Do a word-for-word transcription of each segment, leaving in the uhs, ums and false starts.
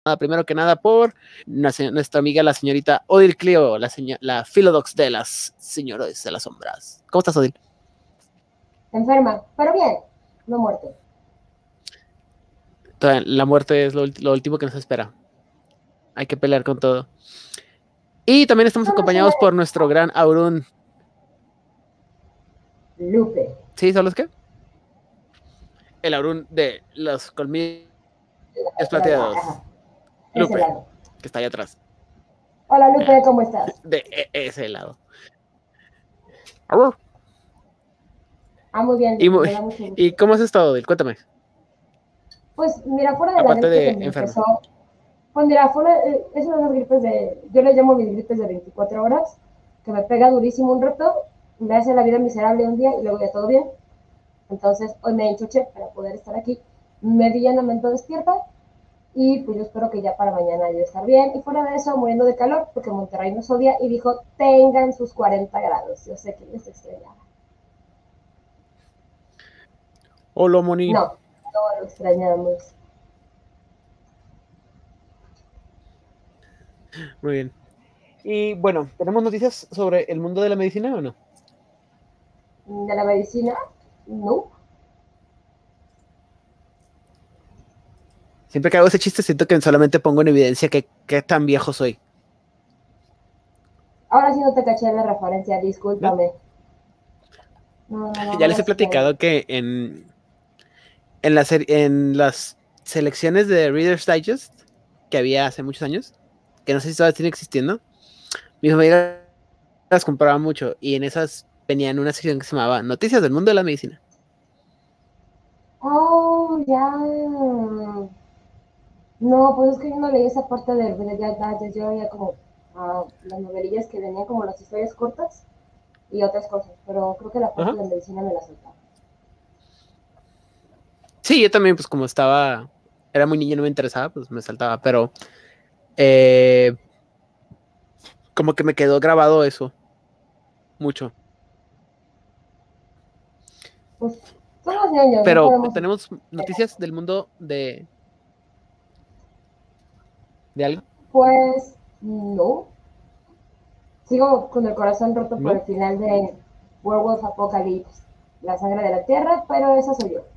primero que nada por nuestra amiga la señorita Odil Clio, la, señor, la Philodox de las señores de las sombras. ¿Cómo estás, Odil? Enferma, pero bien, no muerte. La muerte es lo, lo último que nos espera. Hay que pelear con todo. Y también estamos Solo acompañados por nuestro gran Aurun. Lupe. ¿Sí? ¿Sabes qué? El Aurun de los colmillos plateados. Ese Lupe, lado. que está ahí atrás. Hola Lupe, ¿cómo estás? De ese lado. Ah, muy bien, ¿Y, Lupe, me da mucho gusto. ¿Y cómo has estado, Odil? Cuéntame. Pues mira, fuera de la Aparte gripe de que me enferma. empezó, pues mira, fuera, eh, es una de las gripes de, yo le llamo mis gripes de veinticuatro horas, que me pega durísimo un rato, me hace la vida miserable un día y luego ya todo bien. Entonces hoy me enchuché para poder estar aquí medianamente despierta y pues yo espero que ya para mañana yo estar bien. Y fuera de eso, muriendo de calor, porque Monterrey nos odia y dijo, tengan sus cuarenta grados. Yo sé que les extrañaba. Hola, Moni. No, no lo extrañamos. Muy bien. Y bueno, ¿tenemos noticias sobre el mundo de la medicina o no? ¿De la medicina? No. Siempre que hago ese chiste siento que solamente pongo en evidencia que, que tan viejo soy. Ahora sí no te caché la referencia, ¿No? discúlpame. No, no, no, Ya no les he las extraño. platicado que en, en, la en las selecciones de Reader's Digest que había hace muchos años, que no sé si todavía siguen existiendo, mi familia las compraba mucho y en esas venían una sección que se llamaba Noticias del Mundo de la Medicina. Oh, ya. No, pues es que yo no leí esa parte de ya, ya, ya, yo veía como uh, las novelillas que venían como las historias cortas y otras cosas, pero creo que la parte Ajá. de medicina me la saltaba. Sí, yo también, pues como estaba, era muy niño y no me interesaba, pues me saltaba, pero eh, como que me quedó grabado eso mucho. Pues somos niños, no Pero podemos tenemos esperar. noticias del mundo de, de algo, Pues no. Sigo con el corazón roto por el ¿no? final de Werewolf Apocalypse, la sangre de la tierra, pero esa soy yo.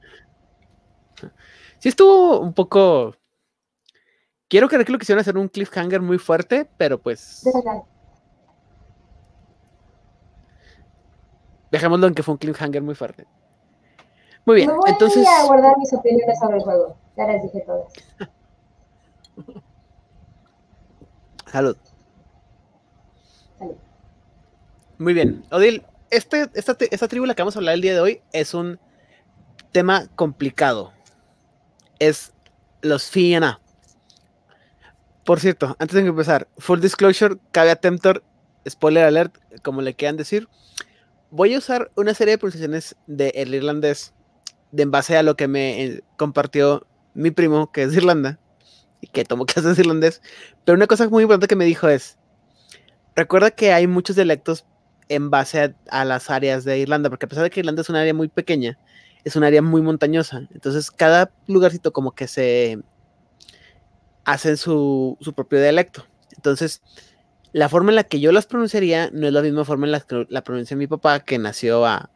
Sí estuvo un poco. Quiero creer que lo quisieron hacer un cliffhanger muy fuerte, pero De pues. verdad. Dejémoslo en que fue un cliffhanger muy fuerte. Muy Me bien, voy a entonces. guardar mis opiniones sobre el juego. Ya les dije todas. Salud. Salud. Muy bien. Odil, este, esta, esta tribu la que vamos a hablar el día de hoy es un tema complicado. Es los Fianna. Por cierto, antes de empezar, full disclosure, cabe temptor, spoiler alert, como le quieran decir. Voy a usar una serie de pronunciaciones del irlandés de en base a lo que me eh, compartió mi primo, que es de Irlanda, y que tomó clases de irlandés. Pero una cosa muy importante que me dijo es, recuerda que hay muchos dialectos en base a, a las áreas de Irlanda, porque a pesar de que Irlanda es un área muy pequeña, es un área muy montañosa. Entonces, cada lugarcito como que se hacen su, su propio dialecto. Entonces, la forma en la que yo las pronunciaría no es la misma forma en la que la pronuncia mi papá, que nació a,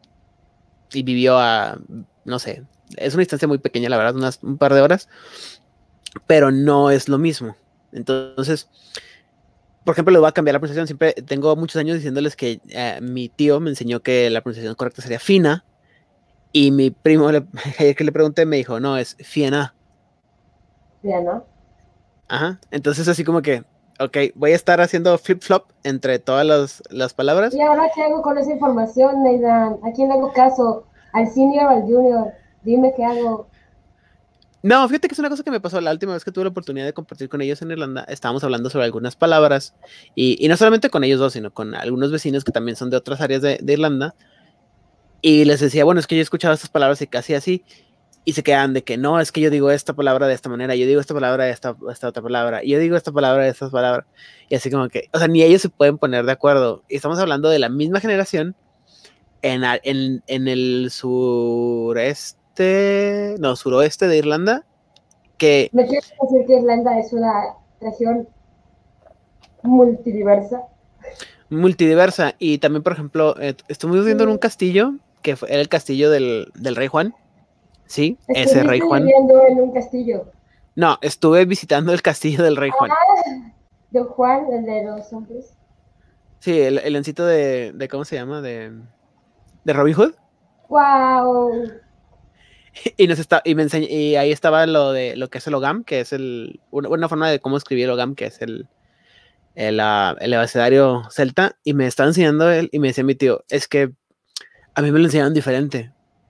y vivió a, no sé, es una distancia muy pequeña, la verdad, unas, un par de horas, pero no es lo mismo. Entonces, por ejemplo, le voy a cambiar la pronunciación. Siempre tengo muchos años diciéndoles que eh, mi tío me enseñó que la pronunciación correcta sería fina, y mi primo, le, ayer que le pregunté, me dijo, no, es fiena. Ya, ¿no? Ajá. Entonces, así como que, ok, voy a estar haciendo flip-flop entre todas las, las palabras. ¿Y ahora qué hago con esa información, Neidan? ¿A quién le hago caso? ¿Al senior o al junior? Dime qué hago. No, fíjate que es una cosa que me pasó la última vez que tuve la oportunidad de compartir con ellos en Irlanda. Estábamos hablando sobre algunas palabras y, y no solamente con ellos dos, sino con algunos vecinos que también son de otras áreas de, de Irlanda. Y les decía, bueno, es que yo he escuchado estas palabras y casi así. Y se quedan de que no, es que yo digo esta palabra de esta manera, yo digo esta palabra de esta, esta otra palabra, y yo digo esta palabra de estas palabras. Y así como que, o sea, ni ellos se pueden poner de acuerdo. Y estamos hablando de la misma generación en, en, en el sureste, no, suroeste de Irlanda, que ¿Me quieres decir que Irlanda es una región multidiversa? multidiversa. Y también, por ejemplo, eh, estuvimos viendo en un castillo, que fue, era el castillo del, del rey Juan. Sí, ese rey Estuviste Juan. viviendo en un castillo. No, estuve visitando el castillo del rey Juan. Don Juan, el de los hombres. Sí, el, el leoncito de, de, ¿cómo se llama? De, de Robin Hood. ¡Wow! Y, nos está, y, me enseñó, y ahí estaba lo de lo que es el Ogam, que es el, una, una forma de cómo escribir el Ogam, que es el, el, uh, el abecedario celta. Y me estaba enseñando él y me decía mi tío, es que a mí me lo enseñaron diferente.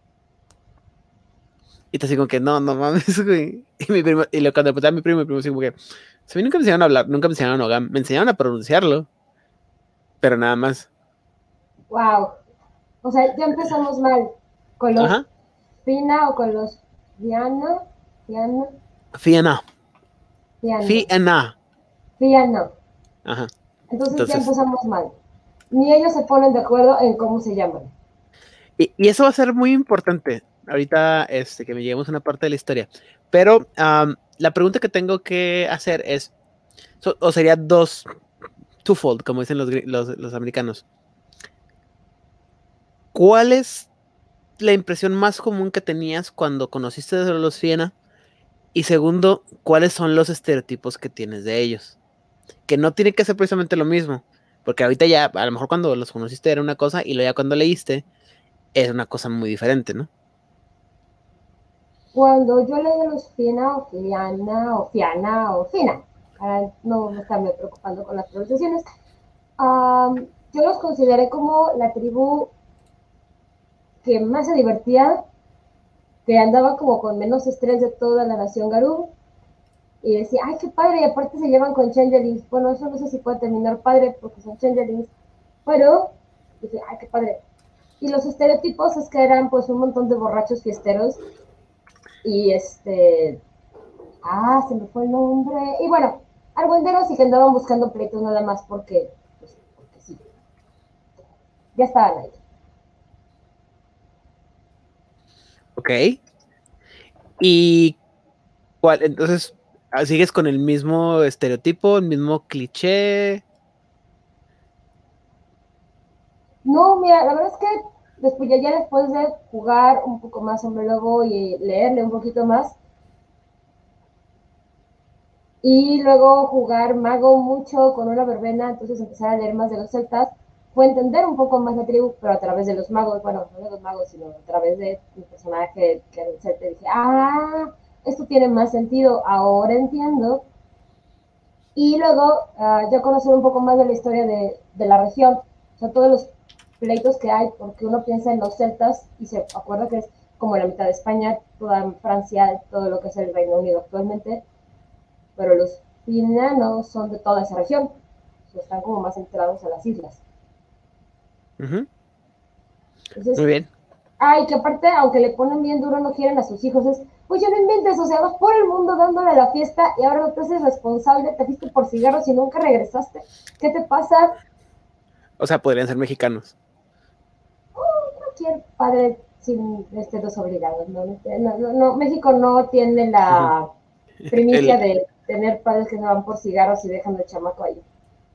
Y te así como que, no, no mames, güey. Y, mi primo, y lo, cuando le pregunté a mi primo, mi primo así como que, a mí nunca me enseñaron a hablar, nunca me enseñaron Ogam, me enseñaron a pronunciarlo, pero nada más. ¡Wow! O sea, ya empezamos mal con los Ajá. Fina o con los Fiana. Fiana. Fiena. Fiana. Fiena. Fiana. Ajá. Entonces ya Entonces, empezamos mal. Ni ellos se ponen de acuerdo en cómo se llaman. y, y eso va a ser muy importante ahorita este, que me lleguemos a una parte de la historia. Pero um, la pregunta que tengo que hacer es, so, o sería dos, twofold, como dicen los, los, los americanos. ¿Cuál es la impresión más común que tenías cuando conociste a los Fiena? Y segundo, ¿cuáles son los estereotipos que tienes de ellos? Que no tiene que ser precisamente lo mismo, porque ahorita ya, a lo mejor cuando los conociste era una cosa y luego ya cuando leíste es una cosa muy diferente, ¿no? Cuando yo leí de los Fina o Fiana o Fiana o Fina, para no, no estarme preocupando con las pronunciaciones, um, yo los consideré como la tribu que más se divertía, que andaba como con menos estrés de toda la nación Garú, y decía, ay, qué padre, y aparte se llevan con changelings. Bueno, eso no sé si puede terminar padre porque son changelings, pero dije, ay, qué padre. Y los estereotipos es que eran pues un montón de borrachos fiesteros y este, ah, se me fue el nombre, y bueno, argüenderos y que andaban buscando pleitos nada más porque, pues, porque sí, ya estaban ahí. Ok. Y cuál, entonces, ¿sigues con el mismo estereotipo, el mismo cliché? No, mira, la verdad es que después, ya, ya después de jugar un poco más Hombre Lobo y leerle un poquito más, y luego jugar mago mucho con una verbena, entonces empezar a leer más de los celtas, fue entender un poco más la tribu, pero a través de los magos, bueno, no de los magos, sino a través de mi personaje que era el celta, dije, ah, esto tiene más sentido, ahora entiendo. Y luego uh, ya conocer un poco más de la historia de, de la región, o sea, todos los pleitos que hay, porque uno piensa en los celtas y se acuerda que es como la mitad de España, toda Francia, todo lo que es el Reino Unido actualmente, pero los finanos son de toda esa región, o sea, están como más centrados en las islas. Ujú. Muy Entonces, bien. ay, que aparte, aunque le ponen bien duro, no quieren a sus hijos, es, pues ya no inventes, o sea, vas por el mundo dándole la fiesta y ahora no te haces responsable, te fuiste por cigarros y nunca regresaste. ¿Qué te pasa? O sea, podrían ser mexicanos. Cualquier padre sin este, dos obligados, ¿no? No, no, no, México no tiene la primicia El, de tener padres que se van por cigarros y dejan el chamaco ahí.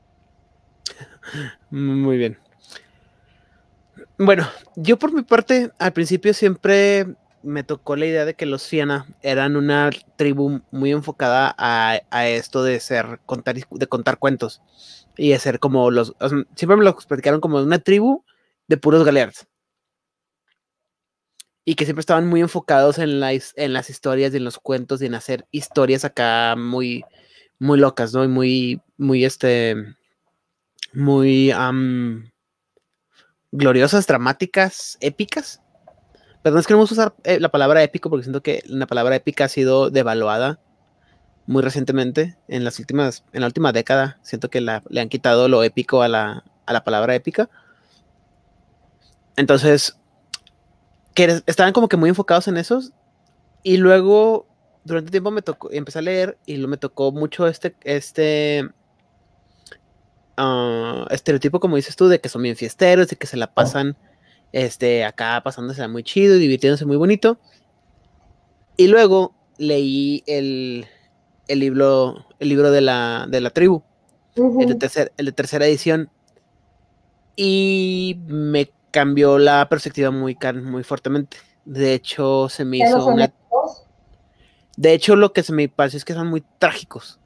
muy bien. Bueno, yo por mi parte, al principio siempre me tocó la idea de que los Fiana eran una tribu muy enfocada a, a esto de ser, contar, de contar cuentos y de ser como los, o sea, siempre me los platicaron como una tribu de puros galeards y que siempre estaban muy enfocados en, la, en las historias y en los cuentos y en hacer historias acá muy, muy locas, ¿no? Y muy, muy, este, muy um, gloriosas, dramáticas, épicas. Perdón, es que no vamos a usar eh, la palabra épico porque siento que la palabra épica ha sido devaluada muy recientemente, en las últimas, en la última década. Siento que la, le han quitado lo épico a la, a la palabra épica. Entonces, que estaban como que muy enfocados en esos. Y luego, durante tiempo me tocó, empecé a leer y lo, me tocó mucho este, este uh, estereotipo, como dices tú, de que son bien fiesteros, de que se la pasan este, acá pasándose muy chido y divirtiéndose muy bonito. Y luego leí el, el libro, el libro de la, de la tribu, uh-huh. el, de tercer, el de tercera edición, y me cambió la perspectiva muy, muy fuertemente. De hecho, se me hizo una... Estos? De hecho, lo que se me pareció es que son muy trágicos.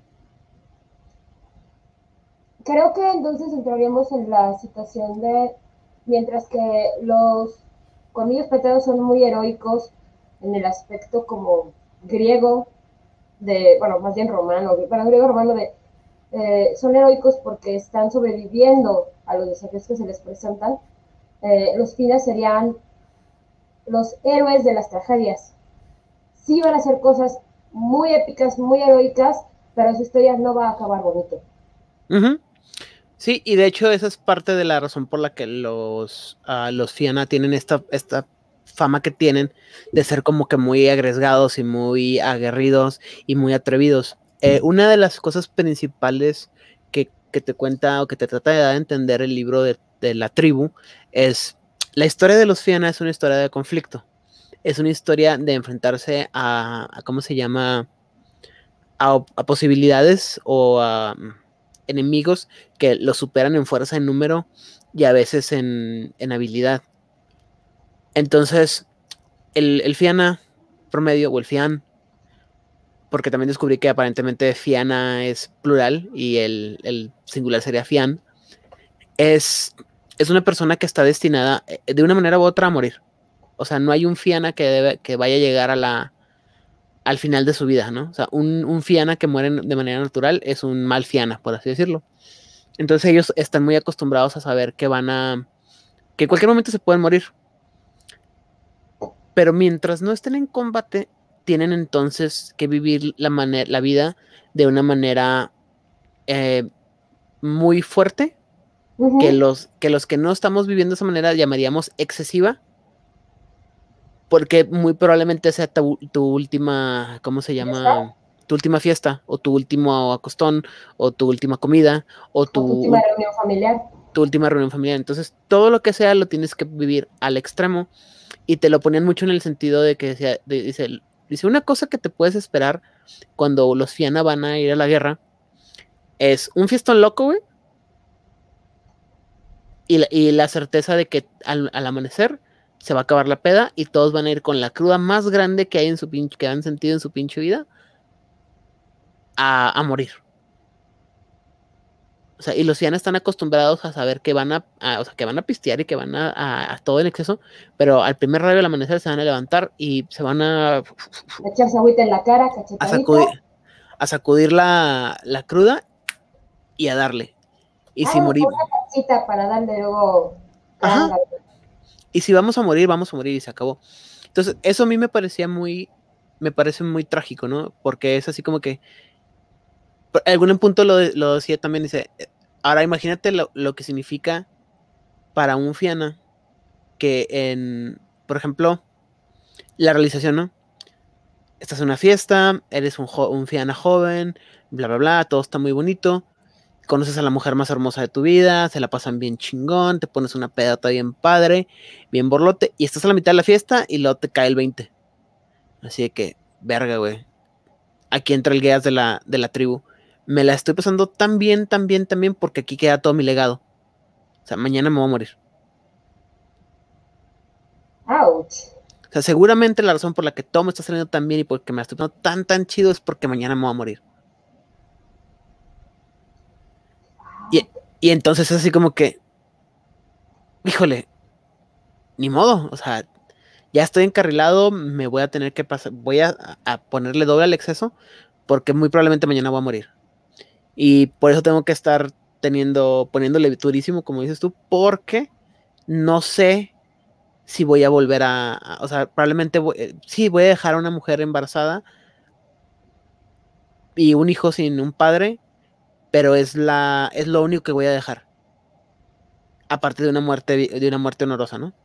Creo que entonces entraríamos en la situación de, mientras que los colmillos plateados son muy heroicos en el aspecto como griego, de, bueno, más bien romano, bueno, griego romano de, eh, son heroicos porque están sobreviviendo a los desafíos que se les presentan. Eh, los Fianna serían los héroes de las tragedias. Sí van a hacer cosas muy épicas, muy heroicas, pero su historia no va a acabar bonito. Uh-huh. Sí, y de hecho esa es parte de la razón por la que los, uh, los Fianna tienen esta, esta fama que tienen de ser como que muy arriesgados y muy aguerridos y muy atrevidos. Eh, una de las cosas principales que, que te cuenta o que te trata de dar a entender el libro de, de la tribu es la historia de los Fianna es una historia de conflicto. Es una historia de enfrentarse a, a ¿cómo se llama? A, a posibilidades o a enemigos que los superan en fuerza, en número y a veces en, en habilidad. Entonces, el, el Fianna promedio o el Fian, porque también descubrí que aparentemente Fianna es plural y el, el singular sería Fian, es, es una persona que está destinada de una manera u otra a morir. O sea, no hay un Fianna que, debe, que vaya a llegar a la, al final de su vida, ¿no? O sea, un, un Fianna que muere de manera natural es un mal Fianna, por así decirlo. Entonces ellos están muy acostumbrados a saber que van a... que en cualquier momento se pueden morir. Pero mientras no estén en combate, tienen entonces que vivir la, manera, la vida de una manera eh, muy fuerte, uh-huh. que, los, que los que no estamos viviendo de esa manera llamaríamos excesiva, porque muy probablemente sea tu, tu última, ¿cómo se llama? Tu última fiesta, o tu último acostón, o tu última comida, o tu, o tu última reunión familiar. Tu última reunión familiar. Entonces, todo lo que sea lo tienes que vivir al extremo, y te lo ponían mucho en el sentido de que decía, de, dice, dice, una cosa que te puedes esperar cuando los Fianna van a ir a la guerra es un fiestón loco, güey, y la, y la certeza de que al, al amanecer se va a acabar la peda y todos van a ir con la cruda más grande que hay en su pinche, que han sentido en su pinche vida a, a morir. O sea, y los Fianna están acostumbrados a saber que van a, a, o sea, que van a pistear y que van a, a, a todo en exceso, pero al primer rayo del amanecer se van a levantar y se van a... echarse agüita en la cara, a sacudir, a sacudir la, la cruda y a darle. Y ah, si morimos... una cachita para darle luego... Ajá. Y si vamos a morir, vamos a morir y se acabó. Entonces, eso a mí me parecía muy... me parece muy trágico, ¿no? Porque es así como que... algún punto lo, lo decía también, dice, ahora imagínate lo, lo que significa para un Fianna que en, por ejemplo, la realización, ¿no? Estás en una fiesta, eres un, jo un Fianna joven, bla, bla, bla, todo está muy bonito, conoces a la mujer más hermosa de tu vida, se la pasan bien chingón, te pones una pedata bien padre, bien borlote, y estás a la mitad de la fiesta y luego te cae el veinte. Así de que, verga, güey. Aquí entra el guías de la, de la tribu. Me la estoy pasando tan bien, tan bien, tan bien, porque aquí queda todo mi legado. O sea, mañana me voy a morir. Ouch. O sea, seguramente la razón por la que todo me está saliendo tan bien y porque me la estoy pasando tan, tan chido es porque mañana me voy a morir. Y, y entonces es así como que, híjole, ni modo. O sea, ya estoy encarrilado, me voy a tener que pasar, voy a, a ponerle doble al exceso, porque muy probablemente mañana voy a morir. Y por eso tengo que estar teniendo, poniéndole durísimo, como dices tú, porque no sé si voy a volver a, a o sea, probablemente voy, eh, sí voy a dejar a una mujer embarazada y un hijo sin un padre, pero es la, es lo único que voy a dejar. Aparte de una muerte, de una muerte honorosa, ¿no?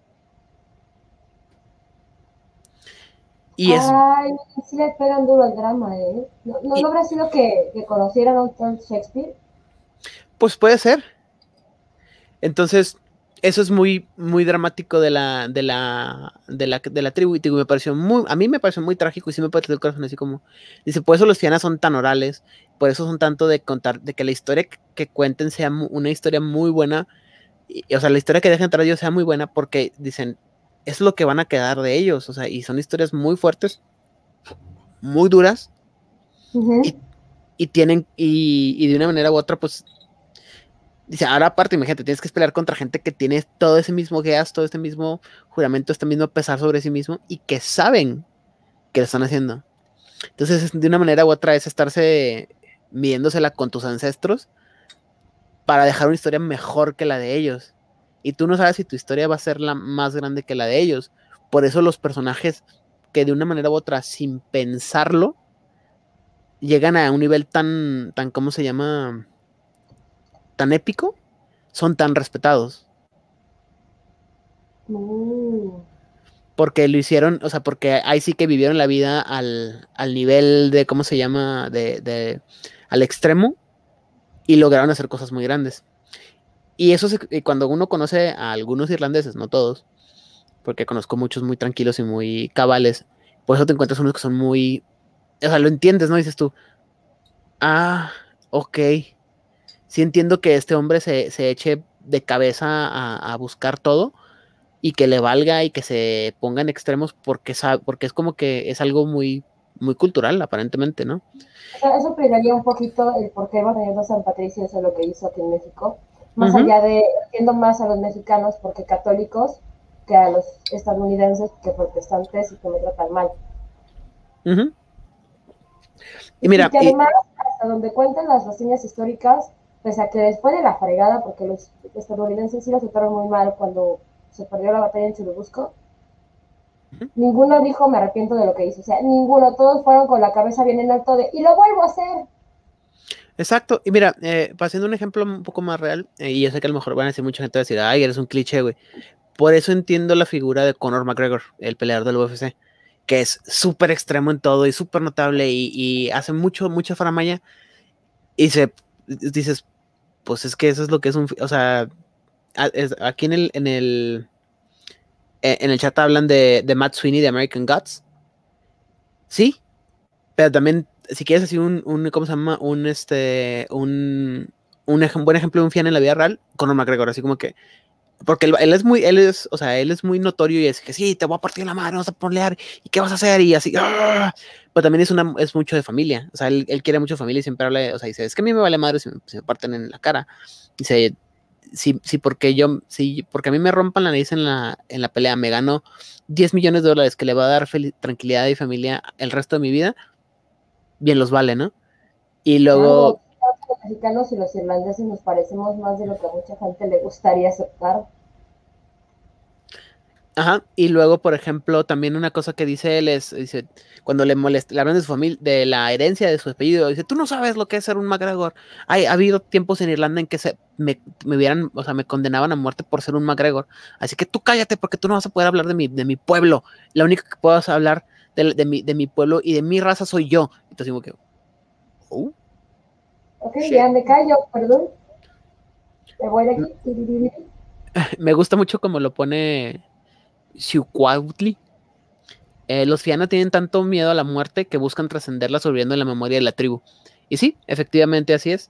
Y ay, es, sí le pegan duro el drama, ¿eh? ¿No, no, y, ¿no habrá sido que, que conocieran a un tal Shakespeare? Pues puede ser. Entonces, eso es muy, muy dramático de la, de la, de la, de la tribu, y digo, me pareció muy, a mí me pareció muy trágico, y sí me pareció el corazón así como, dice, por eso los Fianas son tan orales, por eso son tanto de contar, de que la historia que, que cuenten sea una historia muy buena, y, o sea, la historia que dejen entrar ellos sea muy buena, porque dicen, es lo que van a quedar de ellos, o sea, y son historias muy fuertes, muy duras, Uh-huh. y, y tienen, y, y de una manera u otra, pues, dice, ahora aparte, imagínate, tienes que pelear contra gente que tiene todo ese mismo gas, todo este mismo juramento, este mismo pesar sobre sí mismo, y que saben que lo están haciendo. Entonces, de una manera u otra es estarse midiéndosela con tus ancestros para dejar una historia mejor que la de ellos. Y tú no sabes si tu historia va a ser la más grande que la de ellos. Por eso los personajes que de una manera u otra, sin pensarlo, llegan a un nivel tan, tan, ¿cómo se llama? Tan épico, son tan respetados. Mm. Porque lo hicieron, o sea, porque ahí sí que vivieron la vida al, al nivel de, ¿cómo se llama? De, de, al extremo, y lograron hacer cosas muy grandes. Y eso se, y cuando uno conoce a algunos irlandeses, no todos, porque conozco muchos muy tranquilos y muy cabales, por eso te encuentras unos que son muy, o sea, lo entiendes, ¿no? Dices tú, ah, ok, sí entiendo que este hombre se, se eche de cabeza a, a buscar todo, y que le valga y que se ponga en extremos, porque, sabe, porque es como que es algo muy, muy cultural, aparentemente, ¿no? O sea, eso explicaría un poquito el por qué Batallón de San Patricio hace lo que hizo aquí en México. Uh Más -huh. allá de, entiendo más a los mexicanos porque católicos que a los estadounidenses que protestantes y que me tratan mal. Uh -huh. Y Y, y mira, que y, además, hasta donde cuentan las reseñas históricas, pese a que después de la fregada, porque los estadounidenses sí lo aceptaron muy mal cuando se perdió la batalla en Churubusco, uh -huh. ninguno dijo me arrepiento de lo que hice. O sea, ninguno, todos fueron con la cabeza bien en alto de y lo vuelvo a hacer. Exacto, y mira, eh, pasando un ejemplo un poco más real, eh, y yo sé que a lo mejor van a decir mucha gente va a decir, ay, eres un cliché, güey. Por eso entiendo la figura de Conor McGregor, el peleador del U F C, que es súper extremo en todo y súper notable, y, y hace mucho, mucha faramaya, y se dices, pues es que eso es lo que es un, o sea, a, es, aquí en el, en el, en el chat hablan de, de Matt Sweeney de American Gods, sí, pero también, si quieres así un, un ¿cómo se llama? Un, este, un, un, ej buen ejemplo de un fian en la vida real, Conor McGregor, así como que, porque él, él, es muy, él es, o sea, él es muy notorio y es que sí, te voy a partir la madre, vamos a pelear, ¿y qué vas a hacer? Y así, ¡ah! Pero también es una, es mucho de familia, o sea, él, él quiere mucho familia y siempre habla, o sea, dice, es que a mí me vale madre si me, si me parten en la cara, dice, sí, sí, porque yo, sí, porque a mí me rompan la nariz en la, en la pelea, me gano diez millones de dólares que le va a dar tranquilidad y familia el resto de mi vida, bien los vale, ¿no? Y luego, Claro, los mexicanos y los irlandeses nos parecemos más de lo que a mucha gente le gustaría aceptar. ajá, y luego, por ejemplo, también una cosa que dice él es, dice, cuando le molesta, le hablan de su familia, de la herencia de su apellido, dice, tú no sabes lo que es ser un McGregor. Hay, ha habido tiempos en Irlanda en que se, me, me hubieran, o sea, me condenaban a muerte por ser un McGregor. Así que tú cállate porque tú no vas a poder hablar de mi, de mi pueblo. La única que puedas hablar de, de, mi, de mi pueblo y de mi raza soy yo. Entonces digo que, oh, Ok, shit. ya me callo, perdón. Me voy de aquí. Me gusta mucho como lo pone Xiucuautli. Eh, los Fiana tienen tanto miedo a la muerte que buscan trascenderla sobreviviendo en la memoria de la tribu. Y sí, efectivamente así es.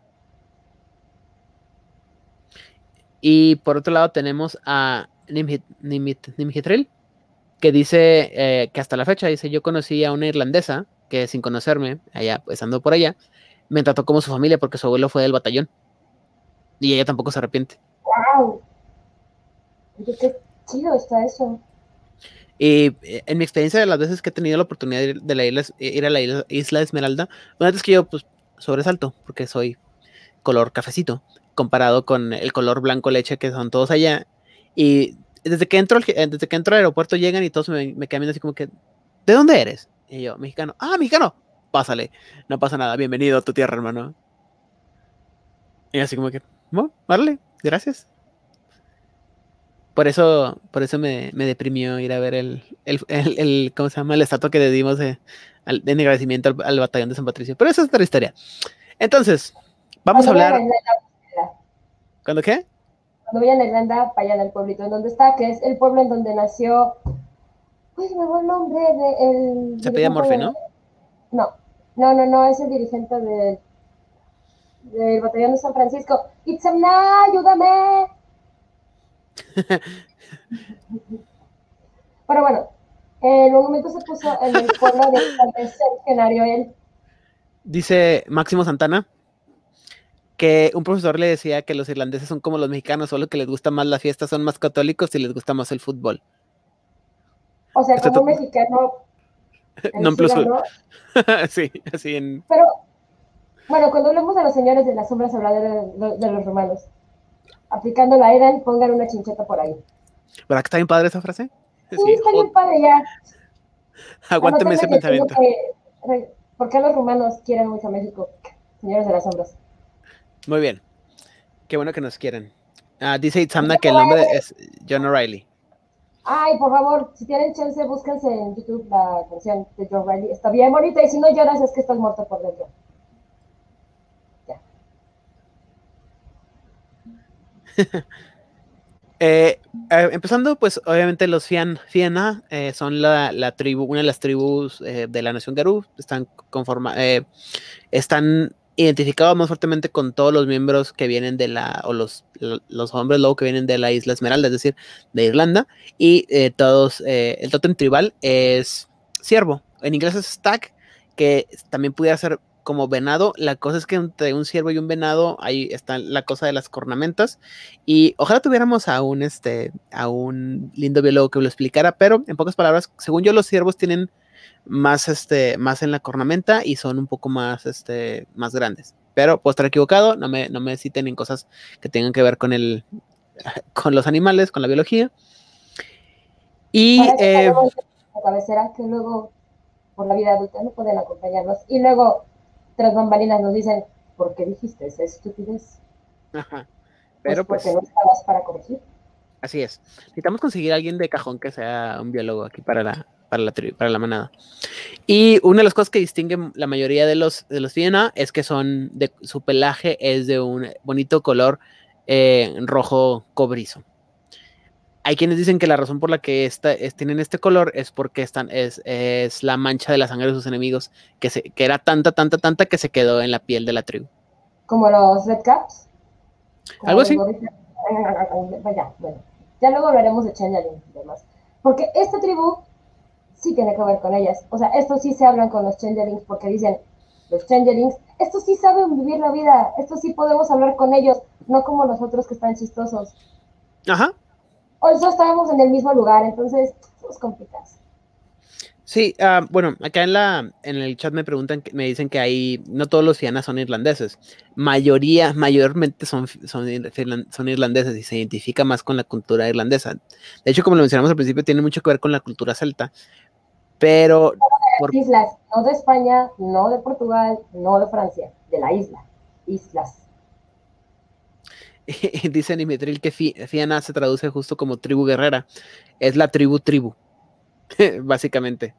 Y por otro lado tenemos a Nimhit, Nimhit, Nimhitril, que dice eh, que hasta la fecha, dice, yo conocí a una irlandesa que sin conocerme, allá, estando por allá, me trató como su familia porque su abuelo fue del batallón. Y ella tampoco se arrepiente. ¡Wow! Oye, qué chido está eso. Y eh, en mi experiencia de las veces que he tenido la oportunidad de ir, de la isla, ir a la isla, isla Esmeralda, una vez que yo pues sobresalto, porque soy color cafecito, comparado con el color blanco leche que son todos allá. Y desde que entro, desde que entro al aeropuerto llegan y todos me, me quedan así como que, ¿de dónde eres? Y yo, mexicano, ah, mexicano, pásale, no pasa nada, bienvenido a tu tierra, hermano. Y así como que, no, vale, gracias. Por eso, por eso me, me deprimió ir a ver el, el, el, el, ¿cómo se llama? El estatua que le dimos de, de agradecimiento al, al batallón de San Patricio. Pero esa es otra historia. Entonces, vamos a Cuando vean hablar. la isla, ¿Cuándo qué? cuando vayan a Irlanda, vayan al pueblito en donde está, que es el pueblo en donde nació, uy, se me fue el nombre de el Se pedía dirigente Morphy, de, ¿no? no, no, no, no, es el dirigente de, del batallón de San Francisco. Itzamna, ayúdame. Pero bueno, el monumento se puso en el pueblo de Irlandés centenario él. Dice Máximo Santana que un profesor le decía que los irlandeses son como los mexicanos, solo que les gusta más la fiesta, son más católicos y les gusta más el fútbol. O sea, Esto como un mexicano en non sí, plus ¿no? sí, así en... Pero bueno, cuando hablemos de los señores de las sombras, hablar de, de, de los romanos. Aplicando la Edan, pongan una chincheta por ahí. ¿Verdad que está bien padre esa frase? Sí, Sí, está jod... bien padre ya. aguánteme Anótenme ese que tengo pensamiento. que... ¿Por qué los romanos quieren mucho a México? Señores de las sombras. Muy bien, qué bueno que nos quieren. Uh, dice Así Itzamna que que no el vayan nombre a... es John O'Reilly. Ay, por favor, si tienen chance, búsquense en YouTube la canción de Joe Riley. Está bien bonita y si no lloras es que estás muerto por dentro. Ya. Eh, eh, empezando, pues obviamente los Fian, Fianna eh, son la, la tribu, una de las tribus eh, de la nación Garú. Están conforma, eh, están identificados más fuertemente con todos los miembros que vienen de la, o los, los hombres lobo que vienen de la isla Esmeralda, es decir, de Irlanda. Y eh, todos, eh, el tótem tribal es ciervo. En inglés es stag, que también pudiera ser como venado. La cosa es que entre un ciervo y un venado ahí está la cosa de las cornamentas y ojalá tuviéramos a un este a un lindo biólogo que lo explicara, pero en pocas palabras, según yo los ciervos tienen más este más en la cornamenta y son un poco más este más grandes, pero puedo estar equivocado, no me no me citen en cosas que tengan que ver con el con los animales, con la biología. Y Para eso eh, tenemos la cabecera que luego, por la vida adulta, no pueden acompañarnos. Y luego, tras bambalinas, nos dicen, ¿por qué dijiste esa estupidez? ajá, Pues pero porque pues no estabas para corregir. así es. Necesitamos conseguir a alguien de cajón que sea un biólogo aquí para la, para la, para la manada. Y una de las cosas que distinguen la mayoría de los, de los Fianna es que son de, su pelaje es de un bonito color eh, rojo cobrizo. Hay quienes dicen que la razón por la que esta, es, tienen este color es porque están, es, es la mancha de la sangre de sus enemigos, que, se, que era tanta, tanta, tanta que se quedó en la piel de la tribu. Como los Red Caps, como Algo los así. gorritos. Vaya, bueno, ya luego hablaremos de Changeling y demás. Porque esta tribu sí tiene que ver con ellas. O sea, estos sí se hablan con los Changelings porque dicen, los Changelings, estos sí saben vivir la vida, estos sí podemos hablar con ellos, no como los otros que están chistosos. Ajá. O eso estábamos en el mismo lugar, entonces, somos complicados. Sí, uh, bueno, acá en la en el chat me preguntan, me dicen que ahí no todos los Fianna son irlandeses, mayoría, mayormente son, son, son irlandeses y se identifica más con la cultura irlandesa. De hecho, como lo mencionamos al principio, tiene mucho que ver con la cultura celta, pero por... Islas, no de España, no de Portugal, no de Francia, de la isla, islas. dice Nimitril que Fianna se traduce justo como tribu guerrera, es la tribu tribu, básicamente.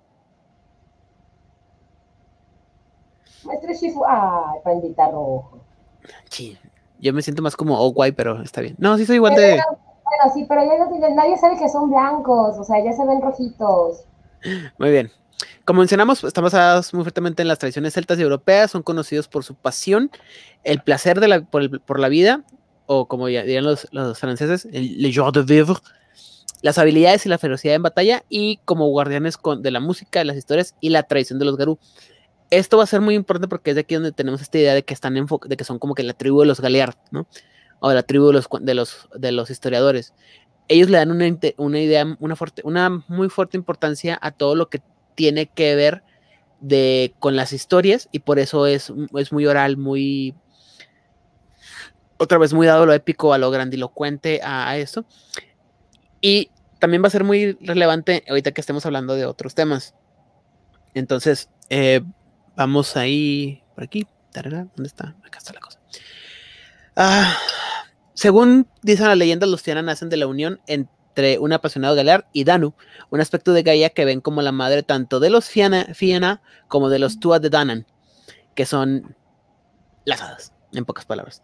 Maestro Shifu, ay, pandita rojo. Sí, yo me siento más como Ogwai, pero está bien. No, sí soy igual Pero de... ya, bueno, sí, pero ya no, nadie sabe que son blancos, o sea, ya se ven rojitos. Muy bien. Como mencionamos, están basadas muy fuertemente en las tradiciones celtas y europeas, son conocidos por su pasión, el placer de la, por, el, por, la vida, o como ya dirían los, los franceses, el le joie de vivre, las habilidades y la ferocidad en batalla, y como guardianes con, de la música, de las historias y la tradición de los Garú. Esto va a ser muy importante porque es de aquí donde tenemos esta idea de que, están en, de que son como que la tribu de los Galeard, ¿no? O la tribu de los, de los, de los historiadores. Ellos le dan una, una idea, una, fuerte, una muy fuerte importancia a todo lo que tiene que ver de, con las historias y por eso es, es muy oral, muy otra vez muy dado a lo épico, a lo grandilocuente, a, a eso. Y también va a ser muy relevante ahorita que estemos hablando de otros temas. Entonces, eh, vamos ahí, por aquí. ¿Dónde está? Acá está la cosa. Ah, según dicen las leyendas, los Fianna nacen de la unión entre un apasionado Galear y Danu, un aspecto de Gaia que ven como la madre tanto de los Fianna, Fianna como de los Tuatha de Danann, que son las hadas, en pocas palabras.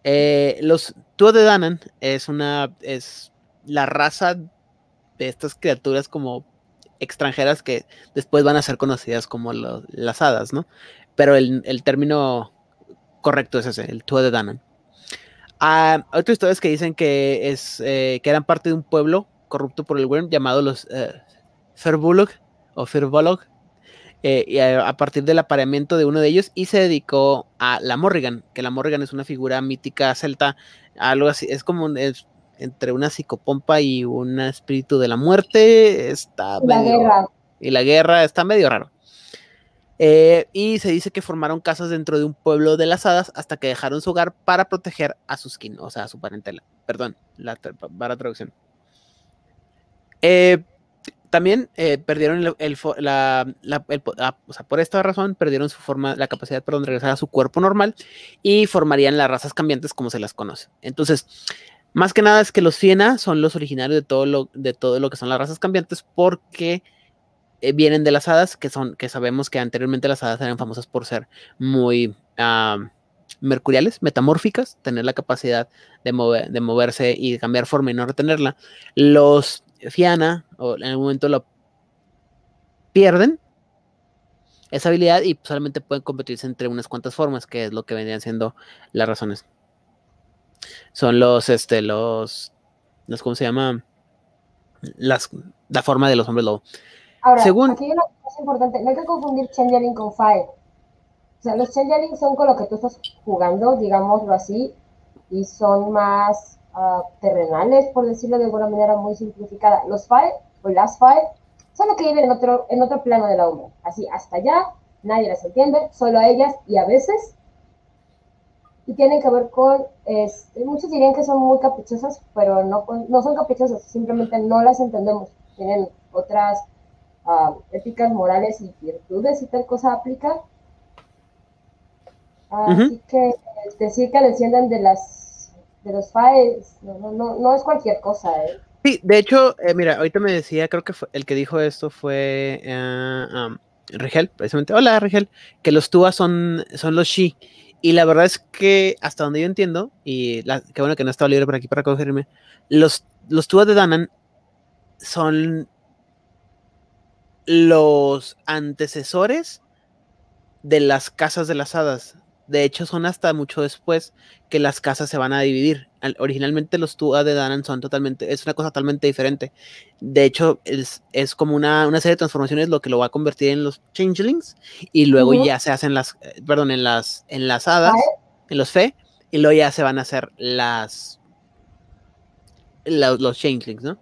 Eh, los Tuatha de Danann es una es la raza de estas criaturas como extranjeras que después van a ser conocidas como lo, las hadas, ¿no? Pero el, el término correcto es ese, el Tuatha de Danann. Ah, otras historias que dicen que es eh, que eran parte de un pueblo corrupto por el Wyrm llamado los eh, Firbolg o Firbolg, eh, y a, a partir del apareamiento de uno de ellos, y se dedicó a la Morrigan, que la Morrigan es una figura mítica celta, algo así, es como un, es entre una psicopompa y un espíritu de la muerte, está La medio... guerra. Y la guerra está medio raro. Eh, y se dice que formaron casas dentro de un pueblo de las hadas hasta que dejaron su hogar para proteger a sus kin, o sea, a su parentela. Perdón, la, para traducción. Eh, también eh, perdieron el, el, la, la, el, la, o sea, por esta razón perdieron su forma, la capacidad, perdón, de regresar a su cuerpo normal y formarían las razas cambiantes como se las conoce. Entonces, más que nada es que los Fiena son los originarios de todo lo, de todo lo que son las razas cambiantes porque eh, vienen de las hadas, que son, que sabemos que anteriormente las hadas eran famosas por ser muy uh, mercuriales, metamórficas, tener la capacidad de, mover, de moverse y de cambiar forma y no retenerla. Los Fiana, o en algún momento lo pierden esa habilidad y solamente pueden convertirse entre unas cuantas formas, que es lo que vendrían siendo las razones. Son los, este, los, los ¿cómo se llama? Las, la forma de los hombres lobo. Ahora, Según... aquí hay una cosa importante, no hay que confundir Changeling con Fire. O sea, los Changeling son con lo que tú estás jugando, digámoslo así, y son más uh, terrenales, por decirlo de alguna manera muy simplificada. Los Fire, o las Fire, son los que viven en otro, en otro plano de la Umbra. Así, hasta allá, nadie las entiende, solo a ellas, y a veces, y tienen que ver con, este, muchos dirían que son muy caprichosas, pero no, no son caprichosas, simplemente no las entendemos. Tienen otras uh, éticas, morales y virtudes, y tal cosa aplica. Así uh-huh. que decir que descienden de las de los Faes no, no, no es cualquier cosa, ¿eh? Sí, de hecho, eh, mira, ahorita me decía, creo que fue, el que dijo esto fue uh, um, Rigel, precisamente. Hola, Rigel, que los Tua son, son los Shi. Y la verdad es que hasta donde yo entiendo, y la, qué bueno que no estaba libre por aquí para cogerme, los, los Tua de Danann son los antecesores de las casas de las hadas. De hecho, son hasta mucho después que las casas se van a dividir. Originalmente los Tuatha de Danann son totalmente, es una cosa totalmente diferente. De hecho, es, es como una, una serie de transformaciones lo que lo va a convertir en los Changelings y luego uh-huh. ya se hacen las, eh, perdón, en las, en las hadas, en los Fe, y luego ya se van a hacer las, los, los Changelings, ¿no?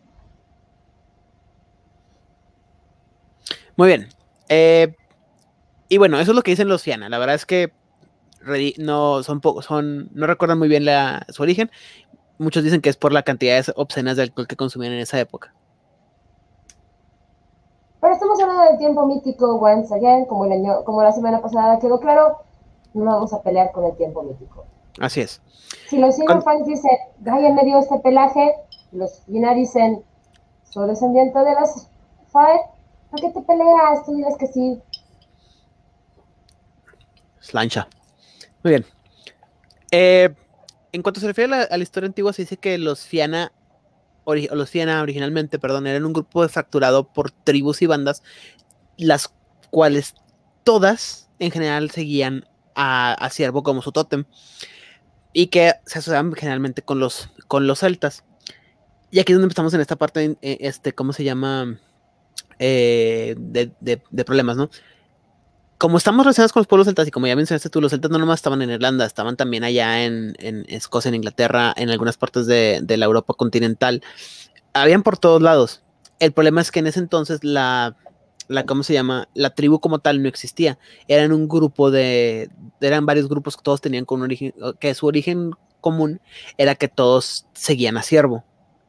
Muy bien. Eh, y bueno, eso es lo que dicen los Fiana. La verdad es que no son poco, son, no recuerdan muy bien la, su origen. Muchos dicen que es por la cantidad obscenas de alcohol que consumían en esa época. Pero estamos hablando del tiempo mítico, once again, como el año, como la semana pasada quedó claro, no vamos a pelear con el tiempo mítico. Así es. Si los Cyberfans dicen, Gaia me dio este pelaje, los Yuna dicen, soy descendiente de las Fire, ¿para qué te peleas? Tú dices que sí. Slancha. Muy bien. Eh, en cuanto se refiere a la, a la historia antigua, se dice que los Fiana, ori, los Fiana originalmente, perdón, eran un grupo fracturado por tribus y bandas, las cuales todas en general seguían a, a Ciervo como su tótem y que se asociaban generalmente con los, con los celtas. Y aquí es donde estamos en esta parte, este, ¿cómo se llama? Eh, de, de, de problemas, ¿no? Como estamos relacionados con los pueblos celtas, y como ya mencionaste tú, los celtas no nomás estaban en Irlanda, estaban también allá en, en Escocia, en Inglaterra, en algunas partes de, de la Europa continental. Habían por todos lados. El problema es que en ese entonces la, la, ¿cómo se llama? La tribu como tal no existía. Eran un grupo de, eran varios grupos que todos tenían con un origen, que su origen común era que todos seguían a Ciervo.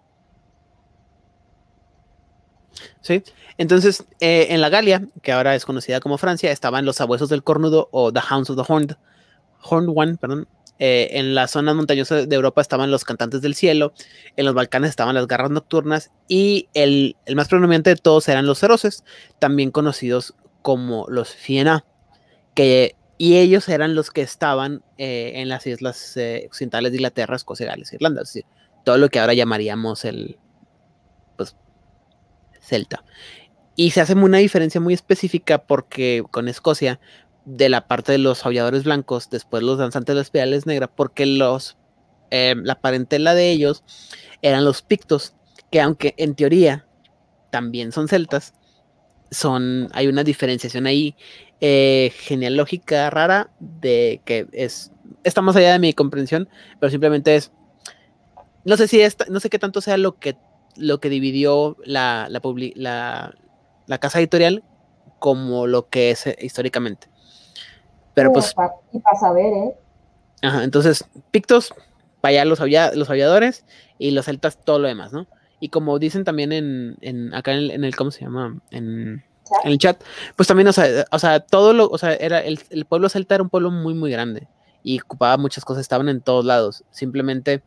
¿Sí? Entonces, eh, en la Galia, que ahora es conocida como Francia, estaban los Sabuesos del Cornudo o The Hounds of the Horned, Horned One, perdón. Eh, en las zonas montañosas de Europa estaban los Cantantes del Cielo, en los Balcanes estaban las Garras Nocturnas y el, el más predominante de todos eran los Feroces, también conocidos como los Fiena, que y ellos eran los que estaban eh, en las islas eh, occidentales de Inglaterra, Escocia, Gales, Irlanda, es decir, todo lo que ahora llamaríamos el, pues, celta. Y se hace una diferencia muy específica porque con Escocia, de la parte de los aulladores blancos, después los danzantes de las piedras negras, porque los, eh, la parentela de ellos eran los pictos, que aunque en teoría también son celtas, son, hay una diferenciación ahí eh, genealógica rara de que es, está más allá de mi comprensión, pero simplemente es, no sé si esta, no sé qué tanto sea lo que, lo que dividió la, la, la, la casa editorial como lo que es eh, históricamente. Pero pues... Y para saber, ¿eh? Ajá, entonces, pictos, para allá los, aulla, los aulladores, y los celtas todo lo demás, ¿no? Y como dicen también en, en acá en el, en el, ¿cómo se llama? En, en el chat, pues también, o sea, o sea, todo lo, o sea, era el, el pueblo celta era un pueblo muy, muy grande y ocupaba muchas cosas, estaban en todos lados, simplemente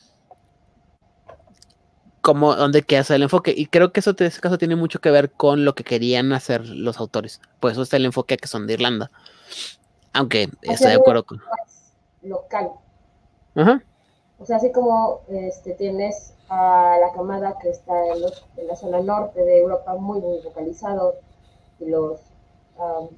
como donde queda el enfoque, y creo que eso en ese caso tiene mucho que ver con lo que querían hacer los autores, por eso está el enfoque que son de Irlanda, aunque estoy de acuerdo con... Local. Ajá. O sea, así como este, tienes a la camada que está en, los, en la zona norte de Europa muy, muy localizado, y los um,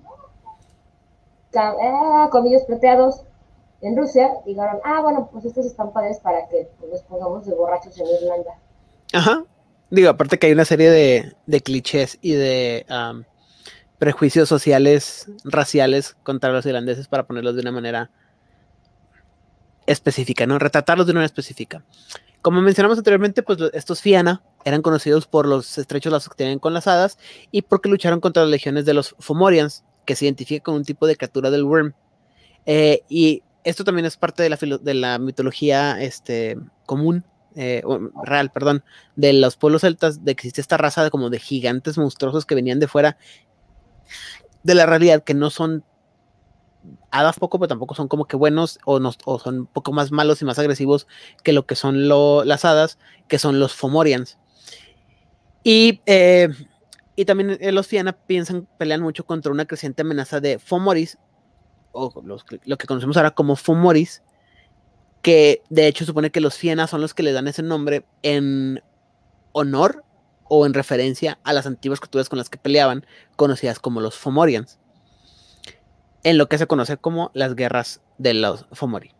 eh, comillos plateados en Rusia, dijeron, ah, bueno, pues estos están padres para que pues, los pongamos de borrachos en Irlanda. Ajá. Digo, aparte que hay una serie de, de clichés y de um, prejuicios sociales, raciales contra los irlandeses para ponerlos de una manera específica, ¿no? Retratarlos de una manera específica. Como mencionamos anteriormente, pues estos Fianna eran conocidos por los estrechos lazos que tenían con las hadas y porque lucharon contra las legiones de los Fomorians, que se identifica con un tipo de criatura del Worm. Eh, y esto también es parte de la, de la mitología este, común, eh, real, perdón, de los pueblos celtas, de que existe esta raza de, como de gigantes monstruosos que venían de fuera de la realidad, que no son hadas poco, pero tampoco son como que buenos, o, no, o son un poco más malos y más agresivos que lo que son lo, las hadas, que son los Fomorians. Y, eh, y también eh, los Fianna piensan, pelean mucho contra una creciente amenaza de Fomoris, o los, lo que conocemos ahora como Fomoris, que de hecho supone que los Fianna son los que le dan ese nombre en honor o en referencia a las antiguas culturas con las que peleaban, conocidas como los Fomorians, en lo que se conoce como las guerras de los Fomori.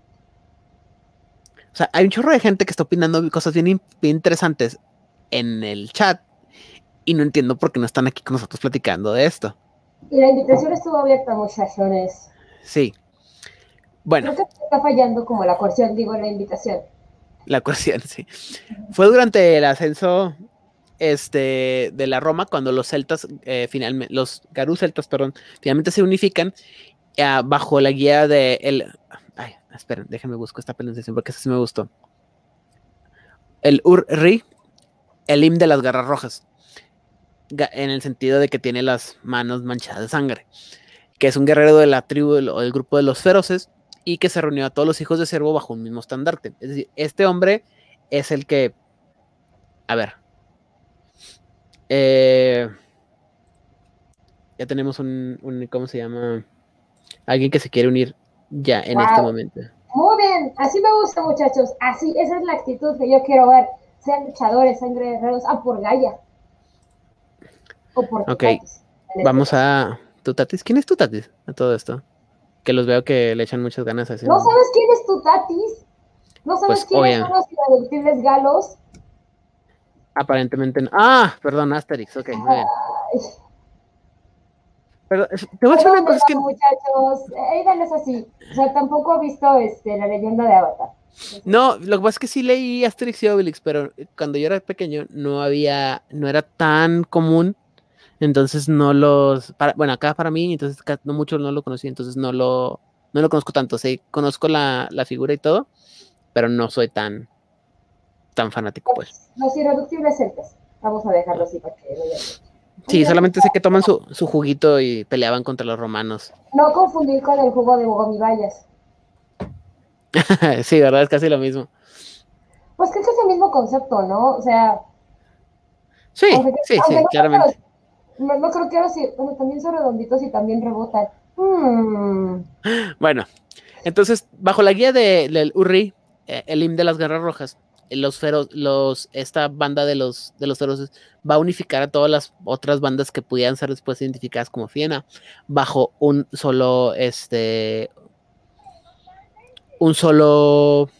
O sea, hay un chorro de gente que está opinando cosas bien, bien interesantes en el chat y no entiendo por qué no están aquí con nosotros platicando de esto. Y la invitación estuvo abierta, muchachones. Sí. Bueno. Creo que está fallando como la coerción, digo, la invitación. La coerción, sí. Fue durante el ascenso este, de la Roma cuando los celtas, eh, finalmente, los garús celtas, perdón, finalmente se unifican eh, bajo la guía de el... Ay, esperen, déjenme buscar esta pronunciación porque esa sí me gustó. El Ur-Ri, el Im de las garras rojas, en el sentido de que tiene las manos manchadas de sangre, que es un guerrero de la tribu o del grupo de los feroces y que se reunió a todos los hijos de Cervo bajo un mismo estandarte. Es decir, este hombre es el que, a ver, eh, ya tenemos un, un, ¿cómo se llama? Alguien que se quiere unir ya en wow. este momento. Muy bien, así me gusta, muchachos, así, esa es la actitud que yo quiero ver, sean luchadores, sean guerreros, ah, por Gaia. O por Ok, Tutatis, vamos a Tutatis. ¿Quién es Tutatis a todo esto? Que los veo que le echan muchas ganas a ese. ¿No sabes quién es Tutatis? ¿No sabes pues, quiénes son los irreductibles galos? Aparentemente no. Ah, perdón, Asterix, ok, muy bien. Pero te voy a decir una cosa que... muchachos, Aidan es así. O sea, tampoco he visto este, la leyenda de Avatar. No, lo que pasa es que sí leí Asterix y Obelix, pero cuando yo era pequeño no había, no era tan común, entonces no los, para, bueno, acá para mí, entonces no mucho no lo conocí, entonces no lo, no lo conozco tanto, sí, conozco la, la figura y todo, pero no soy tan, tan fanático, pues. Los irreductibles celtas, vamos a dejarlo así para que lo vean. Sí, solamente sé que toman su, su juguito y peleaban contra los romanos. No confundir con el jugo de gomibayas. Sí, verdad, es casi lo mismo. Pues creo que es el mismo concepto, ¿no? O sea... Sí, aunque, sí, sí, no claramente. Creo, no, no creo que ahora sí, bueno, también son redonditos y también rebotan. Hmm. Bueno, entonces, bajo la guía de, del Urri, eh, el Im de las Guerras Rojas, eh, los feroz, los, esta banda de los, de los feroces va a unificar a todas las otras bandas que pudieran ser después identificadas como Fiena bajo un solo, este, un solo...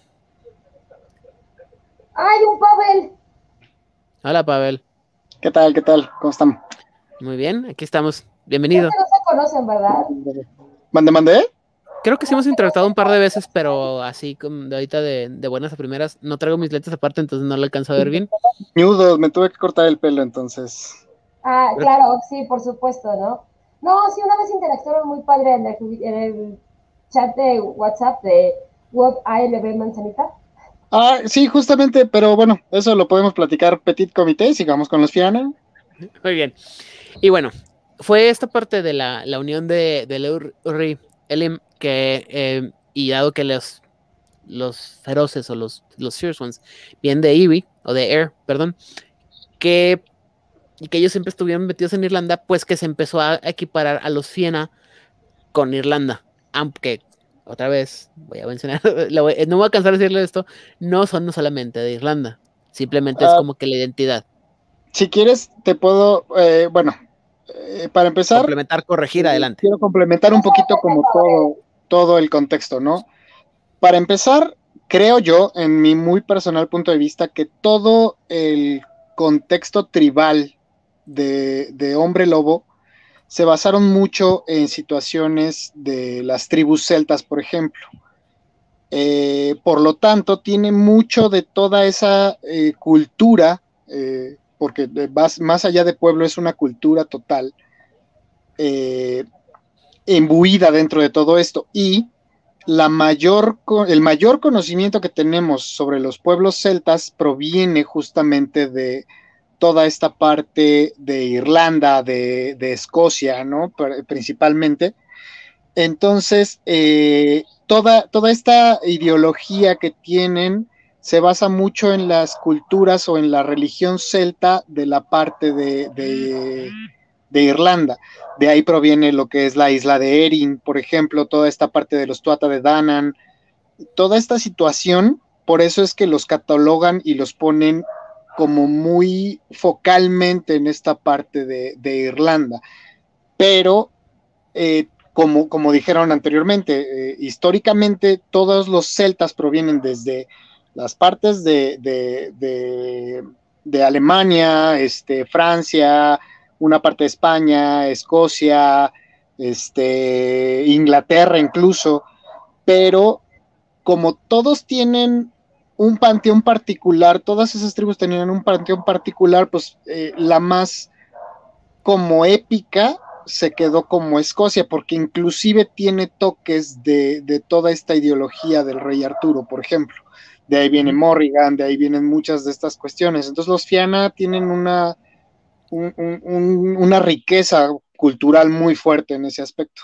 ¡Ay, un Pavel! Hola, Pavel. ¿Qué tal? ¿Qué tal? ¿Cómo están? Muy bien, aquí estamos. Creo Bienvenido. que no se conocen, ¿verdad? ¿Mande, mande? Creo que sí hemos interactuado un par de veces, pero así como de ahorita de, de buenas a primeras. No traigo mis lentes aparte, entonces no lo alcanzo a ver bien. Ñudos, me tuve que cortar el pelo entonces. Ah, Pero, claro, sí, por supuesto, ¿no? No, sí, una vez interactuaron muy padre en el, en el chat de WhatsApp de Web A L B Manzanita. Ah, sí, justamente, pero bueno, eso lo podemos platicar petit comité, sigamos con los Fiana. muy bien. Y bueno, fue esta parte de la, la unión de, de Uri Elim que, eh, y dado que los, los feroces o los, los Fierce Ones vienen de Eevee, o de Air, perdón, que, y que ellos siempre estuvieron metidos en Irlanda, pues que se empezó a equiparar a los Fiena con Irlanda. Aunque, otra vez, voy a mencionar, voy, no voy a cansar de decirle esto, no son no solamente de Irlanda, simplemente es Ah, como que la identidad. si quieres, te puedo, eh, bueno, eh, para empezar, Complementar, corregir, eh, adelante. quiero complementar un poquito como todo, todo el contexto, ¿no? Para empezar, creo yo, en mi muy personal punto de vista, que todo el contexto tribal de, de Hombre Lobo se basaron mucho en situaciones de las tribus celtas, por ejemplo. Eh, por lo tanto, tiene mucho de toda esa eh, cultura, eh, porque más, más, allá de pueblo es una cultura total, eh, imbuida dentro de todo esto. Y la mayor, el mayor conocimiento que tenemos sobre los pueblos celtas proviene justamente de toda esta parte de Irlanda, de, de Escocia, ¿no? Principalmente. Entonces, eh, toda, toda esta ideología que tienen se basa mucho en las culturas o en la religión celta de la parte de, de, de Irlanda. De ahí proviene lo que es la isla de Erin, por ejemplo, toda esta parte de los Tuatha de Danann, toda esta situación, por eso es que los catalogan y los ponen como muy focalmente en esta parte de, de Irlanda. Pero, eh, como, como dijeron anteriormente, eh, históricamente todos los celtas provienen desde las partes de, de, de, de Alemania, este, Francia, una parte de España, Escocia, este, Inglaterra incluso, pero como todos tienen un panteón particular, todas esas tribus tenían un panteón particular, pues eh, la más como épica se quedó como Escocia, porque inclusive tiene toques de, de toda esta ideología del rey Arturo, por ejemplo. De ahí viene Morrigan, de ahí vienen muchas de estas cuestiones. Entonces los Fianna tienen una, un, un, una riqueza cultural muy fuerte en ese aspecto.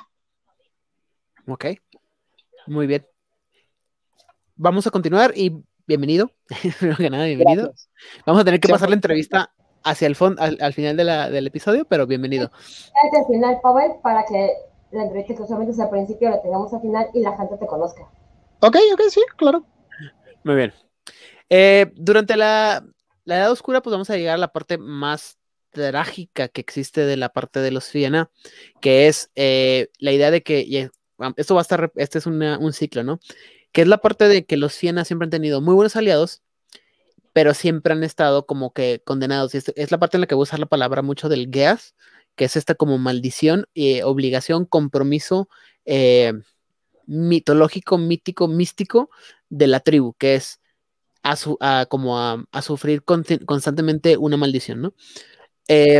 Ok, muy bien. Vamos a continuar y bienvenido. Primero que nada, bienvenido. Gracias. Vamos a tener que Sí, pasar la entrevista hacia el fondo, al, al final de la, del episodio, pero bienvenido. Hasta el final, Pavel, para que la entrevista que usualmente es al principio la tengamos al final y la gente te conozca. Ok, ok, sí, claro. Muy bien. Eh, durante la, la Edad Oscura, pues vamos a llegar a la parte más trágica que existe de la parte de los Fianna, que es eh, la idea de que, y esto va a estar, este es una, un ciclo, ¿no? Que es la parte de que los Fianna siempre han tenido muy buenos aliados, pero siempre han estado como que condenados. Y es, es la parte en la que voy a usar la palabra mucho del Geas, que es esta como maldición, eh, obligación, compromiso eh, mitológico, mítico, místico de la tribu, que es a, su, a como a, a sufrir con, constantemente una maldición, ¿no? Eh,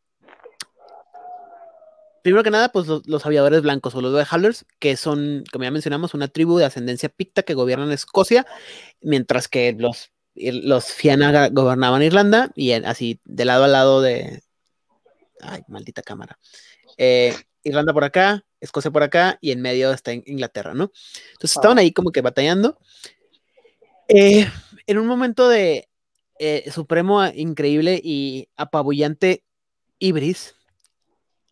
primero que nada, pues los, los aviadores blancos o los Howlers, que son, como ya mencionamos, una tribu de ascendencia picta que gobiernan Escocia, mientras que los, los Fianna gobernaban Irlanda y así de lado a lado de... Ay, maldita cámara. Eh, Irlanda por acá, Escocia por acá y en medio está Inglaterra, ¿no? Entonces estaban ahí como que batallando. Eh, en un momento de eh, supremo, increíble y apabullante Ibris,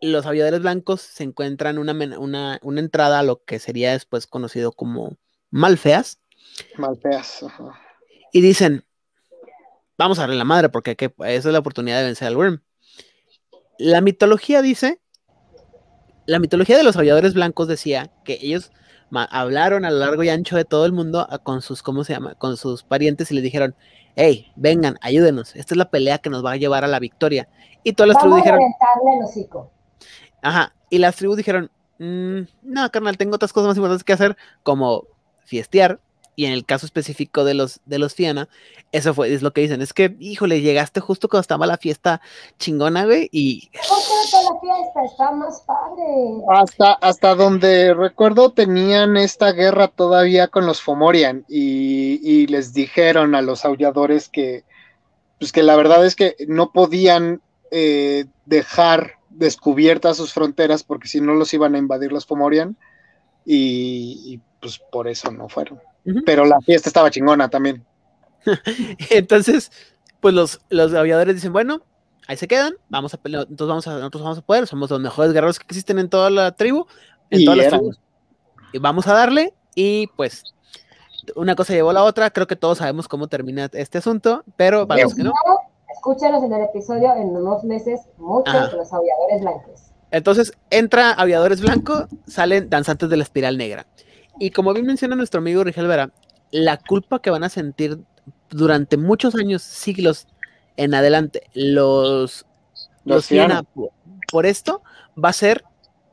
los aviadores blancos se encuentran una, una, una entrada a lo que sería después conocido como Malfeas. Malfeas. Ajá. Y dicen, vamos a darle la madre porque que, esa es la oportunidad de vencer al Worm. La mitología dice, la mitología de los aviadores blancos decía que ellos hablaron a lo largo y ancho de todo el mundo a, con sus, ¿cómo se llama? Con sus parientes y les dijeron, hey, vengan, ayúdenos, esta es la pelea que nos va a llevar a la victoria. Y todas las Vamos tribus dijeron, a reventarle el hocico. Ajá, y las tribus dijeron, mmm, no, carnal, tengo otras cosas más importantes que hacer, como fiestear, y en el caso específico de los, de los Fianna, eso fue, es lo que dicen, es que, híjole, llegaste justo cuando estaba la fiesta chingona, güey, y... ¿Por la fiesta? Está más padre. Hasta, hasta donde recuerdo tenían esta guerra todavía con los Fomorian, y, y les dijeron a los aulladores que, pues que la verdad es que no podían eh, dejar descubiertas sus fronteras porque si no los iban a invadir los Fomorian y, y pues por eso no fueron. Uh-huh. Pero la fiesta estaba chingona también. Entonces, pues los, los aviadores dicen, bueno, ahí se quedan, vamos a pelear, entonces vamos a, nosotros vamos a poder, somos los mejores guerreros que existen en toda la tribu, en y todas las eran. tribus, y vamos a darle, y pues una cosa llevó a la otra, creo que todos sabemos cómo termina este asunto, pero para los que no... Escúchanos en el episodio en unos meses, muchos Ajá. de los aviadores blancos. Entonces, entra aviadores blancos, salen danzantes de la espiral negra. Y como bien menciona nuestro amigo Rigel Vera, la culpa que van a sentir durante muchos años, siglos en adelante, los, los, los Fianna por, por esto, va a ser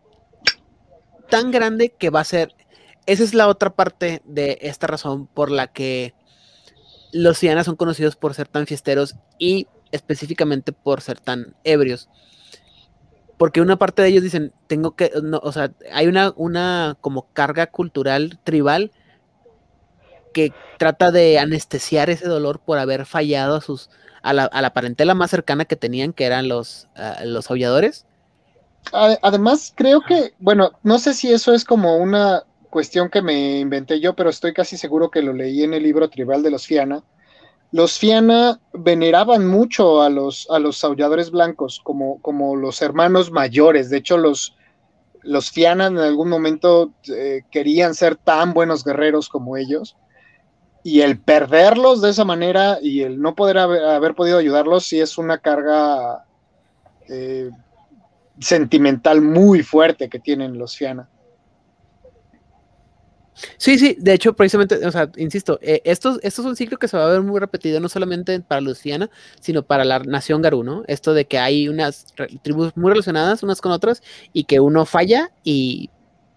tan grande que va a ser... Esa es la otra parte de esta razón por la que los Fianna son conocidos por ser tan fiesteros y específicamente por ser tan ebrios. Porque una parte de ellos dicen, tengo que, no, o sea, hay una, una como carga cultural tribal que trata de anestesiar ese dolor por haber fallado a sus, a la, a la parentela más cercana que tenían, que eran los, uh, los aulladores. Además, creo que, bueno, no sé si eso es como una cuestión que me inventé yo, pero estoy casi seguro que lo leí en el libro tribal de los Fianna. Los Fianna veneraban mucho a los, a los aulladores blancos como, como los hermanos mayores. De hecho, los, los Fianna en algún momento eh, querían ser tan buenos guerreros como ellos. Y el perderlos de esa manera y el no poder haber, haber podido ayudarlos sí es una carga eh, sentimental muy fuerte que tienen los Fianna. Sí, sí, de hecho, precisamente, o sea, insisto, eh, esto, esto es un ciclo que se va a ver muy repetido, no solamente para los Fianna, sino para la nación Garú, ¿no? Esto de que hay unas tribus muy relacionadas unas con otras y que uno falla y...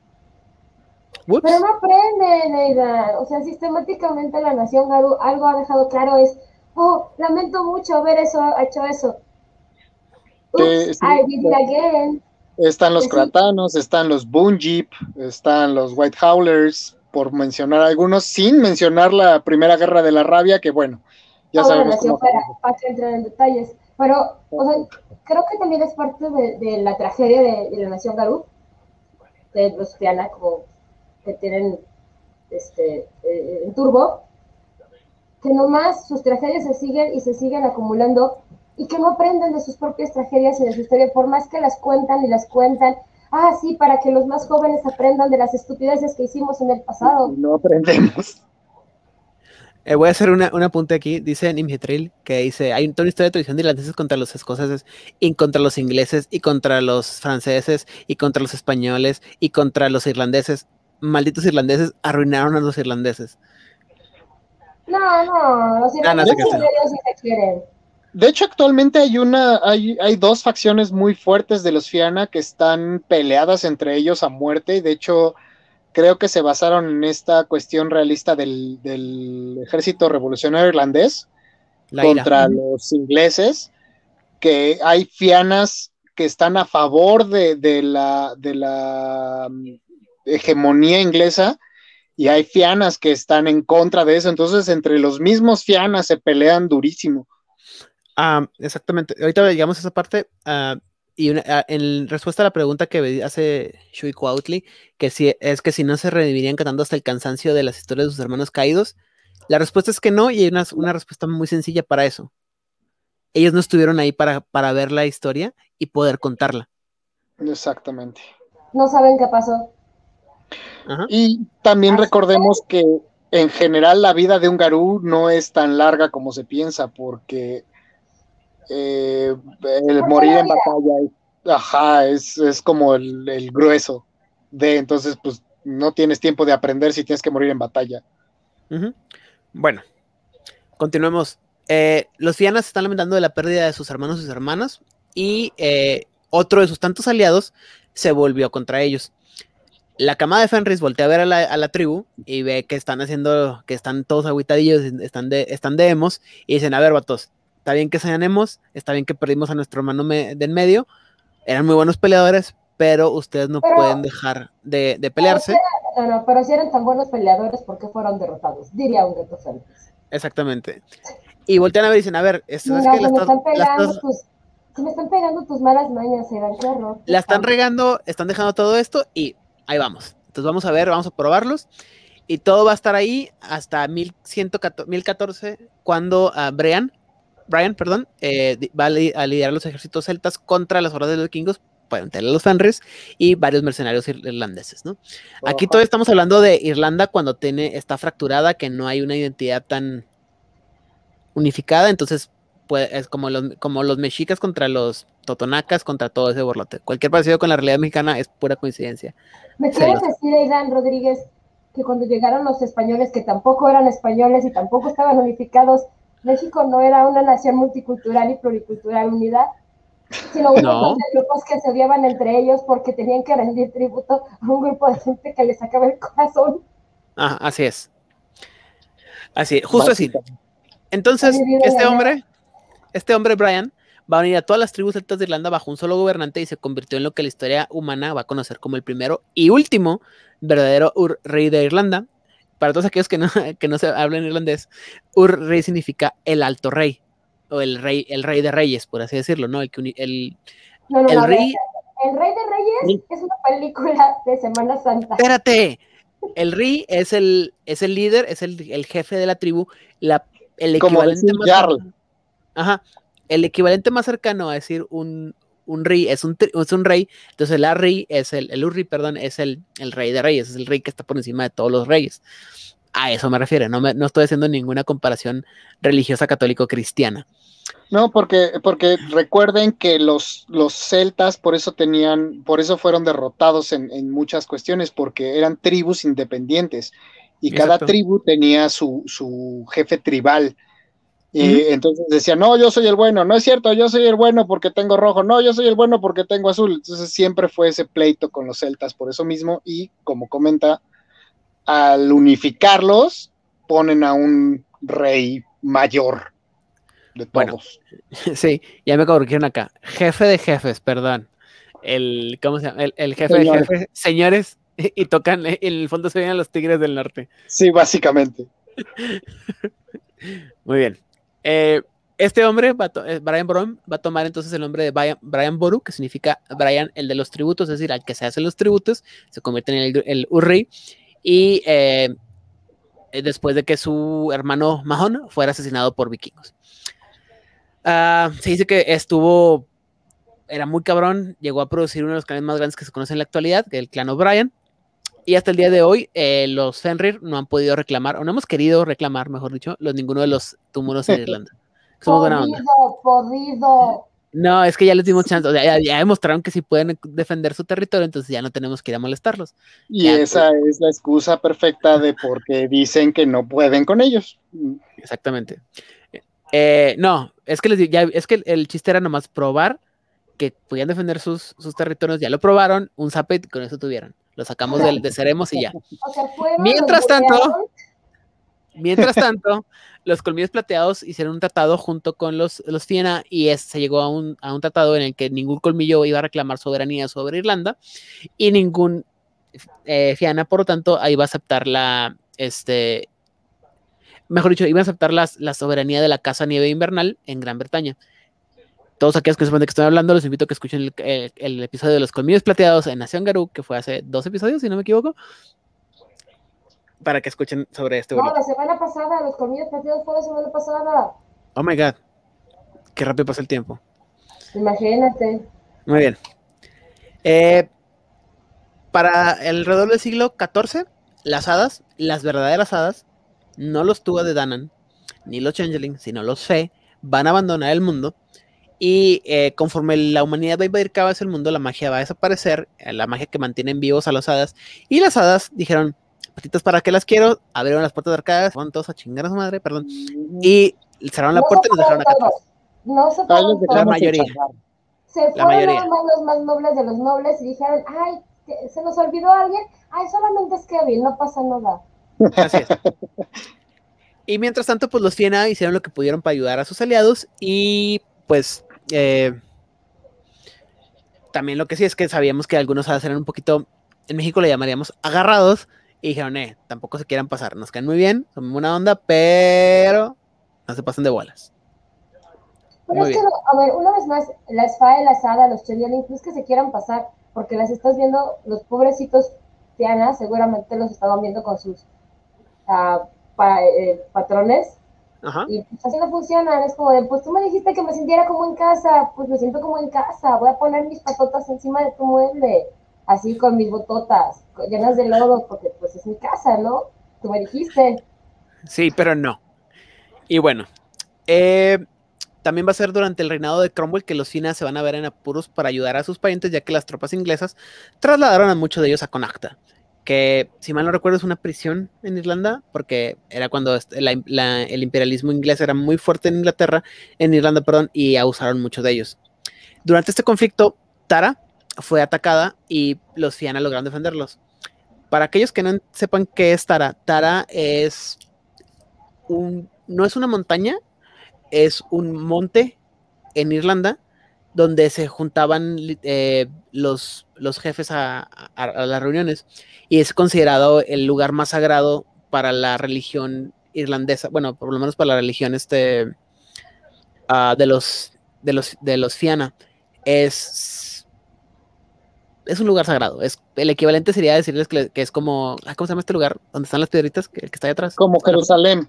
Ups. Pero no aprende, Neida. O sea, sistemáticamente la nación Garú algo ha dejado claro es, oh, lamento mucho haber eso, hecho eso. Oops, eh, sí, I did it again. Están los Kratanos, sí. Están los Bunjip, están los White Howlers, por mencionar algunos, sin mencionar la Primera Guerra de la Rabia, que bueno, ya oh, sabemos cómo... Para, para entrar en detalles, pero, o sea, creo que también es parte de, de la tragedia de, de la nación Garú, de los Fianna, como que tienen este, eh, en turbo, que nomás sus tragedias se siguen y se siguen acumulando, y que no aprenden de sus propias tragedias y de su historia, por más que las cuentan y las cuentan, ah, sí, para que los más jóvenes aprendan de las estupideces que hicimos en el pasado. No aprendemos. Eh, voy a hacer una, un apunte aquí, dice Nimgetril, que dice, hay toda una historia de traición de irlandeses contra los escoceses, y contra los ingleses, y contra los franceses, y contra los españoles, y contra los irlandeses. Malditos irlandeses arruinaron a los irlandeses. No, no, los irlandeses ah, no, sí se quieren. De hecho, actualmente hay una, hay, hay dos facciones muy fuertes de los Fianna que están peleadas entre ellos a muerte, y de hecho creo que se basaron en esta cuestión realista del, del ejército revolucionario irlandés La contra ira. los ingleses, que hay Fiannas que están a favor de, de, la, de la hegemonía inglesa, y hay Fiannas que están en contra de eso, entonces entre los mismos Fiannas se pelean durísimo. Um, exactamente, ahorita llegamos a esa parte uh, y una, uh, en respuesta a la pregunta que hace Shui Cuautli, que si es que si no se redimirían cantando hasta el cansancio de las historias de sus hermanos caídos, la respuesta es que no, y hay una, una respuesta muy sencilla para eso. Ellos no estuvieron ahí para, para ver la historia y poder contarla. Exactamente. No saben qué pasó. Ajá. Y también Así recordemos que en general la vida de un Garú no es tan larga como se piensa, porque eh, el ¿Por qué morir la en vida? batalla es, ajá, es, es como el, el grueso de, entonces pues no tienes tiempo de aprender si tienes que morir en batalla. Ujú. Bueno, continuemos. Eh, los Fianas se están lamentando de la pérdida de sus hermanos y sus hermanas, y eh, otro de sus tantos aliados se volvió contra ellos. La camada de Fenris voltea a ver a la, a la tribu y ve que están haciendo, que están todos agüitadillos, están de, están de emos, y dicen, a ver, vatos, está bien que sean emos, está bien que perdimos a nuestro hermano me, de en medio, eran muy buenos peleadores, pero ustedes no Pero, pueden dejar de, de pero, si pelearse. eran, no, no, pero si eran tan buenos peleadores, ¿por qué fueron derrotados? Diría un gato Félix. Exactamente. Y voltean a ver y dicen, a ver, esto es Mira, que la se me estás, están la pegando estás, tus, se me están pegando tus malas mañas, Evan, qué horror, qué la están espanto. regando, están dejando todo esto y ahí vamos. Entonces vamos a ver, vamos a probarlos. Y todo va a estar ahí hasta mil catorce, cuando uh, Brian, Brian, perdón, eh, va a, li a, liderar los ejércitos celtas contra las hordas de los vikingos, para meterle a los Fenris y varios mercenarios irlandeses, ¿no? Aquí Ajá. todavía estamos hablando de Irlanda cuando tiene, está fracturada, que no hay una identidad tan unificada, entonces pues, es como los, como los mexicas contra los totonacas, contra todo ese borlote. Cualquier parecido con la realidad mexicana es pura coincidencia. ¿Me Se quieres los... decir, Aidan Rodríguez, que cuando llegaron los españoles, que tampoco eran españoles y tampoco estaban unificados, México no era una nación multicultural y pluricultural unida, sino un montón No. de grupos que se odiaban entre ellos porque tenían que rendir tributo a un grupo de gente que les sacaba el corazón? Ajá, así es. Así, justo así. He Entonces, vivido este engañada. hombre, este hombre, Brian, va a unir a todas las tribus celtas de Irlanda bajo un solo gobernante y se convirtió en lo que la historia humana va a conocer como el primero y último verdadero Ur rey de Irlanda. Para todos aquellos que no, que no se hablan irlandés, Ur rey significa el alto rey, o el rey, el rey de reyes, por así decirlo, ¿no? El, el, No, no, el no, rey... El Rey de Reyes es una película de Semana Santa. Espérate, el rey es el, es el líder, es el, el jefe de la tribu, la, el equivalente más... Jarl. Ajá, el equivalente más cercano a decir un, un rey es un, es un rey, entonces el Arri es el, el Urri, perdón, es el, el rey de reyes, es el rey que está por encima de todos los reyes. A eso me refiero, no, me, no estoy haciendo ninguna comparación religiosa católico-cristiana. No, porque, porque recuerden que los, los celtas por eso tenían, por eso fueron derrotados en, en muchas cuestiones, porque eran tribus independientes y Exacto. cada tribu tenía su, su jefe tribal. Y uh-huh. Entonces decían, no, yo soy el bueno, no es cierto, yo soy el bueno porque tengo rojo, no, yo soy el bueno porque tengo azul. Entonces siempre fue ese pleito con los celtas por eso mismo, y como comenta, al unificarlos, ponen a un rey mayor de todos. Bueno, sí, ya me corrigieron acá. Jefe de jefes, perdón. El, ¿cómo se llama? El, el jefe señores. de jefes, señores, y tocan, en el fondo se ven los Tigres del Norte. Sí, básicamente. Muy bien. Eh, este hombre, va to, Brian Boru, va a tomar entonces el nombre de Brian, Brian Boru, que significa Brian, el de los tributos, es decir, al que se hacen los tributos, se convierte en el, el Urri, y eh, después de que su hermano Mahon fuera asesinado por vikingos. Uh, se dice que estuvo, era muy cabrón, llegó a producir uno de los clanes más grandes que se conoce en la actualidad, el clan O'Brien, y hasta el día de hoy eh, los Fenrir no han podido reclamar, o no hemos querido reclamar, mejor dicho, los, ninguno de los túmulos en Irlanda. Somos buena onda. Podido. No, es que ya les dimos chance, o sea, ya, ya demostraron que sí pueden defender su territorio, entonces ya no tenemos que ir a molestarlos. Y ya, esa pues, es la excusa perfecta de por qué dicen que no pueden con ellos. Exactamente. Eh, no, es que, les, ya, es que el, el chiste era nomás probar que podían defender sus, sus territorios, ya lo probaron, un zape y con eso tuvieron. Lo sacamos de, de Ceremos y ya. O sea, mientras tanto, mientras tanto, los colmillos plateados hicieron un tratado junto con los, los Fianna, y es, se llegó a un, a un tratado en el que ningún colmillo iba a reclamar soberanía sobre Irlanda, y ningún eh, Fianna, por lo tanto, iba a aceptar la, este, mejor dicho, iba a aceptar las, la soberanía de la Casa Nieve Invernal en Gran Bretaña. Todos aquellos que sepan de que estoy hablando, los invito a que escuchen el, el, el episodio de los colmillos plateados en Nación Garú, que fue hace dos episodios, si no me equivoco, para que escuchen sobre este. No, la semana pasada, los colmillos plateados fue la semana pasada. Oh my God, qué rápido pasa el tiempo. Imagínate. Muy bien. Eh, para alrededor del siglo catorce, las hadas, las verdaderas hadas, no los Tuga de Danann, ni los Changeling, sino los Fe, van a abandonar el mundo. Y eh, conforme la humanidad va a invadir cada vez el mundo, la magia va a desaparecer, eh, la magia que mantienen vivos a las hadas. Y las hadas dijeron, patitas, ¿para qué las quiero? Abrieron las puertas de arcadas, fueron todos a chingar a su madre, perdón. Y cerraron la No puerta se y nos dejaron fueron acá atrás. todos. No se Ahí fueron les todos. La dejamos mayoría. el changar. Se La fueron mayoría. nada más los más nobles de los nobles y dijeron, ay, que se nos olvidó alguien. Ay, solamente es Kevin, no pasa nada. Así es. Y mientras tanto, pues los Fiena hicieron lo que pudieron para ayudar a sus aliados. Y pues eh, también lo que sí es que sabíamos que algunos hadas eran un poquito, en México le llamaríamos agarrados. Y dijeron, eh, tampoco se quieran pasar, nos caen muy bien, son buena onda, pero no se pasen de bolas. Pero Muy es que, bien. a ver, una vez más, la espada y la asada, los Changeling, no es que se quieran pasar, porque las estás viendo, los pobrecitos Tiana, seguramente los estaban viendo con sus uh, pa, eh, patrones, Ajá. y pues así no funcionan, es como de, pues tú me dijiste que me sintiera como en casa, pues me siento como en casa, voy a poner mis patotas encima de tu mueble, así con mis bototas, llenas de lodo, porque pues es mi casa, ¿no? Tú me dijiste. Sí, pero no. Y bueno, eh, también va a ser durante el reinado de Cromwell que los Fiena se van a ver en apuros para ayudar a sus parientes, ya que las tropas inglesas trasladaron a muchos de ellos a Connacht, que si mal no recuerdo es una prisión en Irlanda, porque era cuando la, la, el imperialismo inglés era muy fuerte en Inglaterra, en Irlanda, perdón, y abusaron muchos de ellos. Durante este conflicto, Tara fue atacada y los Fianna lograron defenderlos. Para aquellos que no sepan qué es Tara, Tara es un, no es una montaña, es un monte en Irlanda donde se juntaban eh, los, los jefes a, a, a, las reuniones y es considerado el lugar más sagrado para la religión irlandesa, bueno, por lo menos para la religión este, uh, de los de los de los Fianna. Es es un lugar sagrado. Es, el equivalente sería decirles que, que es como, ¿cómo se llama este lugar? Donde están las piedritas, que, que está ahí atrás. Como Jerusalén.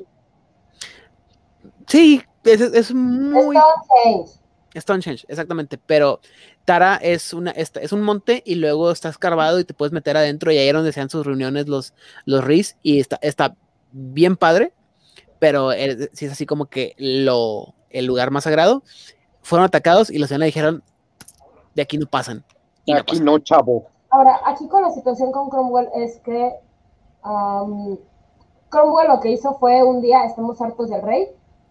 Sí, es, es muy... Stonehenge. Stonehenge, exactamente. Pero Tara es, una, es, es un monte y luego está escarbado y te puedes meter adentro y ahí es donde se dan sus reuniones los, los Rhys y está, está bien padre, pero es, sí es así como que lo, el lugar más sagrado. Fueron atacados y los Fianna dijeron, de aquí no pasan. Y aquí no, no, chavo. Ahora, aquí con la situación con Cromwell es que um, Cromwell lo que hizo fue un día, estamos hartos del rey,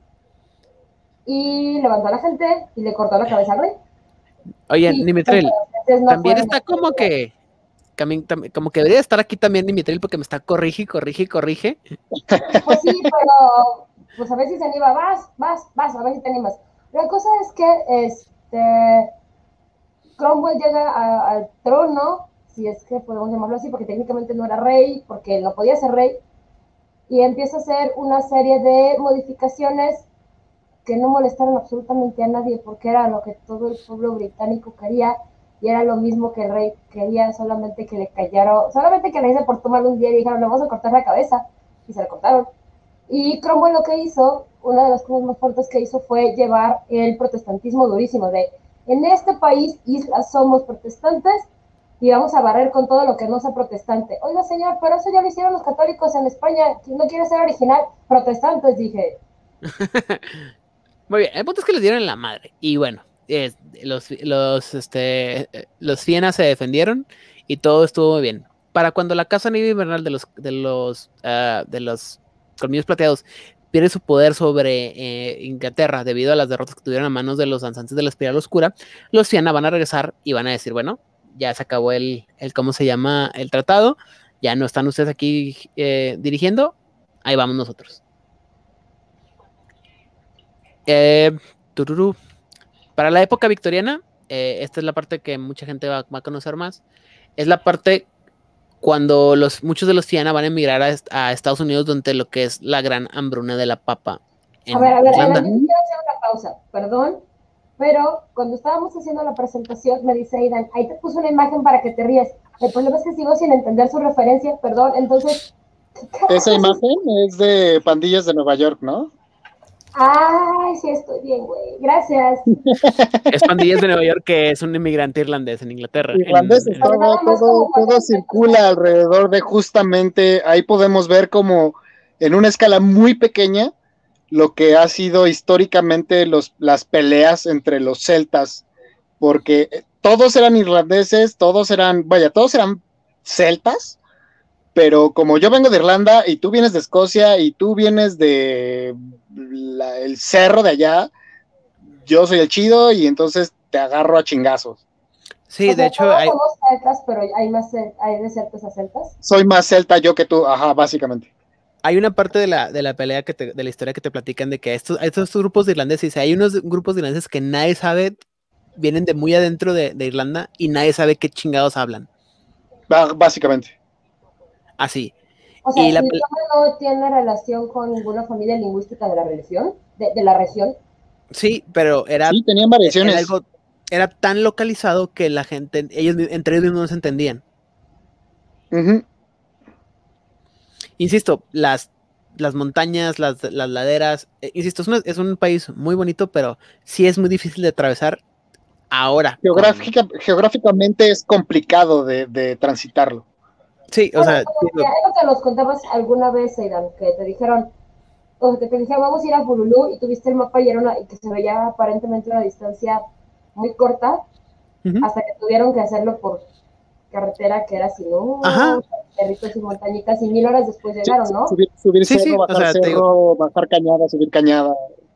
y levantó a la gente y le cortó la cabeza al rey. Oye, Dimitril, no también está como que, como que debería estar aquí también Dimitril porque me está corrige, corrige, corrige. Pues sí, pero pues a ver si se anima, vas, vas, vas, a ver si te animas. La cosa es que este Cromwell llega al trono, si es que podemos llamarlo así, porque técnicamente no era rey, porque no podía ser rey, y empieza a hacer una serie de modificaciones que no molestaron absolutamente a nadie, porque era lo que todo el pueblo británico quería, y era lo mismo que el rey quería, solamente que le callaron, solamente que el rey se portó mal un día y dijeron, le vamos a cortar la cabeza, y se la cortaron. Y Cromwell lo que hizo, una de las cosas más fuertes que hizo fue llevar el protestantismo durísimo, de en este país, islas, somos protestantes, y vamos a barrer con todo lo que no sea protestante. Oiga, señor, pero eso ya lo hicieron los católicos en España, no quiere ser original, protestantes, dije. Muy bien, el punto es que les dieron en la madre. Y bueno, eh, los, los, este, los Fianna se defendieron y todo estuvo muy bien. Para cuando la casa nieve invernal de los, de los, uh, de los colmillos plateados pierde su poder sobre eh, Inglaterra debido a las derrotas que tuvieron a manos de los danzantes de la espiral oscura, los Fianna van a regresar y van a decir, bueno, ya se acabó el, el ¿cómo se llama? El tratado, ya no están ustedes aquí eh, dirigiendo, ahí vamos nosotros. Eh, tururú. Para la época victoriana, eh, esta es la parte que mucha gente va, va a conocer más, es la parte cuando los, muchos de los Fianna van a emigrar a, a Estados Unidos durante lo que es la gran hambruna de la papa en a ver, a ver, Irlanda. a ver, yo quiero hacer una pausa, perdón, pero cuando estábamos haciendo la presentación me dice Aidan, ahí te puse una imagen para que te ríes. El problema es que sigo sin entender su referencia, perdón, entonces... Esa imagen es de Pandillas de Nueva York, ¿no? Ay, sí, estoy bien, güey. Gracias. Es Pandillas de Nueva York, que es un inmigrante irlandés en Inglaterra. Irlandés, en, en... todo, Nada más todo, como todo circula alrededor de justamente, ahí podemos ver como en una escala muy pequeña lo que ha sido históricamente los, las peleas entre los celtas, porque todos eran irlandeses, todos eran, vaya, todos eran celtas, pero como yo vengo de Irlanda y tú vienes de Escocia y tú vienes de la, el cerro de allá, yo soy el chido y entonces te agarro a chingazos. Sí, o de sea, hecho, todos hay, somos celtas, pero hay más cel- hay de celtas a celtas. Soy más celta yo que tú, ajá, básicamente. hay una parte de la, de la pelea, que te, de la historia que te platican de que estos, estos grupos de irlandeses, hay unos grupos de irlandeses que nadie sabe, vienen de muy adentro de, de Irlanda y nadie sabe qué chingados hablan. B- básicamente. Así. O sea, Y su la, idioma no tiene relación con ninguna familia lingüística de la religión, de, de la región. sí, pero era, Sí, tenían era variaciones. algo, era tan localizado que la gente, ellos entre ellos mismos no se entendían. Uh-huh. Insisto, las, las montañas, las, las laderas, eh, insisto, es, una, es un país muy bonito, pero sí es muy difícil de atravesar ahora. Geográfica, con... Geográficamente es complicado de, de transitarlo. Sí, o Bueno, sea, como que algo que nos contabas alguna vez, Aidan, que te dijeron, o que te dijeron, vamos a ir a Bululú, y tuviste el mapa y, era una, y que se veía aparentemente una distancia muy corta, uh-huh. hasta que tuvieron que hacerlo por carretera, que era así, ¿no? Ajá. Cerritos y montañitas, y mil horas después llegaron, sí, ¿no? Subir, subir sí, cerro, sí, bajar o sea, cerro, digo... bajar cañada, subir cañada.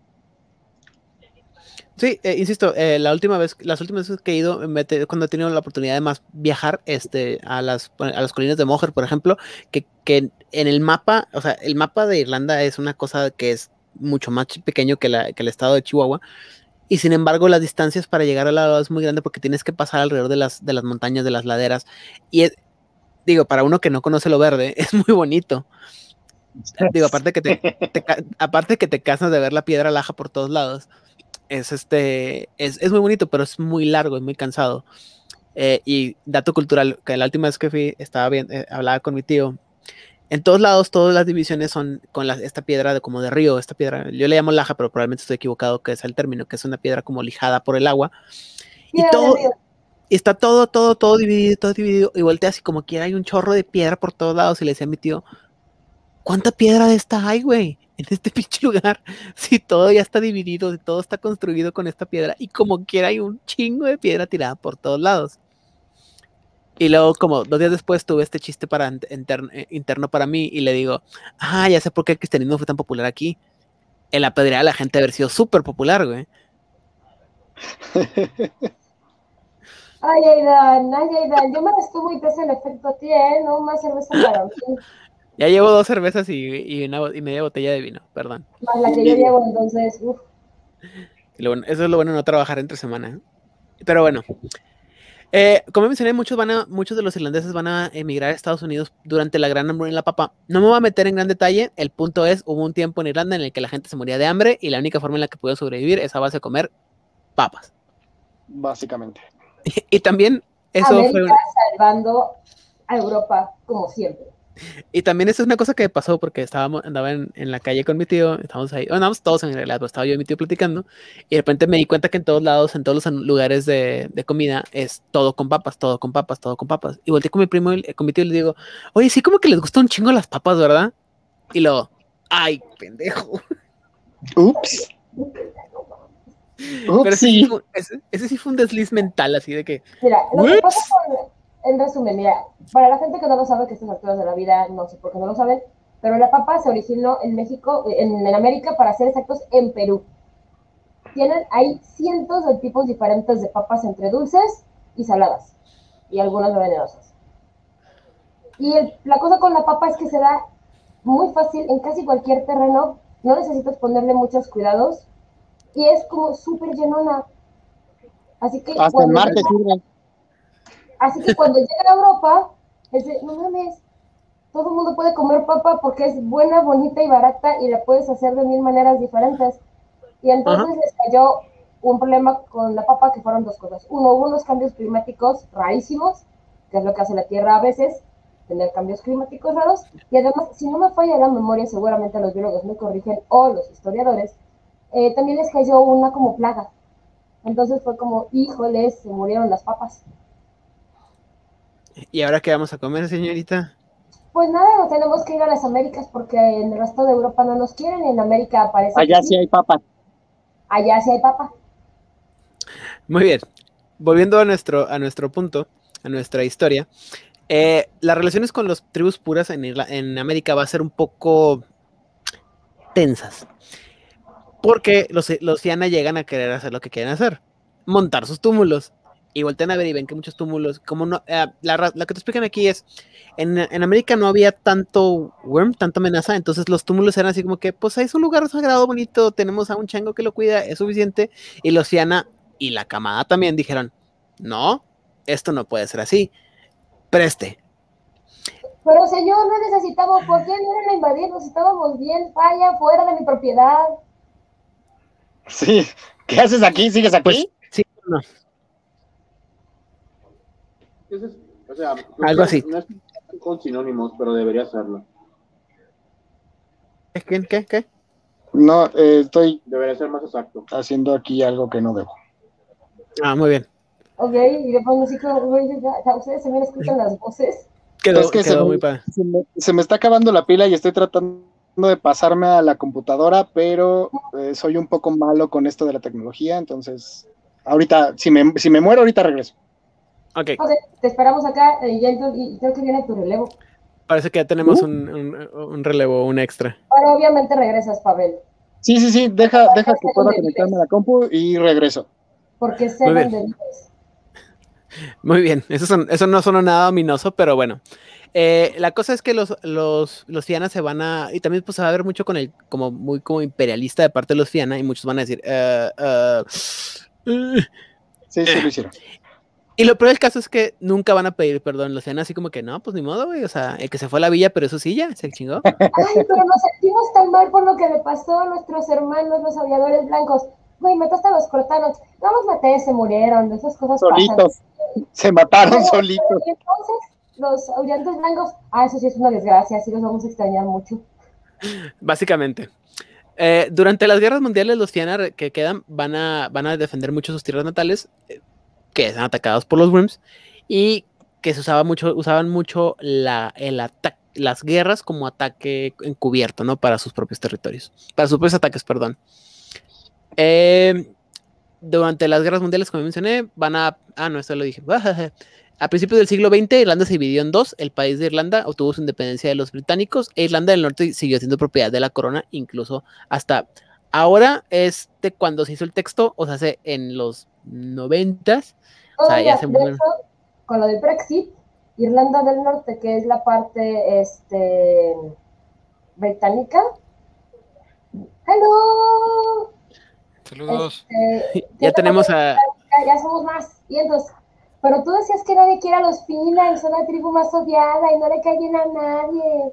Sí, eh, insisto, eh, la última vez, las últimas veces que he ido, me te, cuando he tenido la oportunidad de más viajar este, a, las, a las colinas de Moher, por ejemplo, que, que en el mapa, o sea, el mapa de Irlanda es una cosa que es mucho más pequeño que, la, que el estado de Chihuahua, y sin embargo las distancias para llegar al lado es muy grande porque tienes que pasar alrededor de las, de las montañas, de las laderas, y es, digo, para uno que no conoce lo verde, es muy bonito. Digo, aparte que te, te aparte que te cansas de ver la piedra laja por todos lados. Es este, es, es muy bonito, pero es muy largo, es muy cansado. Eh, y dato cultural, que la última vez que fui, estaba bien, eh, hablaba con mi tío. En todos lados, todas las divisiones son con la, esta piedra de como de río, esta piedra, yo le llamo laja, pero probablemente estoy equivocado, que es el término, que es una piedra como lijada por el agua. Y Piedra todo, del río. y está todo, todo, todo dividido, todo dividido, y voltea así como quiera, hay un chorro de piedra por todos lados, y le decía a mi tío, ¿cuánta piedra de esta hay, güey? En este pinche lugar, si todo ya está dividido, si todo está construido con esta piedra, y como quiera hay un chingo de piedra tirada por todos lados. Y luego, como dos días después, tuve este chiste para interno, interno para mí, y le digo, ah, ya sé por qué el cristianismo fue tan popular aquí. En la pedrería la gente haber sido súper popular, güey. Ay, Aidan, ay, Aidan, yo me estuvo y te hace el efecto a ti, ¿eh? No más cerveza para mí. Ya llevo dos cervezas y, y, una, y media botella de vino, perdón. Más la que yo llevo, entonces, uff. Bueno, eso es lo bueno de no trabajar entre semana. ¿eh? Pero bueno, eh, como mencioné, muchos, van a, muchos de los irlandeses van a emigrar a Estados Unidos durante la gran hambre en la papa. No me voy a meter en gran detalle, el punto es, hubo un tiempo en Irlanda en el que la gente se moría de hambre y la única forma en la que pudieron sobrevivir es a base de comer papas. Básicamente. Y, y también eso América fue... salvando a Europa, como siempre. Y también eso es una cosa que pasó porque estábamos, andaba en, en la calle con mi tío, estábamos ahí, bueno, andábamos todos en realidad, pero estaba yo y mi tío platicando, y de repente me di cuenta que en todos lados, en todos los lugares de, de comida, es todo con papas, todo con papas, todo con papas. Y volteé con mi primo, con mi tío y le digo, oye, sí como que les gusta un chingo las papas, ¿verdad? Y luego, ay, pendejo. Ups. Pero ese sí, fue, ese, ese sí fue un desliz mental, así de que... Mira, lo que pasa con, en resumen, mira, para la gente que no lo sabe, que estas alturas de la vida, no sé por qué no lo saben, pero la papa se originó en México, en, en América, para ser exactos, en Perú. Tienen, hay cientos de tipos diferentes de papas entre dulces y saladas, y algunas venenosas. Y el, la cosa con la papa es que se da muy fácil en casi cualquier terreno, no necesitas ponerle muchos cuidados, y es como súper llenona. Así que hasta en Marte sirve. Así que cuando llega a Europa, es de, no mames, todo el mundo puede comer papa porque es buena, bonita y barata y la puedes hacer de mil maneras diferentes. Y entonces uh-huh. les cayó un problema con la papa que fueron dos cosas. Uno, hubo unos cambios climáticos rarísimos, que es lo que hace la Tierra a veces, tener cambios climáticos raros. Y además, si no me falla la memoria, seguramente los biólogos me corrigen o los historiadores, eh, también les cayó una como plaga. Entonces fue como, híjoles, se murieron las papas. ¿Y ahora qué vamos a comer, señorita? Pues nada, no tenemos que ir a las Américas porque en el resto de Europa no nos quieren y en América parece que Allá sí. sí hay papas. Allá sí hay papa. Muy bien. Volviendo a nuestro, a nuestro punto, a nuestra historia, eh, las relaciones con las tribus puras en, Irla en América va a ser un poco tensas. Porque los, los Fianna llegan a querer hacer lo que quieren hacer, montar sus túmulos. Y voltean a ver y ven que muchos túmulos, como no, eh, la, la, que te explican aquí es, en, en América no había tanto worm, tanta amenaza, entonces los túmulos eran así como que, pues es un lugar sagrado, bonito, tenemos a un chango que lo cuida, es suficiente. Y los Fianna y la camada también dijeron, no, esto no puede ser así, preste. Pero señor, no necesitamos, ¿por qué vienen a invadirnos? Estábamos bien, vaya, fuera de mi propiedad. Sí, ¿qué haces aquí? ¿Sigues aquí? Pues sí, no. Eso es, o sea, algo así. No es con sinónimos, pero debería serlo. ¿Qué? ¿Qué? ¿Qué? No, eh, estoy Debería ser más exacto. haciendo aquí algo que no debo. Ah, muy bien. Ok, y le pongo así como, ¿ustedes también escuchan las voces? Quedó, es que quedó se, muy me, padre. se, me, se me está acabando la pila y estoy tratando de pasarme a la computadora, pero eh, soy un poco malo con esto de la tecnología, entonces ahorita, si me, si me muero, ahorita regreso. Ok. Ok, te esperamos acá y, ya, y creo que viene tu relevo. Parece que ya tenemos uh. un, un, un relevo, un extra. Ahora obviamente regresas, Pavel. Sí, sí, sí, deja, deja que pueda conectarme a la compu y regreso. Porque sé dónde vives. Muy bien, eso, son, eso no sonó nada ominoso, pero bueno. Eh, la cosa es que los, los, los Fianna se van a, y también pues se va a ver mucho con el, como muy como imperialista de parte de los Fianna, y muchos van a decir, uh, uh, uh, sí, sí lo hicieron. Y lo peor del caso es que nunca van a pedir perdón, los Fianna así como que, no, pues ni modo, güey, o sea, el que se fue a la villa, pero eso sí ya, se chingó. Ay, pero nos sentimos tan mal por lo que le pasó a nuestros hermanos, los aviadores blancos. Güey, mataste a los cortanos. No los maté, se murieron, esas cosas solitos. pasan. Se mataron pero, solitos. Pero, y entonces, los aullantes blancos, ah, eso sí es una desgracia, sí los vamos a extrañar mucho. Básicamente. Eh, durante las guerras mundiales, los Fianna que quedan van a, van a defender mucho sus tierras natales, eh, que están atacados por los Worms, y que se usaba mucho, usaban mucho la, el ataque, las guerras como ataque encubierto, ¿no? Para sus propios territorios, para sus propios ataques, perdón. Eh, durante las guerras mundiales, como mencioné, van a, ah, no, esto lo dije, a principios del siglo veinte, Irlanda se dividió en dos, el país de Irlanda obtuvo su independencia de los británicos, e Irlanda del Norte siguió siendo propiedad de la corona, incluso hasta ahora, este, cuando se hizo el texto, o sea, hace en los noventas, oh, o sea, ya, ya se de hecho, con lo del Brexit, Irlanda del Norte, que es la parte este, británica. ¡Hello! Saludos. Este, ya tenemos a... Ya, ya somos más. Y entonces, pero tú decías que nadie quiere a los Fianna y son la tribu más odiada y no le cae bien a nadie.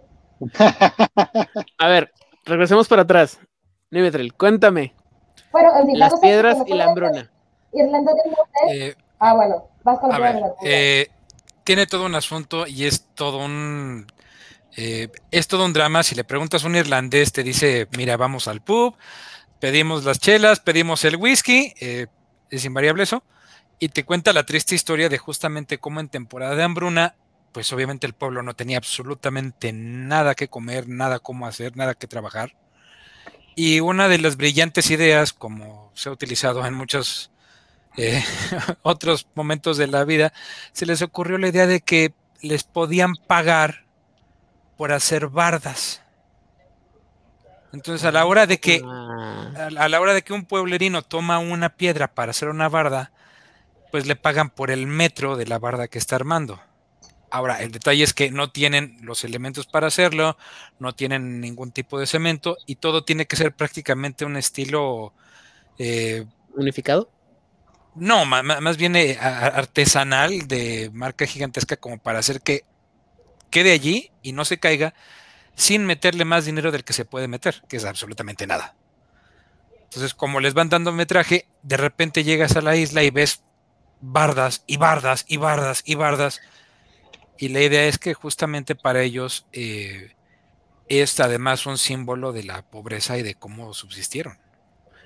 A ver, regresemos para atrás. Nimetril, cuéntame. Bueno, en fin, las piedras y la hambruna. Irlanda del Norte. Eh, ah, bueno, vas con la piedra ver, eh, tiene todo un asunto y es todo un eh, es todo un drama. Si le preguntas a un irlandés, te dice, mira, vamos al pub, pedimos las chelas, pedimos el whisky, eh, es invariable eso, y te cuenta la triste historia de justamente cómo en temporada de hambruna, pues obviamente el pueblo no tenía absolutamente nada que comer, nada cómo hacer, nada que trabajar. Y una de las brillantes ideas, como se ha utilizado en muchos eh, otros momentos de la vida, se les ocurrió la idea de que les podían pagar por hacer bardas. Entonces, a la hora de que a la hora de que un pueblerino toma una piedra para hacer una barda, pues le pagan por el metro de la barda que está armando. Ahora, el detalle es que no tienen los elementos para hacerlo, no tienen ningún tipo de cemento y todo tiene que ser prácticamente un estilo... Eh, ¿unificado? No, más, más bien eh, artesanal, de marca gigantesca, como para hacer que quede allí y no se caiga sin meterle más dinero del que se puede meter, que es absolutamente nada. Entonces, como les van dando metraje, de repente llegas a la isla y ves bardas y bardas y bardas y bardas. Y la idea es que justamente para ellos eh, es además un símbolo de la pobreza y de cómo subsistieron.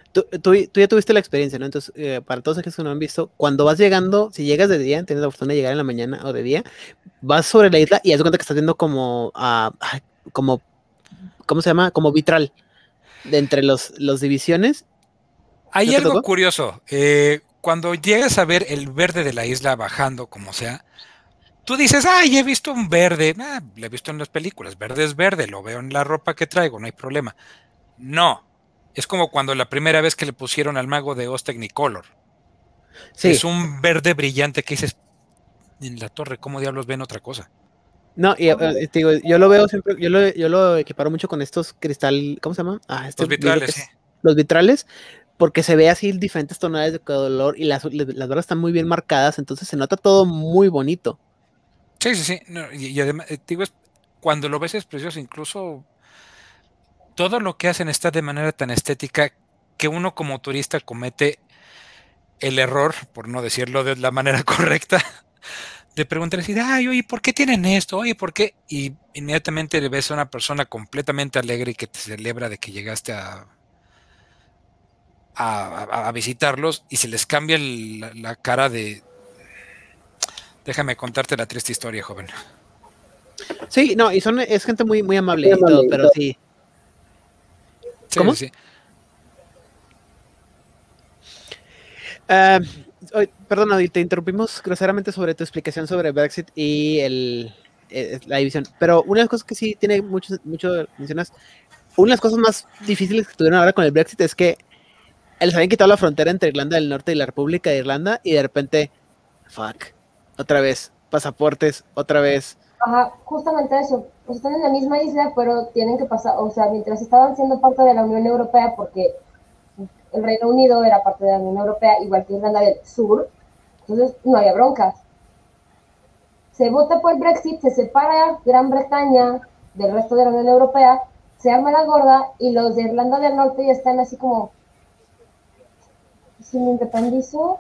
Tú, tú, tú ya tuviste la experiencia, ¿no? Entonces, eh, para todos aquellos que no han visto, cuando vas llegando, si llegas de día, tienes la oportunidad de llegar en la mañana o de día, vas sobre la isla y haz de cuenta que estás viendo como, uh, como, ¿cómo se llama? Como vitral de entre los, los divisiones. Hay ¿No te algo tocó? curioso. Eh, cuando llegas a ver el verde de la isla bajando, como sea, tú dices, ay, he visto un verde. Ah, lo he visto en las películas. Verde es verde, lo veo en la ropa que traigo, no hay problema. No. Es como cuando la primera vez que le pusieron al mago de Oz Technicolor. Sí. Es un verde brillante que dices, en la torre, ¿cómo diablos ven otra cosa? No, y uh, te digo, yo lo veo siempre, yo lo, yo lo equiparo mucho con estos cristal, ¿cómo se llama? Ah, este Los vidrio vitrales, que sí. es, los vitrales, porque se ve así diferentes tonalidades de color y las, las barras están muy bien marcadas, entonces se nota todo muy bonito. Sí, sí, sí. No, y, y además, te digo, es, cuando lo ves es precioso, incluso todo lo que hacen está de manera tan estética que uno como turista comete el error, por no decirlo de la manera correcta, de preguntar así, ay, oye, ¿por qué tienen esto? Oye, ¿por qué? Y inmediatamente le ves a una persona completamente alegre y que te celebra de que llegaste a, a, a- a visitarlos y se les cambia el- la, la cara de... Déjame contarte la triste historia, joven. Sí, no, y son, es gente muy, muy amable Muy y todo, amable y pero todo. sí. Sí, ¿Cómo? sí, sí. Uh, oh, perdona, te interrumpimos groseramente sobre tu explicación sobre Brexit y el, eh, la división, pero una de las cosas que sí tiene mucho, mucho mencionas, una de las cosas más difíciles que tuvieron ahora con el Brexit es que les habían quitado la frontera entre Irlanda del Norte y la República de Irlanda y de repente, fuck, otra vez, pasaportes, otra vez. Ajá, justamente eso. Pues están en la misma isla, pero tienen que pasar, o sea, mientras estaban siendo parte de la Unión Europea, porque el Reino Unido era parte de la Unión Europea, igual que Irlanda del Sur, entonces no había broncas. Se vota por el Brexit, se separa Gran Bretaña del resto de la Unión Europea, se arma la gorda y los de Irlanda del Norte ya están así como, si me independizo,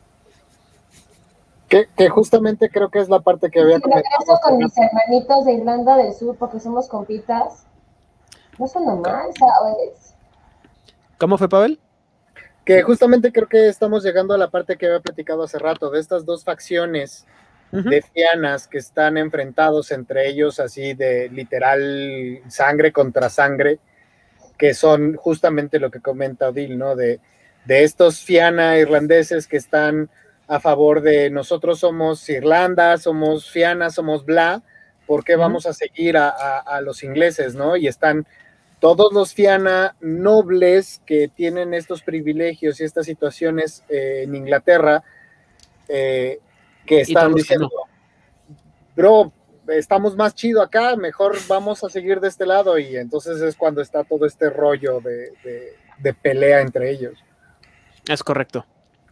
Que, que justamente creo que es la parte que había y regreso comentado. con mis hermanitos de Irlanda del Sur porque somos compitas. No suena mal, ¿sabes? ¿Cómo fue, Pavel? Que justamente creo que estamos llegando a la parte que había platicado hace rato, de estas dos facciones uh-huh. de fianas que están enfrentados entre ellos, así de literal sangre contra sangre, que son justamente lo que comenta Odil, ¿no? De, de estos fiana irlandeses que están a favor de nosotros somos Irlanda, somos fiana, somos bla, ¿por qué uh-huh. vamos a seguir a, a, a los ingleses, ¿no? Y están todos los fiana nobles que tienen estos privilegios y estas situaciones eh, en Inglaterra, eh, que están diciendo, no. bro, estamos más chido acá, mejor vamos a seguir de este lado, y entonces es cuando está todo este rollo de, de, de pelea entre ellos. Es correcto.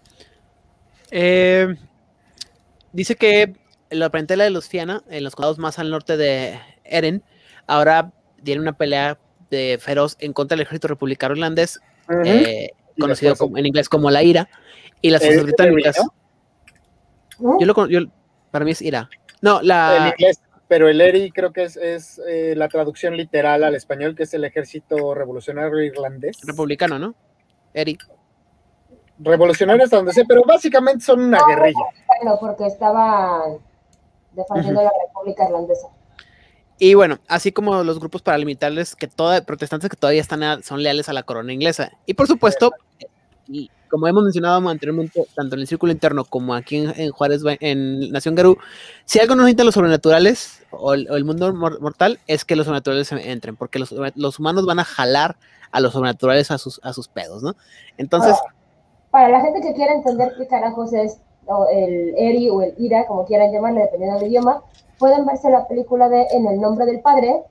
Eh, dice que la parentela de los fiana, en los condados más al norte de Erin, ahora tiene una pelea de feroz en contra del ejército republicano irlandés, uh-huh. eh, conocido como, en inglés como la IRA, y las fuerzas británicas. ¿No? Yo lo yo, para mí es IRA. No, la... En inglés, pero el E R I creo que es, es eh, la traducción literal al español, que es el Ejército Revolucionario Irlandés. Republicano, ¿no? E R I. Revolucionario hasta donde sé, pero básicamente son una no, guerrilla. No, porque estaban defendiendo uh-huh. la República Irlandesa. Y bueno, así como los grupos paramilitares que toda, protestantes que todavía están a, son leales a la corona inglesa. Y por supuesto, y como hemos mencionado anteriormente, tanto en el círculo interno como aquí en, en Juárez, en Nación Garú, si algo nos necesita los sobrenaturales o el, o el mundo mor mortal, es que los sobrenaturales entren, porque los, los humanos van a jalar a los sobrenaturales a sus, a sus pedos, ¿no? Entonces... Ah, para la gente que quiera entender qué carajos es o el E R I o el IRA, como quieran llamarle, dependiendo del idioma, pueden verse la película de En el nombre del padre,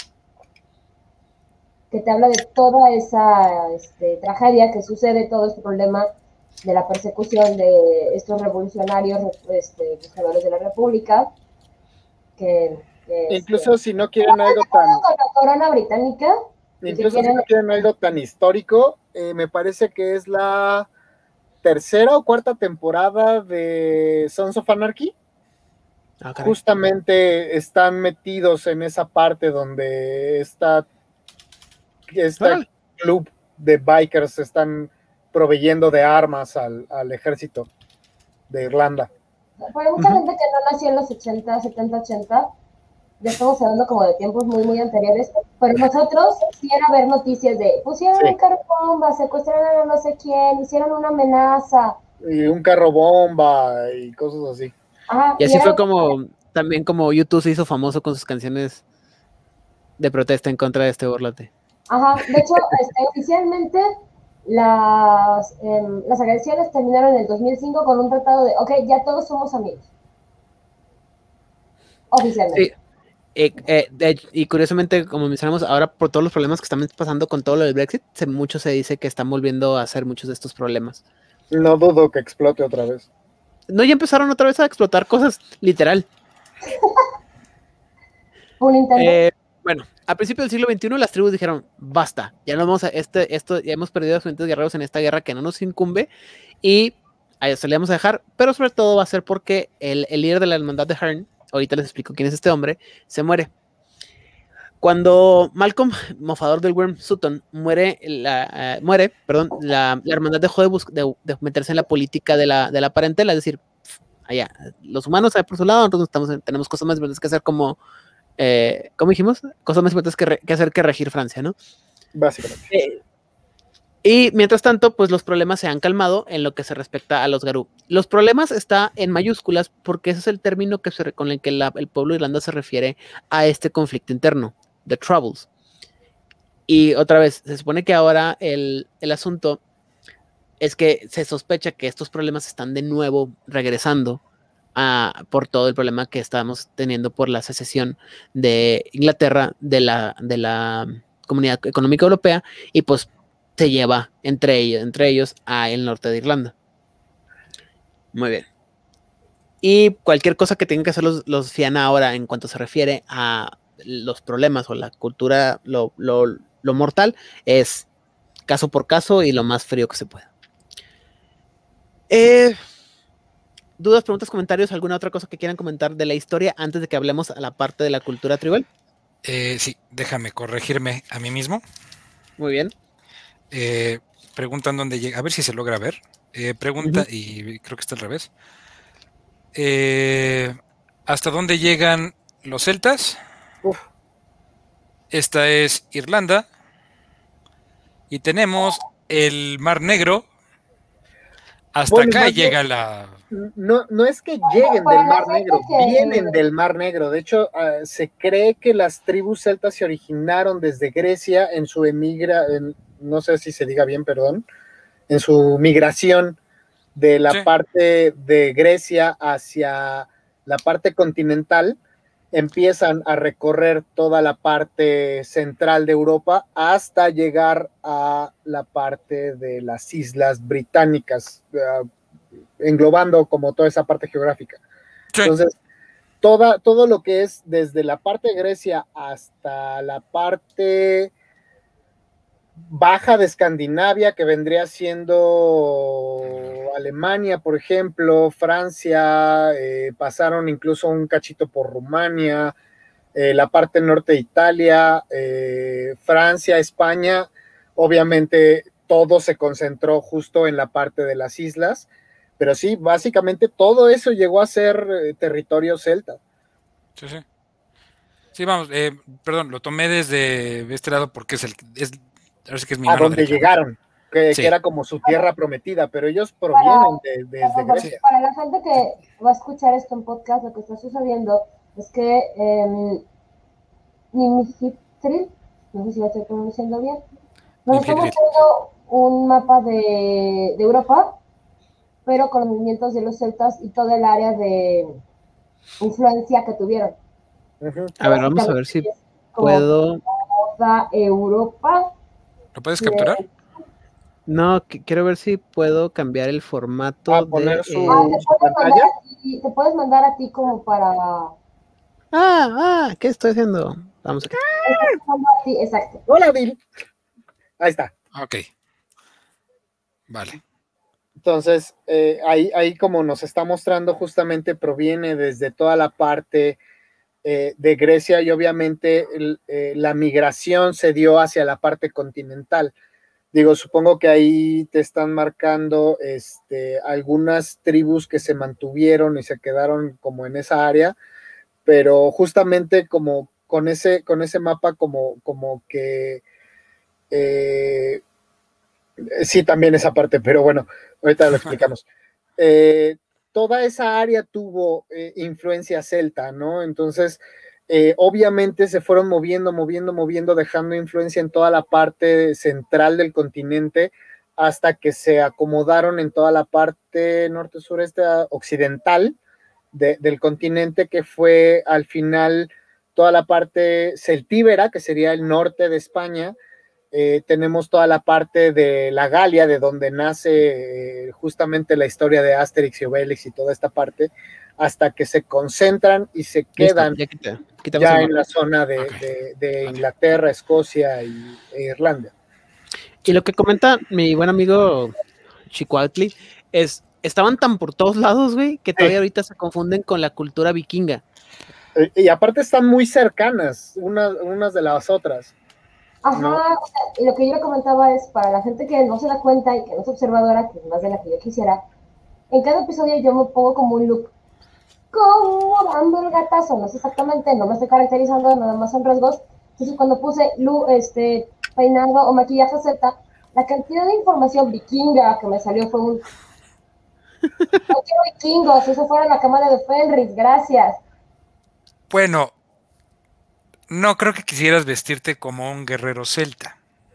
que te habla de toda esa este, tragedia que sucede, todo este problema de la persecución de estos revolucionarios, este, buscadores de la República, que... que incluso este, si no quieren algo tan... con la corona británica. Incluso quieren, si no quieren algo tan histórico, eh, me parece que es la tercera o cuarta temporada de Sons of Anarchy. Ah, justamente están metidos en esa parte donde está este club de bikers están proveyendo de armas al, al ejército de Irlanda. Para mucha Ujú. gente que no nació en los ochenta, setenta, ochenta, ya estamos hablando como de tiempos muy, muy anteriores, pero nosotros sí era ver noticias de pusieron Sí. un carro bomba, secuestraron a no sé quién, hicieron una amenaza. Y un carro bomba y cosas así. Ajá, Y así era- fue como, también como YouTube se hizo famoso con sus canciones de protesta en contra de este borlote. Ajá, de hecho, este, oficialmente las, em, las agresiones terminaron en el dos mil cinco con un tratado de, ok, ya todos somos amigos. Oficialmente. Sí. Eh, eh, de hecho, y curiosamente, como mencionamos, ahora por todos los problemas que están pasando con todo lo del Brexit, se, mucho se dice que están volviendo a hacer muchos de estos problemas. No dudo que explote otra vez. No, ya empezaron otra vez a explotar cosas, literal. Un intento. Eh, bueno, a principios del siglo veintiuno las tribus dijeron, basta, ya no vamos a, este, esto, ya hemos perdido a suficientes guerreros en esta guerra que no nos incumbe, y a eso le vamos a dejar, pero sobre todo va a ser porque el, el líder de la hermandad de Hearn, ahorita les explico quién es este hombre, se muere. Cuando Malcolm, mofador del Worm Sutton, muere, la, uh, muere perdón, la, la hermandad dejó de, de, de meterse en la política de la, de la parentela, es decir, allá, los humanos por su lado, nosotros estamos, tenemos cosas más importantes que hacer como, eh, ¿cómo dijimos? Cosas más importantes que, re, que hacer que regir Francia, ¿no? Básicamente. Eh, y mientras tanto, pues los problemas se han calmado en lo que se respecta a los Garú. Los problemas está en mayúsculas porque ese es el término que se, con el que la, el pueblo de Irlanda se refiere a este conflicto interno. The Troubles. Y otra vez, se supone que ahora el, el asunto es que se sospecha que estos problemas están de nuevo regresando a, por todo el problema que estamos teniendo por la secesión de Inglaterra de la, de la Comunidad Económica Europea y pues se lleva entre ellos, entre ellos a el norte de Irlanda. Muy bien. Y cualquier cosa que tengan que hacer los, los Fianna ahora en cuanto se refiere a los problemas o la cultura, lo, lo, lo mortal, es caso por caso y lo más frío que se pueda. Eh, ¿Dudas, preguntas, comentarios? ¿Alguna otra cosa que quieran comentar de la historia antes de que hablemos a la parte de la cultura tribal? Eh, sí, déjame corregirme a mí mismo. Muy bien. Eh, preguntan dónde llega, a ver si se logra ver. Eh, pregunta, uh-huh. Y creo que está al revés. Eh, ¿Hasta dónde llegan los celtas? Uf. Esta es Irlanda. Y tenemos el Mar Negro. Hasta bueno, acá llega bien, la... No, no es que lleguen del Mar Negro, vienen del Mar Negro. De hecho, uh, se cree que las tribus celtas se originaron desde Grecia en su emigra, en, no sé si se diga bien, perdón, en su migración de la sí. parte de Grecia hacia la parte continental, empiezan a recorrer toda la parte central de Europa hasta llegar a la parte de las islas británicas, uh, englobando como toda esa parte geográfica. Sí. Entonces, toda, todo lo que es desde la parte de Grecia hasta la parte baja de Escandinavia, que vendría siendo Alemania, por ejemplo, Francia, eh, pasaron incluso un cachito por Rumania, eh, la parte norte de Italia, eh, Francia, España, obviamente todo se concentró justo en la parte de las islas, pero sí, básicamente todo eso llegó a ser eh, territorio celta. Sí, sí. Sí, vamos, eh, perdón, lo tomé desde este lado porque es el... Es, Ahora sí que es mi a donde derecha. Llegaron, que, sí. que era como su tierra prometida, pero ellos provienen para, de, de, desde Grecia. Para la gente que va a escuchar esto en podcast, lo que está sucediendo es que eh, Nimihitri, no sé si lo estoy pronunciando bien, nos estamos haciendo un mapa de, de Europa, pero con los movimientos de los celtas y todo el área de influencia que tuvieron. Uh-huh. A ver, vamos a ver si puedo... Toda Europa. ¿Lo puedes capturar? No, qu- quiero ver si puedo cambiar el formato ah, de... poner su, eh... ah, te, su puedes pantalla. Ti, te puedes mandar a ti como para... Ah, ah, ¿qué estoy haciendo? Vamos aquí. A ti, exacto. Hola, Bill. Ahí está. Ok. Vale. Entonces, eh, ahí, ahí como nos está mostrando, justamente proviene desde toda la parte eh, de Grecia y obviamente el, eh, la migración se dio hacia la parte continental. Digo, supongo que ahí te están marcando este, algunas tribus que se mantuvieron y se quedaron como en esa área, pero justamente como con ese, con ese mapa como, como que eh, sí, también esa parte, pero bueno, ahorita lo explicamos. Eh, toda esa área tuvo eh, influencia celta, ¿no? Entonces, eh, obviamente se fueron moviendo, moviendo, moviendo, dejando influencia en toda la parte central del continente hasta que se acomodaron en toda la parte norte, sureste, occidental de, del continente, que fue al final toda la parte celtíbera, que sería el norte de España. Eh, tenemos toda la parte de la Galia, de donde nace eh, justamente la historia de Asterix y Obelix y toda esta parte, hasta que se concentran y se quedan Listo, ya, quita, ya en la zona de, okay. de, de Inglaterra, Escocia y, e Irlanda. Y lo que comenta mi buen amigo Chicualtli es, estaban tan por todos lados, güey, que todavía sí. ahorita se confunden con la cultura vikinga. Y, y aparte están muy cercanas unas, unas de las otras. Ajá, ¿no? O sea, y lo que yo le comentaba es, para la gente que no se da cuenta y que no es observadora, que es más de la que yo quisiera, en cada episodio yo me pongo como un look, como dando el gatazo, no sé exactamente, no me estoy caracterizando, nada más son rasgos. Entonces cuando puse look, este, peinado o maquillaje Z, la cantidad de información vikinga que me salió fue un... No quiero vikingos, eso fuera la cámara de Fenris, gracias. Bueno, no creo que quisieras vestirte como un guerrero celta.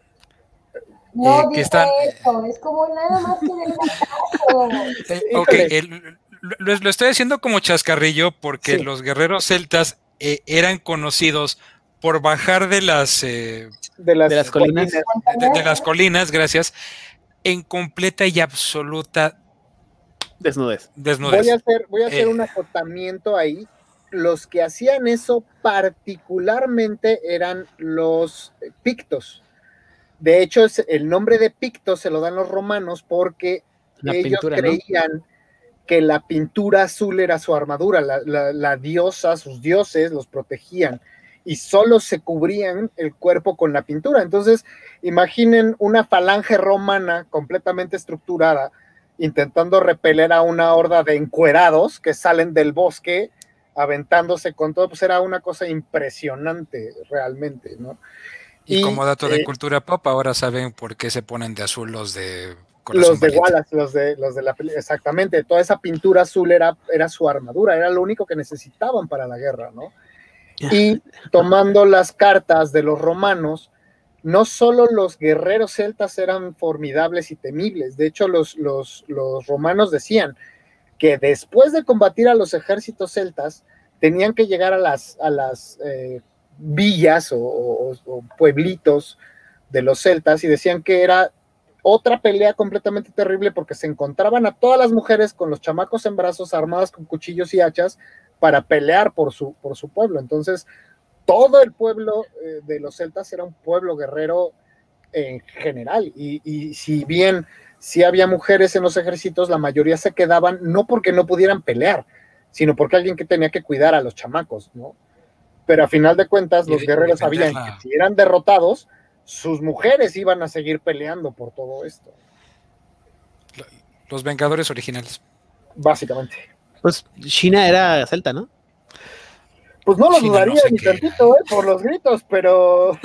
No eh, dije están, eso, es como nada más que del gatazo. Eh, ok, el, lo, lo estoy haciendo como chascarrillo porque sí. los guerreros celtas eh, eran conocidos por bajar de las, eh, de las, de las colinas, de, de, de las colinas, gracias, en completa y absoluta desnudez. desnudez. Voy a hacer, voy a hacer eh, un acotamiento ahí. Los que hacían eso particularmente eran los pictos. De hecho, el nombre de pictos se lo dan los romanos porque la ellos pintura, creían ¿no? que la pintura azul era su armadura, la, la, la diosa, sus dioses los protegían y solo se cubrían el cuerpo con la pintura. Entonces, imaginen una falange romana completamente estructurada intentando repeler a una horda de encuerados que salen del bosque aventándose con todo, pues era una cosa impresionante realmente, ¿no? Y, y como dato de eh, cultura pop, ahora saben por qué se ponen de azul los de los de Wallace, los de, los de la exactamente, toda esa pintura azul era, era su armadura, era lo único que necesitaban para la guerra, ¿no? Y tomando las cartas de los romanos, no solo los guerreros celtas eran formidables y temibles, de hecho los, los, los romanos decían que después de combatir a los ejércitos celtas, tenían que llegar a las, a las eh, villas o, o, o pueblitos de los celtas y decían que era otra pelea completamente terrible porque se encontraban a todas las mujeres con los chamacos en brazos armadas con cuchillos y hachas para pelear por su, por su pueblo. Entonces, todo el pueblo eh, de los celtas era un pueblo guerrero en general y, y si bien si había mujeres en los ejércitos, la mayoría se quedaban no porque no pudieran pelear, sino porque alguien que tenía que cuidar a los chamacos, ¿no? Pero a final de cuentas, los guerreros sabían que si eran derrotados, sus mujeres iban a seguir peleando por todo esto. Los Vengadores originales. Básicamente. Pues China era celta, ¿no? Pues no lo dudaría no sé ni tantito, eh, por los gritos, pero...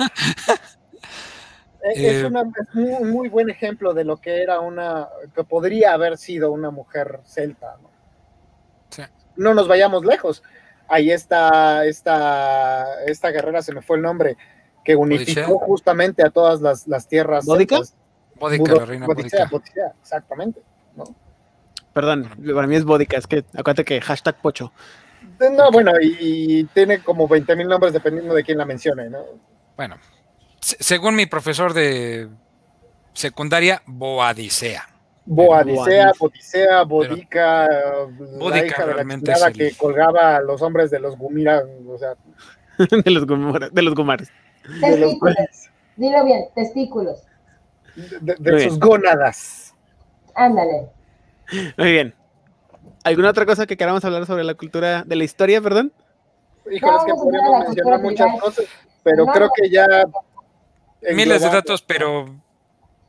Es, una, es un muy buen ejemplo de lo que era una, que podría haber sido una mujer celta, ¿no? Sí. No nos vayamos lejos. Ahí está esta, esta guerrera, se me fue el nombre, que unificó ¿Bodicea? justamente a todas las, las tierras. ¿Bódica? Bódica, Budo, la reina Bodicea, Bódica. Bodicea, exactamente, ¿no? Perdón, para mí es Bódica, es que acuérdate que hashtag pocho. No, bueno, y, y tiene como veinte mil nombres dependiendo de quién la mencione, ¿no? Bueno. Según mi profesor de secundaria, Boadicea. Boadicea, Bodicea, Bodica, Bódica, la hija de la realmente chingada es el... que colgaba a los hombres de los Gumira, o sea... de los gumares. De los gumares. Testículos. Dilo bien, testículos. De, de, de sus bien. gónadas. Ándale. Muy bien. ¿Alguna otra cosa que queramos hablar sobre la cultura de la historia, perdón? Híjole, es que podríamos mencionar muchas cosas, pero no, creo que ya... Miles de datos, pero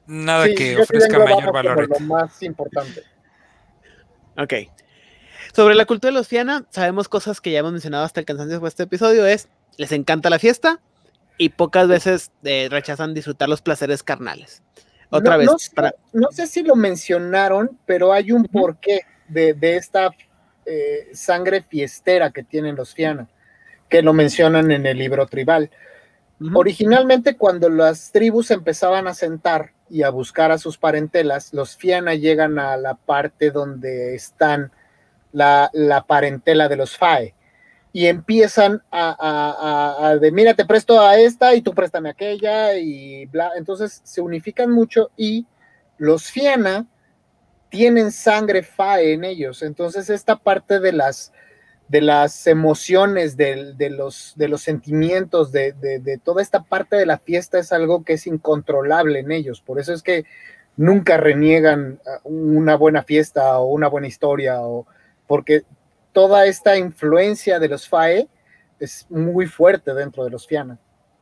nada Sí, que yo sí ofrezca vengo mayor abajo como valor. lo más importante. Ok. Sobre la cultura de los Fianna, sabemos cosas que ya hemos mencionado hasta el cansancio de este episodio, es, les encanta la fiesta y pocas veces eh, rechazan disfrutar los placeres carnales. Otra No, vez, no sé, para... no sé si lo mencionaron, pero hay un Ujú. porqué de, de esta eh, sangre fiestera que tienen los Fianna, que lo mencionan en el libro tribal. Ujú. Originalmente, cuando las tribus empezaban a sentar y a buscar a sus parentelas, los Fianna llegan a la parte donde están la, la parentela de los Fae y empiezan a, a, a, a, de mira, te presto a esta y tú préstame a aquella y bla. Entonces se unifican mucho y los Fianna tienen sangre Fae en ellos. Entonces esta parte de las de las emociones, de, de, los, de los sentimientos, de, de, de toda esta parte de la fiesta es algo que es incontrolable en ellos. Por eso es que nunca reniegan una buena fiesta o una buena historia, o, porque toda esta influencia de los Fae es muy fuerte dentro de los Fianna.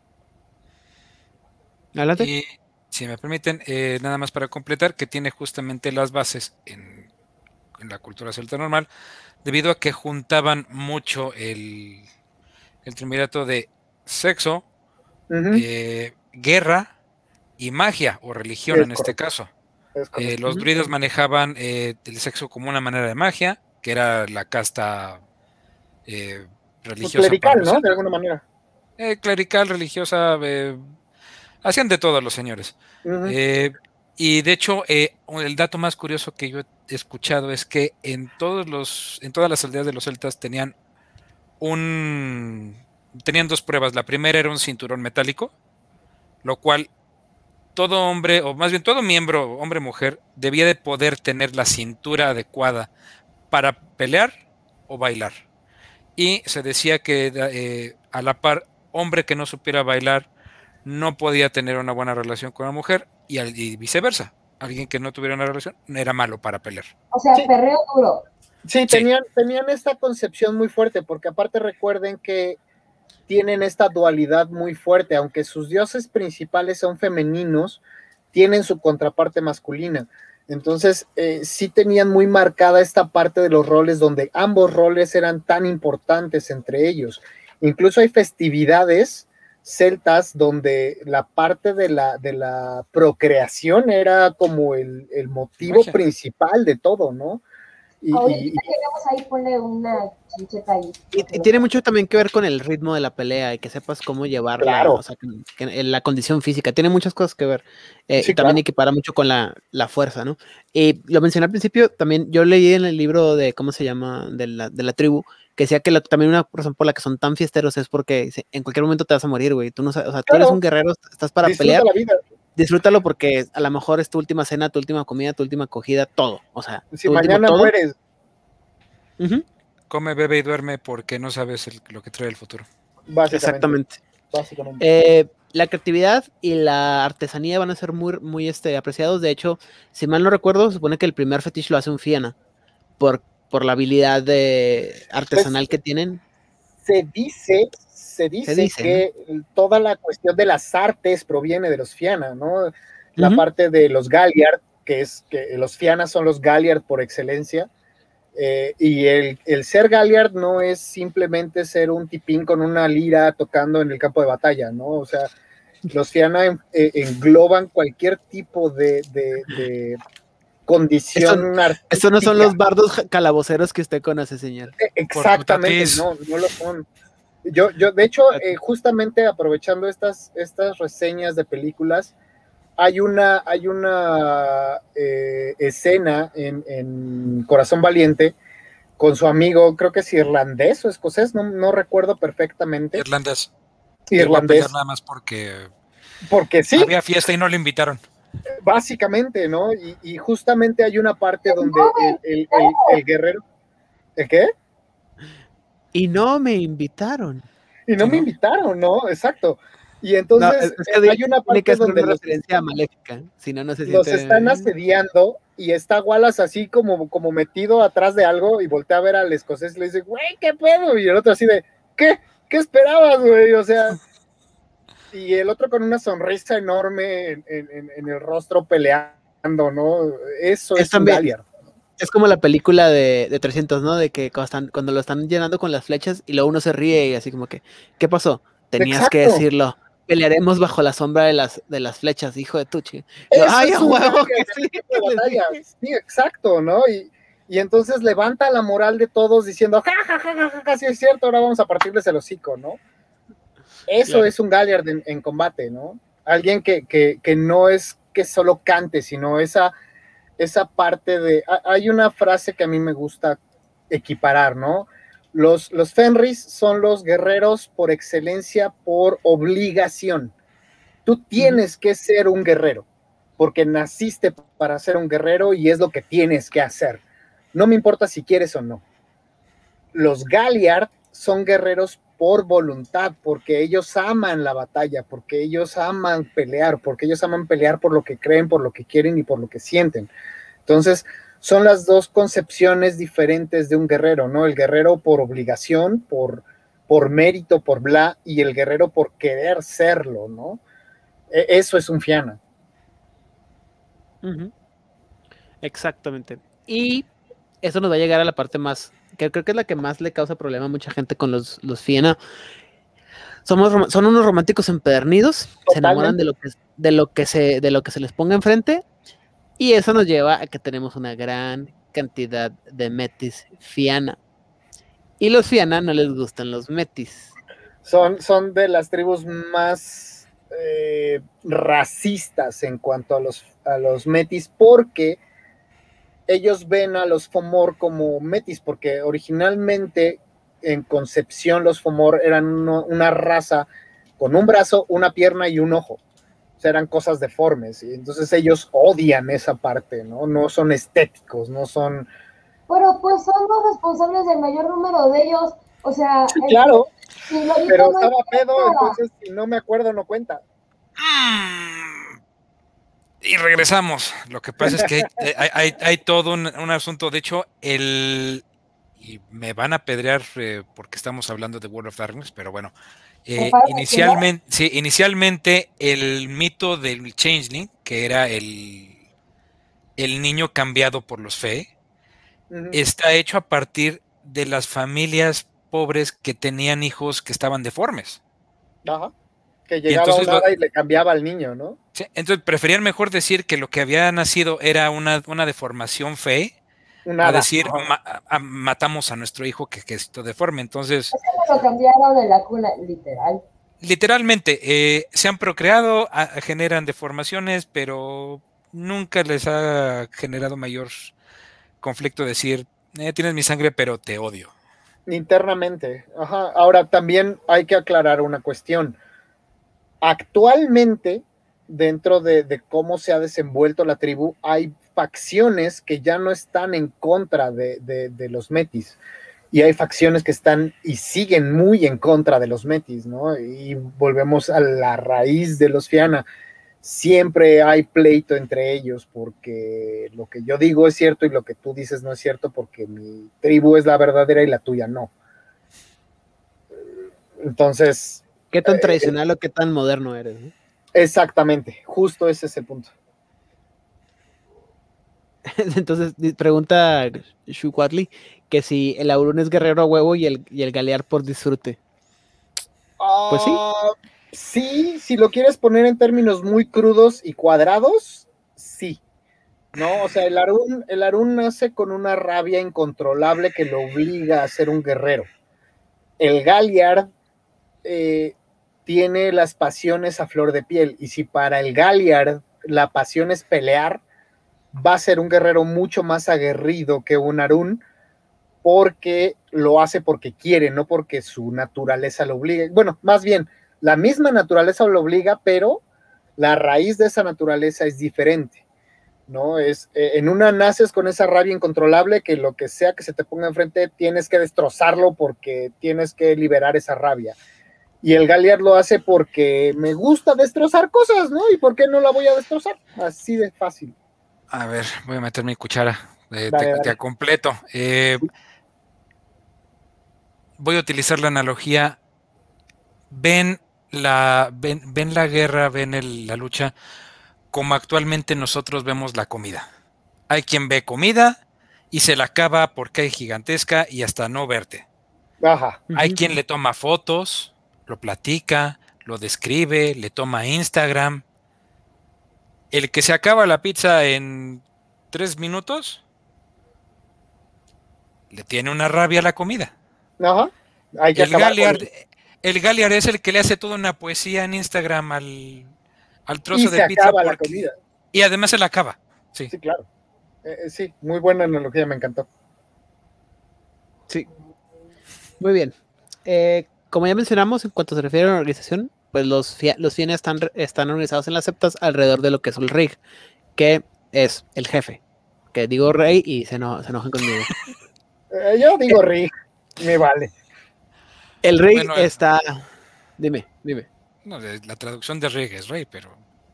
Adelante. Y si me permiten, eh, nada más para completar, que tiene justamente las bases en, en la cultura celta normal, debido a que juntaban mucho el, el triunvirato de sexo, Uh-huh. eh, guerra y magia o religión Es en este correcto. caso. Es Eh, correcto. los druidas manejaban eh, el sexo como una manera de magia, que era la casta eh, Pues religiosa para clerical, los ¿no? De celtas. alguna manera. Eh, clerical, religiosa, eh, hacían de todo los señores. Uh-huh. Eh, y de hecho, eh, el dato más curioso que yo he escuchado es que en todos los, en todas las aldeas de los celtas tenían un, tenían dos pruebas. La primera era un cinturón metálico, lo cual todo hombre, o más bien todo miembro, hombre o mujer, debía de poder tener la cintura adecuada para pelear o bailar. Y se decía que eh, a la par, hombre que no supiera bailar no podía tener una buena relación con la mujer y, al, y viceversa. Alguien que no tuviera una relación era malo para pelear. O sea, Sí. perreo duro. Sí, tenían, tenían esta concepción muy fuerte, porque aparte recuerden que tienen esta dualidad muy fuerte, aunque sus dioses principales son femeninos, tienen su contraparte masculina. Entonces, eh, sí tenían muy marcada esta parte de los roles donde ambos roles eran tan importantes entre ellos. Incluso hay festividades celtas donde la parte de la, de la procreación era como el, el motivo Magia. principal de todo, ¿no? Y, Ahorita y, que vemos ahí, ponle una chincheta ahí. Y, y tiene mucho también que ver con el ritmo de la pelea y que sepas cómo llevarla, Claro. o sea, que, que la condición física, tiene muchas cosas que ver. Eh, Sí, y también claro. equipara mucho con la, la fuerza, ¿no? Y lo mencioné al principio, también yo leí en el libro de, ¿cómo se llama? De la, de la tribu, que decía que la, también una razón por la que son tan fiesteros es porque dice, en cualquier momento te vas a morir, güey. Tú no sabes, o sea, tú eres Claro. un guerrero, estás para Disfruta pelear, la vida. disfrútalo porque a lo mejor es tu última cena, tu última comida, tu última acogida, todo. O sea, Si tu último mañana todo. mueres, Ujú. Come, bebe y duerme porque no sabes el- lo que trae el futuro. básicamente. Exactamente. Básicamente. Eh, la creatividad y la artesanía van a ser muy, muy este, apreciados. De hecho, si mal no recuerdo, se supone que el primer fetiche lo hace un Fianna por, por la habilidad de artesanal que tienen. Se dice, se dice, Se dice, que toda la cuestión de las artes proviene de los Fianna, ¿no? La Ujú. parte de los Galliard, que es que los Fianna son los Galliard por excelencia. Eh, y el, el ser Galliard no es simplemente ser un tipín con una lira tocando en el campo de batalla, ¿no? O sea, los Fianna en, eh, engloban cualquier tipo de, de, de condición artística. Estos no son los bardos ja- calaboceros que usted conoce, señor. Eh, Exactamente, Portutatis. no, no lo son. Yo, yo de hecho, eh, justamente aprovechando estas, estas reseñas de películas, hay una, hay una eh, escena en, en Corazón Valiente con su amigo, creo que es irlandés o escocés, no, no recuerdo perfectamente. Irlandés. Llegó a Irlandés, pelear nada más porque porque sí, había fiesta y no le invitaron. básicamente, ¿no? Y, y justamente hay una parte donde el, el, el, el guerrero, ¿el qué? Y no me invitaron. Y no Sí, me ¿no? invitaron, ¿no? Exacto. Y No, entonces es, es eh, que hay una tiene que parte hacer donde una los, referencia maléfica. Si no, no se los siente. están asediando y está Wallace así como, como metido atrás de algo y voltea a ver al escocés y le dice, güey, ¿qué pedo? Y el otro así de, ¿qué? ¿Qué esperabas, güey? O sea, y el otro con una sonrisa enorme en, en, en el rostro peleando, ¿no? Eso es, Es un también- Galliard. Es como la película de, de trescientos, ¿no? De que cuando, están, cuando lo están llenando con las flechas y luego uno se ríe y así como que, ¿qué pasó? Tenías que Exacto. decirlo. Pelearemos bajo la sombra de las, de las flechas, hijo de tuchi. Eso Ay, es a un huevo Galliard que en sí. el campo de les batalla. dije. Sí, exacto, ¿no? Y, y entonces levanta la moral de todos diciendo, ja, ja, ja, ja, ja, ja, sí es cierto, ahora vamos a partirles el hocico, ¿no? Eso Claro. es un Galliard en, en combate, ¿no? Alguien que, que, que no es que solo cante, sino esa, esa parte de... Hay una frase que a mí me gusta equiparar, ¿no? Los, los Fenris son los guerreros por excelencia, por obligación. Tú tienes que ser un guerrero, porque naciste para ser un guerrero y es lo que tienes que hacer. No me importa si quieres o no. Los Galliard son guerreros por voluntad, porque ellos aman la batalla, porque ellos aman pelear, porque ellos aman pelear por lo que creen, por lo que quieren y por lo que sienten. Entonces, son las dos concepciones diferentes de un guerrero, ¿no? El guerrero por obligación, por, por mérito, por bla, y el guerrero por querer serlo, ¿no? Eso es un Fianna. Ujú. Exactamente. Y eso nos va a llegar a la parte más, que creo que es la que más le causa problema a mucha gente con los, los Fianna. Somos, rom- son unos románticos empedernidos, se enamoran de lo que, de lo que se, de lo que se les ponga enfrente, y eso nos lleva a que tenemos una gran cantidad de metis Fianna. Y los Fianna no les gustan los metis. Son, son de las tribus más eh, racistas en cuanto a los, a los metis, porque ellos ven a los Fomor como metis, porque originalmente en concepción los Fomor eran uno, una raza con un brazo, una pierna y un ojo. O sea, eran cosas deformes, y entonces ellos odian esa parte, ¿no? No son estéticos, no son... Pero pues son los responsables del mayor número de ellos. O sea, Sí, el- claro, si lo dijo pero no estaba pedo, importa. entonces si no me acuerdo no cuenta. Mm. Y regresamos. Lo que pasa es que hay, hay- hay- hay todo un, un asunto. De hecho, el. Y me van a apedrear eh, porque estamos hablando de World of Darkness, pero bueno. Eh, ¿Te parece inicialmente, sí, inicialmente el mito del Changeling, que era el, el niño cambiado por los Fey, Uh-huh. está hecho a partir de las familias pobres que tenían hijos que estaban deformes. Ajá. Que Y llegaba entonces un hada lo- y le cambiaba al niño, ¿no? Sí, entonces preferían mejor decir que lo que había nacido era una, una deformación Fey, Un a hada. decir Ajá. ma- a- matamos a nuestro hijo que, que es deforme. Entonces, Es que me lo cambiaron de la cuna, literal. literalmente, eh, se han procreado, a- generan deformaciones, pero nunca les ha generado mayor conflicto decir, eh, tienes mi sangre, pero te odio. Internamente. Ajá. Ahora también hay que aclarar una cuestión. Actualmente, dentro de, de cómo se ha desenvuelto la tribu, hay facciones que ya no están en contra de, de, de los metis. Y hay facciones que están y siguen muy en contra de los metis, ¿no? Y volvemos a la raíz de los Fianna. Siempre hay pleito entre ellos porque lo que yo digo es cierto y lo que tú dices no es cierto porque mi tribu es la verdadera y la tuya no. Entonces... ¿Qué tan eh, tradicional o qué tan moderno eres? ¿No? Exactamente, justo ese es el punto. Entonces di- pregunta Shukwatli que si el Aurun es guerrero a huevo y el, y el Galear por disfrute. Pues sí. Uh, sí, si lo quieres poner en términos muy crudos y cuadrados, sí. ¿No? O sea, el Arun, el Arun nace con una rabia incontrolable que lo obliga a ser un guerrero. El Galliard eh, tiene las pasiones a flor de piel, y si para el Galliard la pasión es pelear, va a ser un guerrero mucho más aguerrido que un Arun, porque lo hace porque quiere, no porque su naturaleza lo obliga. Bueno, más bien, la misma naturaleza lo obliga, pero la raíz de esa naturaleza es diferente, ¿no? Es, eh, en una naces con esa rabia incontrolable que lo que sea que se te ponga enfrente tienes que destrozarlo porque tienes que liberar esa rabia. Y el Galliard lo hace porque me gusta destrozar cosas, ¿no? ¿Y por qué no la voy a destrozar? Así de fácil. A ver, voy a meter mi cuchara de, Dale, de- dale. de a completo. Eh, voy a utilizar la analogía. Ven la, ven, ven la guerra, ven el- la lucha como actualmente nosotros vemos la comida. Hay quien ve comida y se la acaba porque es gigantesca y hasta no verte. Ajá. Hay Ujú. quien le toma fotos, lo platica, lo describe, le toma Instagram. El que se acaba la pizza en tres minutos, le tiene una rabia a la comida. Ajá. Hay que El acabar con Galiard, eso. el Galiard es el que le hace toda una poesía en Instagram al, al Y trozo se de pizza acaba la porque, comida. y además se la acaba. Sí. Sí, claro. Eh, eh, sí, muy buena analogía, me encantó. Sí. Muy bien. Eh, como ya mencionamos, en cuanto se refiere a la organización, pues los, fia- los fienes están, re- están organizados en las septas alrededor de lo que es el rig, que es el jefe. Que digo rey y se, eno- se enojan conmigo. Eh, yo digo Rig, me vale. El rig Bueno, eh, está... Dime, dime. no, de- la traducción de Rig es rey, pero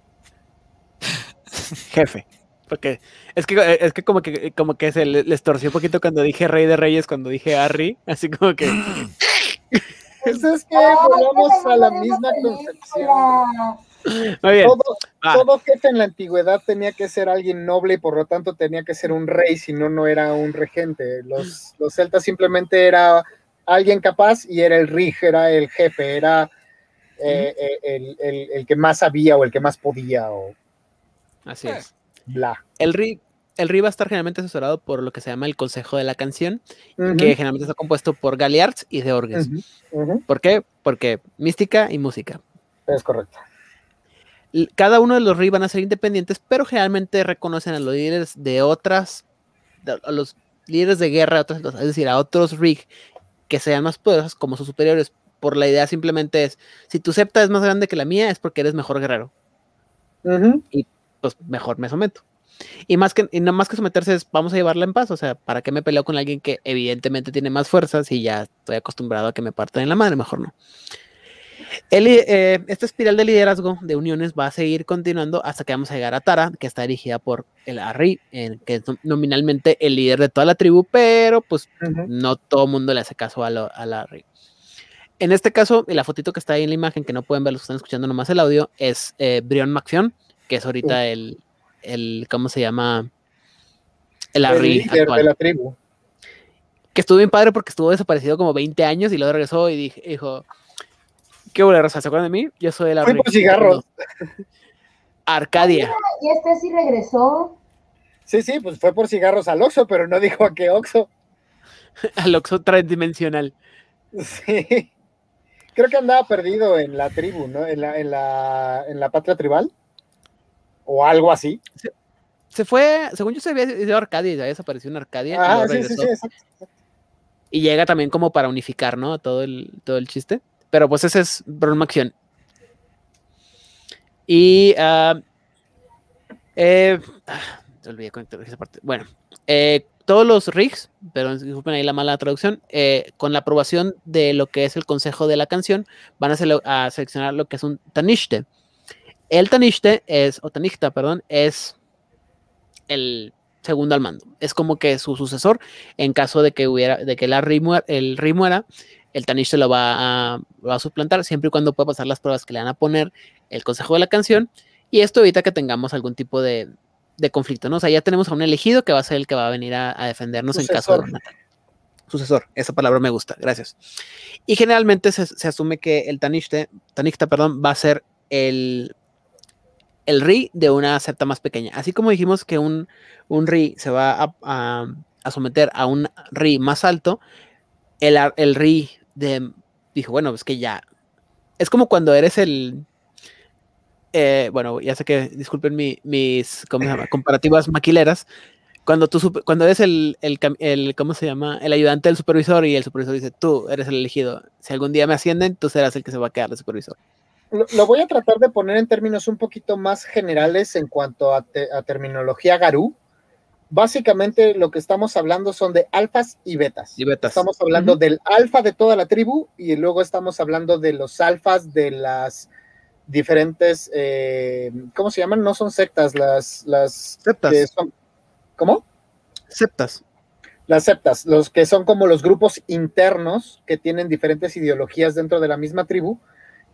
Jefe. Porque es que, es que como que como que se le- les torció un poquito cuando dije rey de reyes, cuando dije Harry, así como que Pues es que Ay, volvamos qué a la buena misma película. concepción. muy bien. Todo, Ah, todo jefe en la antigüedad tenía que ser alguien noble y por lo tanto tenía que ser un rey, si no, no era un regente. Los, los celtas simplemente era alguien capaz y era el rig, era el jefe, era eh, eh, el, el- el que más sabía o el que más podía o así Eh. es. bla. El rig, el rig va a estar generalmente asesorado por lo que se llama el Consejo de la Canción, Ujú, que generalmente está compuesto por Galiards y de Orges. ujú, ujú, ¿Por qué? Porque mística y música. es correcto. L- Cada uno de los rig van a ser independientes, pero generalmente reconocen a los líderes de otras, de- a los líderes de guerra de otras cosas, es decir, a otros rig que sean más poderosos como sus superiores. Por la idea simplemente es, si tu septa es más grande que la mía, es porque eres mejor guerrero. Ujú, Pues mejor me someto. Y más que, y no más que someterse es, vamos a llevarla en paz. O sea, ¿para qué me peleo con alguien que evidentemente tiene más fuerza si ya estoy acostumbrado a que me partan en la madre? Mejor no. El li- eh, esta espiral de liderazgo de uniones va a seguir continuando hasta que vamos a llegar a Tara, que está dirigida por el Arri, en- que es nom- nominalmente el líder de toda la tribu, pero pues ujú. no todo el mundo le hace caso a, lo, a la Arri. En este caso, y la fotito que está ahí en la imagen, que no pueden ver los que están escuchando nomás el audio, es eh, Brion McFion, que es ahorita el, el, ¿cómo se llama? El El Arri líder actual. de la tribu. Que estuvo bien padre porque estuvo desaparecido como veinte años y luego regresó y dije, dijo, ¿qué hubo, raza? ¿Se acuerdan de mí? Yo soy el Fui Arri. por cigarros. Arcadia. Y este sí regresó. Sí, sí, pues fue por cigarros al Oxxo, pero no dijo a qué Oxxo. Al Oxxo transdimensional. Sí. Creo que andaba perdido en la tribu, ¿no? En la, en la, en la patria tribal. O algo así. Se fue, según yo se había ido a Arcadia y ya desapareció en Arcadia y Ah, luego sí, sí, regresó. sí, exacto. Y llega también como para unificar, ¿no? Todo el, todo el chiste. Pero pues ese es Bron McFion. Y uh, eh, ah, te olvidé conectar esa parte. Bueno, eh, todos los rigs, pero disculpen ahí la mala traducción, eh, con la aprobación de lo que es el consejo de la canción, van a, sele a seleccionar lo que es un Tanishte. El Tanishte es, o Tanichta, perdón, es el segundo al mando. Es como que su sucesor, en caso de que hubiera, de que la Ri muera, el Ri muera, el Tanishte lo va a, lo va a suplantar, siempre y cuando pueda pasar las pruebas que le van a poner el consejo de la canción, y esto evita que tengamos algún tipo de, de conflicto, ¿no? O sea, ya tenemos a un elegido que va a ser el que va a venir a, a defendernos Sucesor. en caso de un ataque. Sucesor, esa palabra me gusta, gracias. Y generalmente se, se asume que el Tanishte, Tanichta, perdón, va a ser el, el Ri de una septa más pequeña. Así como dijimos que un, un Ri se va a, a, a someter a un Ri más alto, el, el Ri de, dijo, bueno, es que ya, es como cuando eres el, eh, bueno, ya sé que, disculpen mi, mis, ¿cómo se llama? Comparativas maquileras, cuando tú, cuando eres el, el, el, ¿cómo se llama? El ayudante del supervisor y el supervisor dice, tú eres el elegido, si algún día me ascienden, tú serás el que se va a quedar de supervisor. Lo, lo voy a tratar de poner en términos un poquito más generales en cuanto a, te, a terminología Garú. Básicamente lo que estamos hablando son de alfas y betas. Y betas. Estamos hablando Uh-huh. del alfa de toda la tribu y luego estamos hablando de los alfas de las diferentes, eh, ¿cómo se llaman? No son sectas, las... las septas. Que son, ¿cómo? Septas. Las septas, los que son como los grupos internos que tienen diferentes ideologías dentro de la misma tribu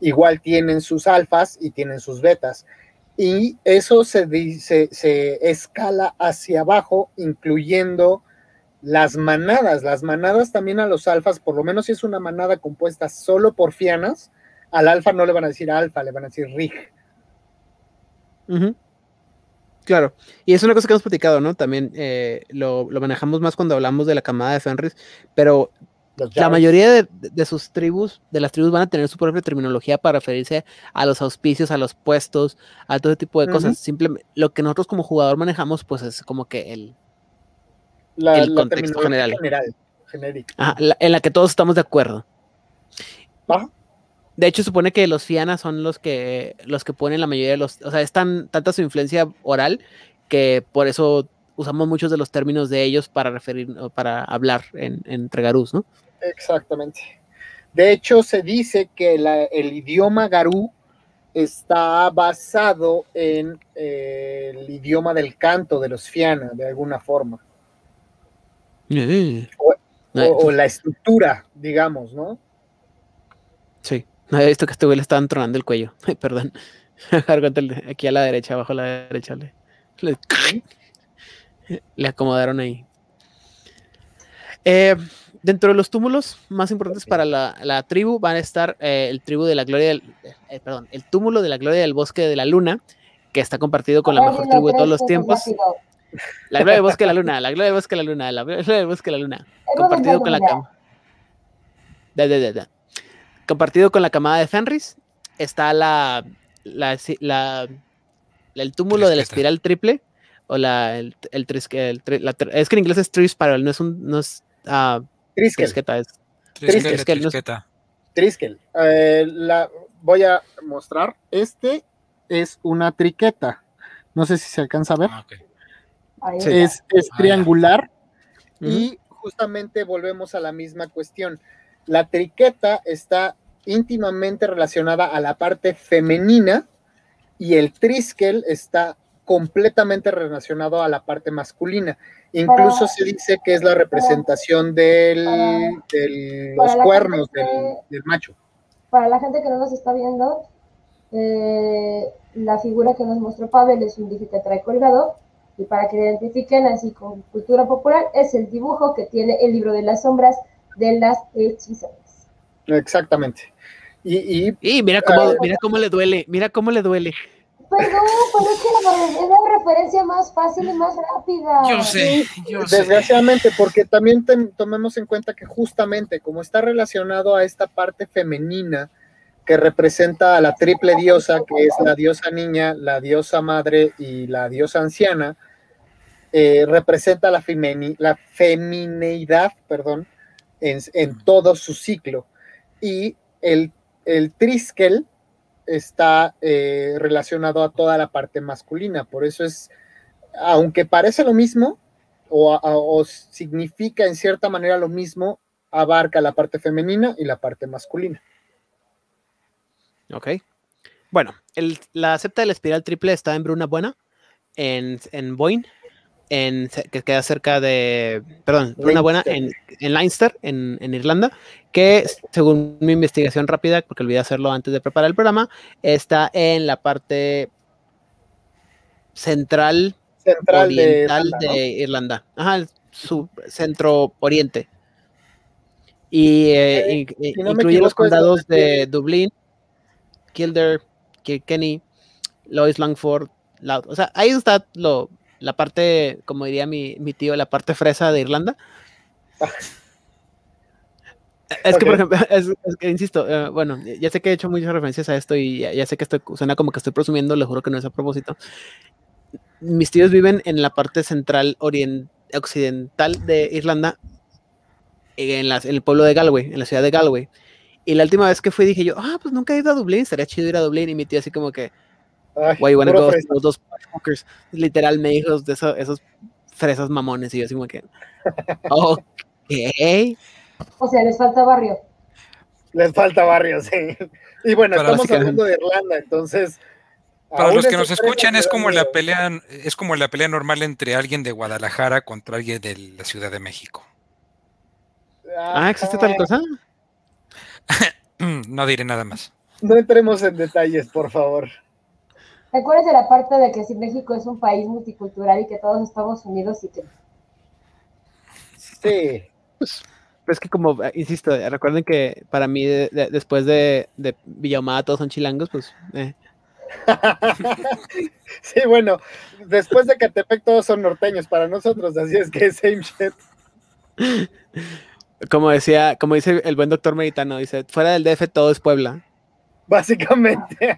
igual tienen sus alfas y tienen sus betas. Y eso se, se, se escala hacia abajo, incluyendo las manadas. Las manadas también a los alfas, por lo menos si es una manada compuesta solo por fianas, al alfa no le van a decir alfa, le van a decir rig. Uh-huh. Claro, y es una cosa que hemos platicado, ¿no? También eh, lo, lo manejamos más cuando hablamos de la camada de Fenris, pero la mayoría de, de sus tribus, de las tribus van a tener su propia terminología para referirse a los auspicios, a los puestos, a todo tipo de uh-huh. cosas. Simplemente lo que nosotros como jugador manejamos, pues es como que el, la, el la contexto general. general genérico. Ajá, la, en la que todos estamos de acuerdo. ¿Ah? De hecho, supone que los Fiana son los que los que ponen la mayoría de los... O sea, es tan, tanta su influencia oral que por eso usamos muchos de los términos de ellos para referir, para hablar en, en Tregarús, ¿no? Exactamente. De hecho, se dice que la, el idioma garú está basado en eh, el idioma del canto de los Fiana, de alguna forma. Mm. O, o, o la estructura, digamos, ¿no? Sí. He visto que este güey le estaban tronando el cuello. Ay, perdón. Aquí a la derecha, abajo a la derecha. Le, le, le acomodaron ahí. Eh, dentro de los túmulos más importantes para la, la tribu van a estar eh, el tribu de la gloria del, eh, perdón, el túmulo de la gloria del bosque de la luna, que está compartido con la mejor tribu de todos los tiempos. La gloria del bosque de la luna, la gloria del bosque de la luna, la gloria del bosque de la luna. Compartido con la cama. Da, da, da, da. Compartido con la camada de Fenris está la, la, la, el túmulo de la espiral triple o la el, el, el, el la, es que en inglés es tree spiral, no es un no es uh, trisqueta, es trisquel, trisquel, trisqueta. Trisquel. Eh, la voy a mostrar. Este es una triqueta. No sé si se alcanza a ver. Ah, okay. Sí. Es, es ah, triangular uh-huh. y justamente volvemos a la misma cuestión. La triqueta está íntimamente relacionada a la parte femenina y el triskel está completamente relacionado a la parte masculina. Incluso se dice que es la representación del, de los cuernos que, del, del macho. Para la gente que no nos está viendo, eh, la figura que nos mostró Pavel es un dije que trae colgado, y para que identifiquen así con cultura popular, es el dibujo que tiene el libro de las sombras de las hechiceras. Exactamente. Y, y, y mira cómo, uh, mira cómo le duele, mira cómo le duele. Perdón, pero es que es la referencia más fácil y más rápida. Yo sé, yo Desgraciadamente, sé. porque también te, tomemos en cuenta que justamente como está relacionado a esta parte femenina que representa a la triple diosa, que es la diosa niña, la diosa madre y la diosa anciana, eh, representa la, femini, la femineidad, perdón, en, en todo su ciclo. Y el, el triskel está eh, relacionado a toda la parte masculina, por eso es, aunque parece lo mismo, o, a, o significa en cierta manera lo mismo, abarca la parte femenina y la parte masculina. Ok. Bueno, el, la septa de la espiral triple está en Bruna Buena, en, en Boyne, en, que queda cerca de, perdón, Bruna Buena en, en Leinster, en, en Irlanda, que según mi investigación rápida, porque olvidé hacerlo antes de preparar el programa, está en la parte central, central oriental de Irlanda, de ¿no? Irlanda. Ajá, el su centro oriente. Y eh, eh, in, si no incluye equivoco, los condados de tiene... Dublín, Kildare, Kilkenny, Lois Langford, Louth. O sea, ahí está lo, la parte, como diría mi, mi tío, la parte fresa de Irlanda. Es que, okay. por ejemplo, es, es que, insisto, uh, bueno, ya sé que he hecho muchas referencias a esto y ya, ya sé que estoy, suena como que estoy presumiendo, les juro que no es a propósito. Mis tíos viven en la parte central orient, occidental de Irlanda, en, las, en el pueblo de Galway, en la ciudad de Galway. Y la última vez que fui dije yo, ah, pues nunca he ido a Dublín, estaría chido ir a Dublín. Y mi tío así como que, why you wanna go, los dos fuckers. Literal me dijo de eso, esos fresas mamones. Y yo así como que, ok. O sea, les falta barrio. Les falta barrio, sí. Y bueno, para estamos hablando de Irlanda, entonces... Para los que nos escuchan, es como la pelea, es como la pelea normal entre alguien de Guadalajara contra alguien de la Ciudad de México. Ah, ¿existe tal cosa? No diré nada más. no entremos en detalles, por favor. ¿Te acuerdas de la parte de que si México es un país multicultural y que todos estamos unidos y que... Sí. Pues, pues que como, eh, insisto, eh, recuerden que para mí de- de- después de, de Villahumada todos son chilangos, pues eh, Sí, bueno, después de Catepec todos son norteños para nosotros, así es que same shit. como decía, como dice el buen doctor Meritano, dice, fuera del D F todo es Puebla. Básicamente.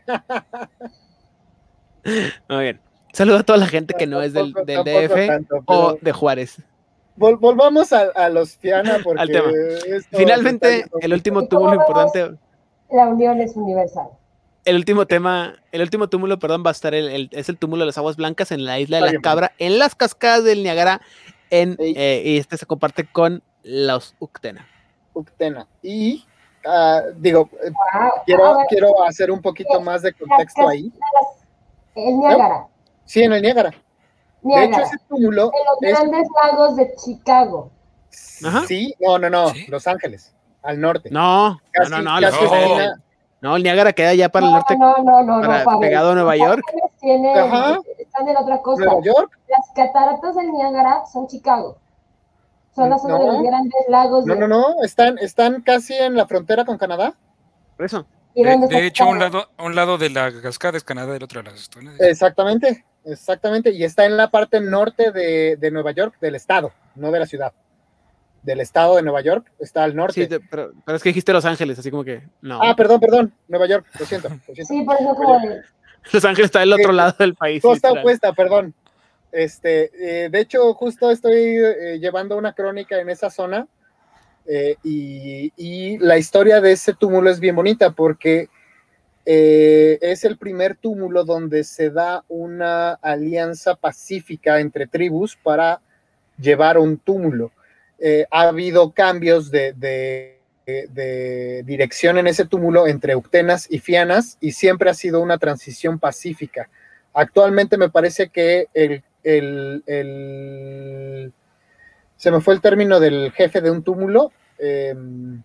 Muy bien. Saludo a toda la gente que no es del, Tampoco- del tampoco D F tanto, o pero de Juárez. vol- volvamos a, a los Fiana porque Al tema. esto Finalmente, se está yendo el muy- último Y como túmulo vemos, importante, la unión es universal. el último tema, el último túmulo, perdón, va a estar el, el- es el túmulo de las Aguas Blancas en la isla de Está la bien, Cabra, en las cascadas del Niágara, en, Ey. eh, y este se comparte con los Uctena. Uctena. Y ah, digo, eh, Wow. quiero, Ah, bueno, quiero hacer un poquito más de contexto ahí. el Niágara. Sí, en el Niágara. De hecho, Niágara. ese túmulo De los es, grandes lagos de Chicago. Ajá. sí, no, no, no, Sí. Los Ángeles, al norte. No, Casi, no, no, no, casi los- no. esquina- no, el Niágara queda ya para el No, norte, no, no, no, no, para- Pavel. pegado a Nueva Los York. Ángeles tienen- Ajá. están en otra costa. Nueva York. Las cataratas del Niágara son Chicago. Son la zona de los No. grandes lagos. No, de- no, no, están, están casi en la frontera con Canadá. Por eso. ¿Y De, dónde está de hecho, un Chicago? lado, un lado de la cascada es Canadá, del otro de las Estados Exactamente, exactamente. Y está en la parte norte de, de Nueva York, del estado, no de la ciudad. Del estado de Nueva York, está al norte. Sí, te- pero, pero es que dijiste Los Ángeles, así como que no. Ah, perdón, perdón, Nueva York, lo siento. Lo siento. Sí, por eso como de... Los Ángeles está del otro Sí. lado del país. Costa literal. opuesta, perdón. Este, eh, de hecho, justo estoy eh, llevando una crónica en esa zona eh, y, y la historia de ese túmulo es bien bonita porque eh, es el primer túmulo donde se da una alianza pacífica entre tribus para llevar un túmulo. Eh, ha habido cambios de, de, de, de dirección en ese túmulo entre Uctenas y Fianas y siempre ha sido una transición pacífica. Actualmente me parece que el, el, el se me fue el término del jefe de un túmulo. Eh,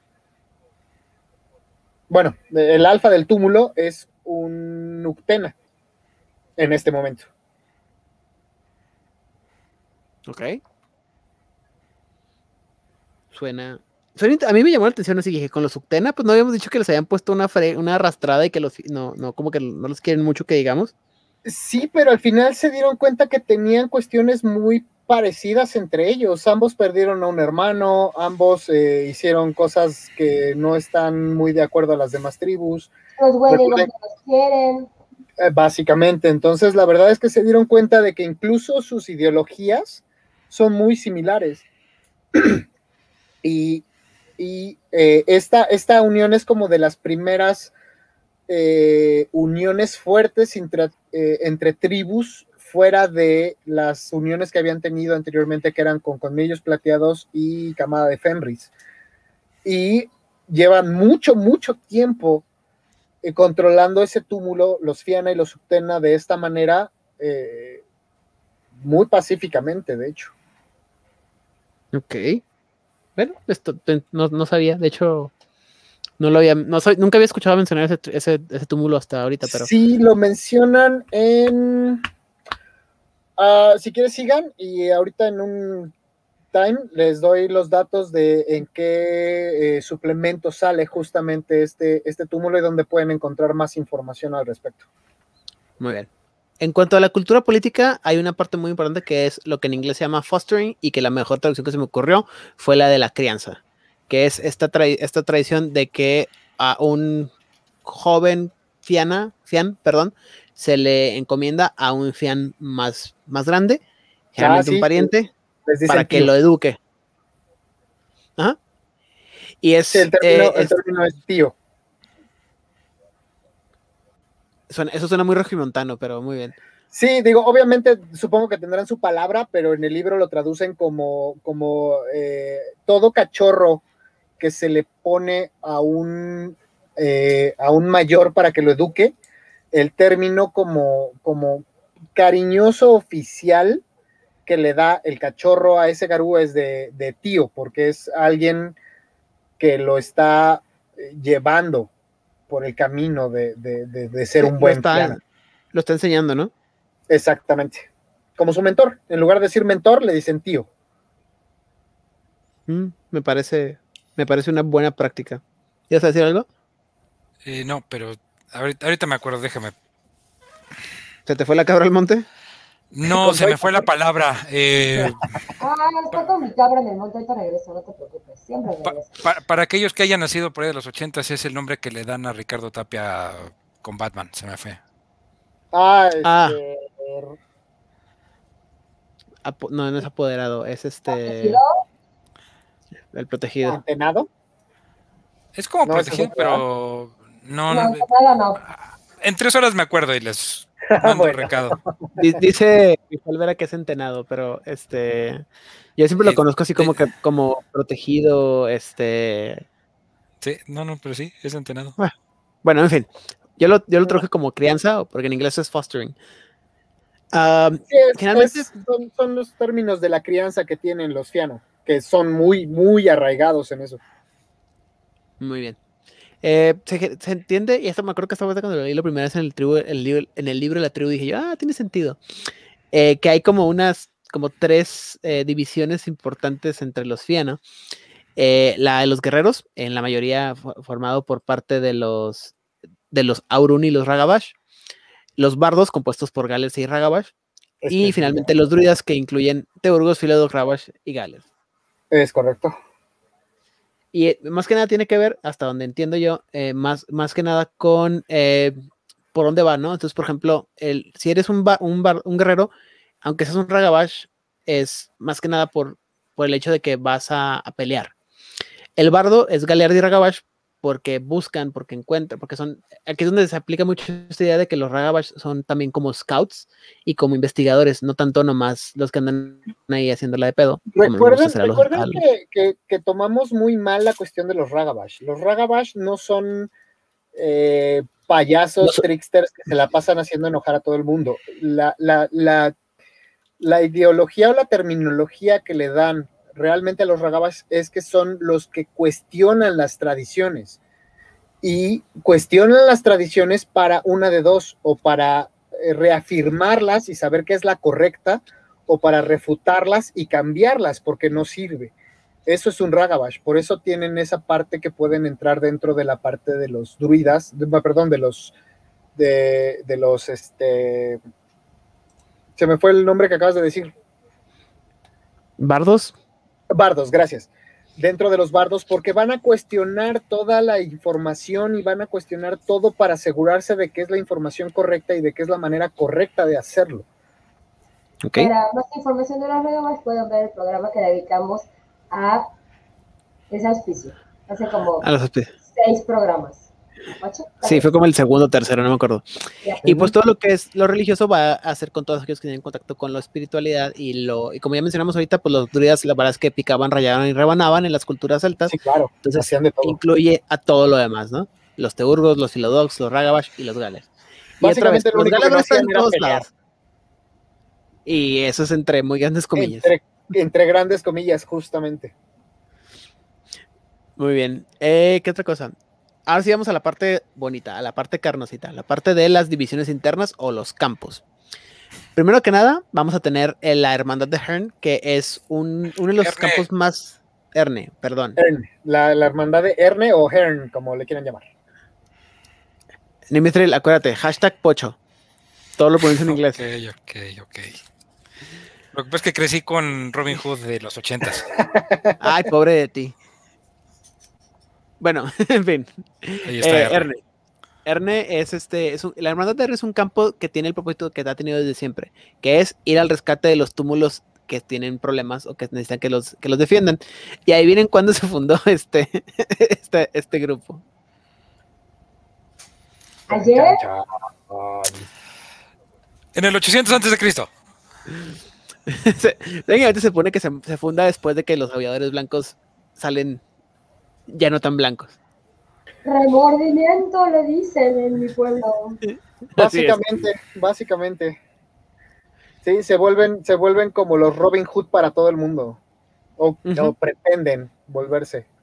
bueno, el alfa del túmulo es un Uctena en este momento. Ok. Suena. suena int- A mí me llamó la atención así, dije, con los Uctena, pues no habíamos dicho que les habían puesto una, fre- una arrastrada y que los no, no, como que no los quieren mucho que digamos. Sí, pero al final se dieron cuenta que tenían cuestiones muy parecidas entre ellos. Ambos perdieron a un hermano, ambos eh, hicieron cosas que no están muy de acuerdo a las demás tribus, Los Wendigos Recuerden- no los quieren. eh, básicamente. Entonces, la verdad es que se dieron cuenta de que incluso sus ideologías son muy similares. y y eh, esta, esta unión es como de las primeras eh, uniones fuertes entre, eh, entre tribus fuera de las uniones que habían tenido anteriormente, que eran con Colmillos Plateados y Camada de Fenris. Y llevan mucho, mucho tiempo eh, controlando ese túmulo, los Fiana y los Uctena, de esta manera, eh, muy pacíficamente, de hecho. Ok. Bueno, esto te- no, no sabía, de hecho, no lo había, no soy, nunca había escuchado mencionar ese, ese, ese túmulo hasta ahorita, pero. Sí, lo mencionan en... Uh, si quieres sigan y ahorita en un time les doy los datos de en qué eh, suplemento sale justamente este, este túmulo y donde pueden encontrar más información al respecto. Muy bien. En cuanto a la cultura política, hay una parte muy importante que es lo que en inglés se llama fostering y que la mejor traducción que se me ocurrió fue la de la crianza, que es esta, tra esta tradición de que a un joven fiana, fian, perdón, se le encomienda a un fian más, más grande, generalmente Ah, sí, un pariente, les dicen para que tío. lo eduque. Ajá. Y es, Sí, el término, eh, el es- término es tío. suena- eso suena muy regimontano, pero muy bien. Sí, digo, obviamente supongo que tendrán su palabra, pero en el libro lo traducen como, como eh, todo cachorro que se le pone a un, eh, a un mayor para que lo eduque, el término como, como cariñoso oficial que le da el cachorro a ese garú es de, de tío, porque es alguien que lo está eh, llevando por el camino de, de, de, de ser Sí, un lo buen está, fiano. lo está enseñando, ¿no? Exactamente. Como su mentor. En lugar de decir mentor, le dicen tío. Mm, me parece, me parece una buena práctica. ¿Quieres decir algo? Eh, no, pero ahorita, ahorita me acuerdo, déjame. ¿Se te fue la cabra al monte? No, Con se me Toy fue la palabra. Eh, Ah, está con mi cabra en el monte, ahorita regreso, no te preocupes, siempre pa- regreso. pa- para aquellos que hayan nacido por ahí de los ochentas, es el nombre que le dan a Ricardo Tapia con Batman, se me fue. Ah, Ah. este. Apo- no, no es apoderado, es este ¿Protegido? el protegido. ¿Antenado? Es como No, ese es protegido, otro, pero no, No, no, nada, no. en tres horas me acuerdo y les mando Bueno. un recado. Di- Dice Michelle Vera que es entenado, pero este yo siempre lo Eh, conozco así como eh, que como protegido, este Sí, no, no, pero sí, es entenado. bueno, en fin. Yo lo, yo lo traduje como crianza, porque en inglés es fostering. Ah, Sí, es- generalmente es- son, son los términos de la crianza que tienen los fiano, que son muy, muy arraigados en eso. muy bien. Eh, se, se entiende, y esto me acuerdo que esta vez cuando lo leí la primera vez en el, tribu, el libro, en el libro de la tribu, dije yo, ah, tiene sentido. Eh, que hay como unas, como tres eh, divisiones importantes entre los Fiana. Eh, la de los guerreros, en la mayoría fo- formado por parte de los, de los Aurun y los Ragabash. Los bardos, compuestos por Gales y Ragabash. Y finalmente los druidas, que incluyen Teurgos, Filodoc, Ragabash y Gales. Es correcto. Y eh, más que nada tiene que ver, hasta donde entiendo yo, eh, más, más que nada con eh, por dónde va, ¿no? Entonces, por ejemplo, el, si eres un, ba- un, bar- un guerrero, aunque seas un Ragabash, es más que nada por, por el hecho de que vas a, a pelear. El bardo es Galeard y Ragabash porque buscan, porque encuentran, porque son, aquí es donde se aplica mucho esta idea de que los Ragabash son también como scouts y como investigadores, no tanto nomás los que andan ahí haciéndola de pedo. como les gusta Recuerden, hacer a los- recuerden a los- que, que- que tomamos muy mal la cuestión de los Ragabash. Los Ragabash no son eh, payasos, No son- tricksters que se la pasan haciendo enojar a todo el mundo. La, la, la, la ideología o la terminología que le dan realmente a los Ragabash es que son los que cuestionan las tradiciones. Y cuestionan las tradiciones para una de dos, o para eh, reafirmarlas y saber que es la correcta, o para refutarlas y cambiarlas porque no sirve. Eso es un Ragabash, por eso tienen esa parte que pueden entrar dentro de la parte de los druidas, de, perdón, de los, de, de los, este, se me fue el nombre que acabas de decir. ¿Bardos? Bardos, gracias. Dentro de los bardos, porque van a cuestionar toda la información y van a cuestionar todo para asegurarse de que es la información correcta y de que es la manera correcta de hacerlo. Ok. Para más información de las Ragabash pueden ver el programa que dedicamos a ese auspicio. Hace como A los hospi- seis programas. ¿Ocho? Sí, fue como el segundo o tercero, no me acuerdo. Ya. Y pues todo lo que es lo religioso va a hacer con todos aquellos que tienen contacto con la espiritualidad y lo y como ya mencionamos ahorita, pues los druidas la verdad es que picaban, rayaban y rebanaban en las culturas celtas. Sí, claro. Entonces Hacían de todo. incluye a todo lo demás, ¿no? Los teurgos, los filodox, los ragabash y los gales. Y otra vez, Básicamente lo los único que gales no están hacían en era todos pelear. lados. Y eso es entre muy grandes comillas. Entre, entre grandes comillas, justamente. Muy bien. Eh, ¿qué otra cosa? Ahora sí vamos a la parte bonita, a la parte carnosita, la parte de las divisiones internas o los campos. Primero que nada, vamos a tener eh, la Hermandad de Hern, que es un, uno de los Erne. campos más... Erne, perdón. Erne, la, la hermandad de Erne o Hern, como le quieran llamar. Nimithril, acuérdate, hashtag pocho. Todo lo pronuncio en inglés. Ok, ok, ok. Lo que pasa es que crecí con Robin Hood de los ochentas. Ay, pobre de ti. Bueno, en fin. Ahí está Eh, Erne. Erne. Erne es este, es un- la Hermandad de Erne es un campo que tiene el propósito que ha tenido desde siempre, que es ir al rescate de los túmulos que tienen problemas o que necesitan que los, que los defiendan. Y ahí vienen cuando se fundó este, este, este grupo. Ayer, En el ochocientos antes de Cristo. Se- técnicamente se supone que se, se funda después de que los aviadores blancos salen ya no tan blancos. remordimiento le dicen en mi pueblo. Así es. Básicamente, básicamente. Sí, se vuelven, se vuelven como los Robin Hood para todo el mundo. O, Ujú. o pretenden volverse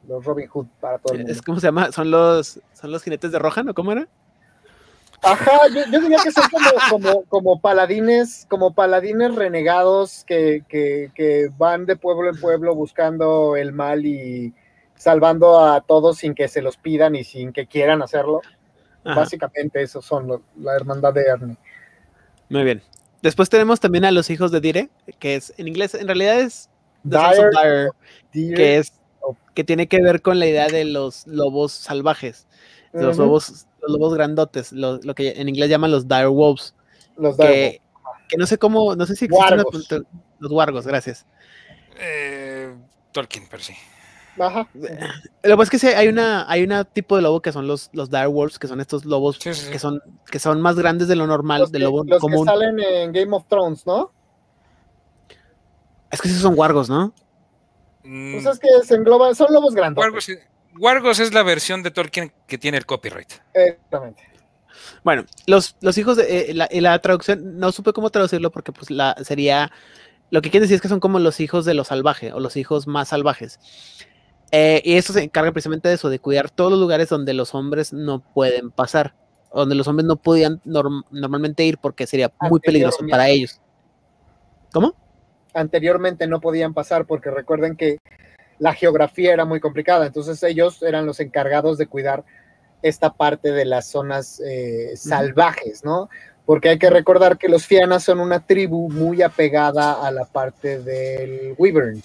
los Robin Hood para todo el mundo. Es como se llama, son los, son los jinetes de Rohan, ¿o cómo era? Ajá, yo, yo diría que son como, como, como paladines, como paladines renegados que, que, que van de pueblo en pueblo buscando el mal y salvando a todos sin que se los pidan y sin que quieran hacerlo. Ajá. Básicamente esos son lo, la hermandad de Ernie. Muy bien. Después tenemos también a los hijos de Dire, que es, en inglés, en realidad es The Sons of Dire, Dire, Deer, que es, que tiene que ver con la idea de los lobos salvajes, de los ujú, lobos, los lobos grandotes, lo, lo que en inglés llaman los dire wolves, los que, que no sé cómo, no sé si existen una- Wargos. los wargos, gracias. Eh, Tolkien, pero sí. Ajá. Lo que pasa es que sí, hay una, hay una tipo de lobo que son los, los dire wolves, que son estos lobos Sí, sí, sí. que son, que son más grandes de lo normal, Los, del que, lobo los que común. salen en Game of Thrones, ¿no? Es que esos son wargos, ¿no? Mm, Pues es que se engloban, son lobos grandes. Wargos, Wargos es la versión de Tolkien que tiene el copyright. Exactamente. Bueno, los, los hijos de eh, la, la traducción, no supe cómo traducirlo porque pues la sería, lo que quiere decir es que son como los hijos de lo salvaje o los hijos más salvajes. Eh, y eso se encarga precisamente de eso, de cuidar todos los lugares donde los hombres no pueden pasar, donde los hombres no podían norm normalmente ir porque sería muy peligroso para ellos. ¿Cómo? Anteriormente no podían pasar porque recuerden que la geografía era muy complicada, entonces ellos eran los encargados de cuidar esta parte de las zonas eh, salvajes, ¿no? Porque hay que recordar que los Fianna son una tribu muy apegada a la parte del Wyvern.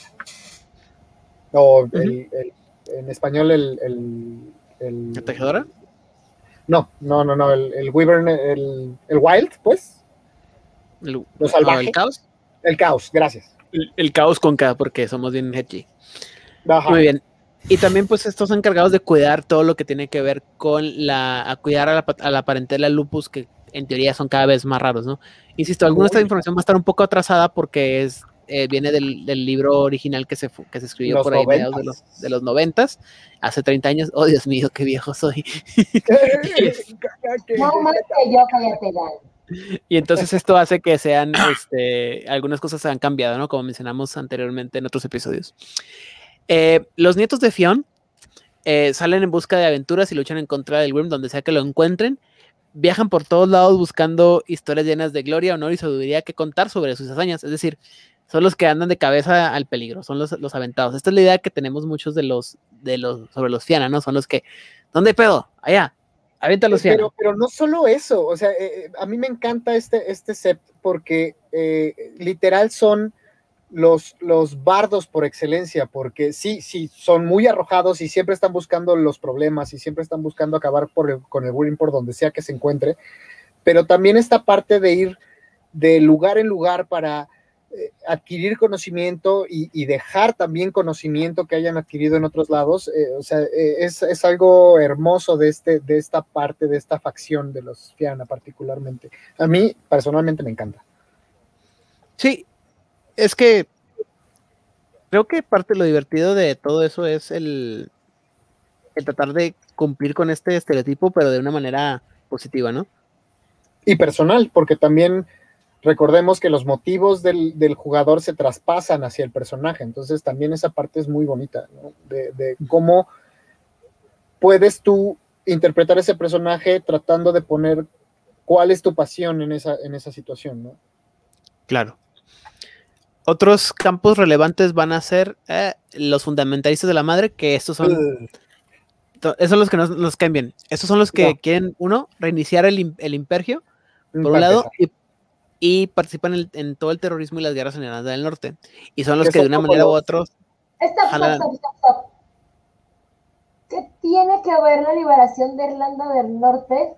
O el, Uh-huh. el, en español el... el, el ¿La tejedora? No, no, no, no, el, el Wyvern, el, el Wild, pues. El, Lo salvaje. ¿El caos? El caos, gracias. El, el caos con K, porque somos bien hedgy. Ajá. Muy bien. Y también pues estos son encargados de cuidar todo lo que tiene que ver con la, a cuidar a la, a la parentela lupus, que en teoría son cada vez más raros, ¿no? Insisto, alguna de esta información va a estar un poco atrasada porque es, eh, viene del, del libro original que se, que se escribió Los por ahí noventas. mediados de los, de los noventas, hace treinta años. Oh, Dios mío, qué viejo soy. No más que yo, cállate, Dan. Y entonces esto hace que sean, este, algunas cosas se han cambiado, ¿no? Como mencionamos anteriormente en otros episodios. Eh, los nietos de Fionn eh, salen en busca de aventuras y luchan en contra del Wyrm donde sea que lo encuentren. Viajan por todos lados buscando historias llenas de gloria, honor y sabiduría que contar sobre sus hazañas. Es decir, son los que andan de cabeza al peligro, son los, los aventados. Esta es la idea que tenemos muchos de los, de los sobre los Fianna, ¿no? Son los que, ¿dónde hay pedo? Allá, avienta los Fianna. Pero, pero no solo eso, o sea, eh, a mí me encanta este, este set porque eh, literal son los, los bardos por excelencia, porque sí, sí, son muy arrojados y siempre están buscando los problemas y siempre están buscando acabar por el, con el Wyrm por donde sea que se encuentre, pero también esta parte de ir de lugar en lugar para eh, adquirir conocimiento y, y dejar también conocimiento que hayan adquirido en otros lados, eh, o sea, eh, es, es algo hermoso de, este, de esta parte, de esta facción de los Fianna particularmente. A mí personalmente me encanta. Sí, es que creo que parte de lo divertido de todo eso es el, el tratar de cumplir con este estereotipo, pero de una manera positiva, ¿no? Y personal, porque también recordemos que los motivos del, del jugador se traspasan hacia el personaje, entonces también esa parte es muy bonita, ¿no? De, de cómo puedes tú interpretar ese personaje tratando de poner cuál es tu pasión en esa, en esa situación, ¿no? Claro. Otros campos relevantes van a ser eh, los fundamentalistas de la madre, que estos son, Uh, esos son los que nos, nos caen bien. Estos son los que No. quieren, uno, reiniciar el, el imperio, por un para lado, empezar. y, y participan en, en todo el terrorismo y las guerras en Irlanda del Norte. Y son los Que que de son una como manera u los- otra Stop, stop, jalan. stop, stop, stop. ¿Qué tiene que ver la liberación de Irlanda del Norte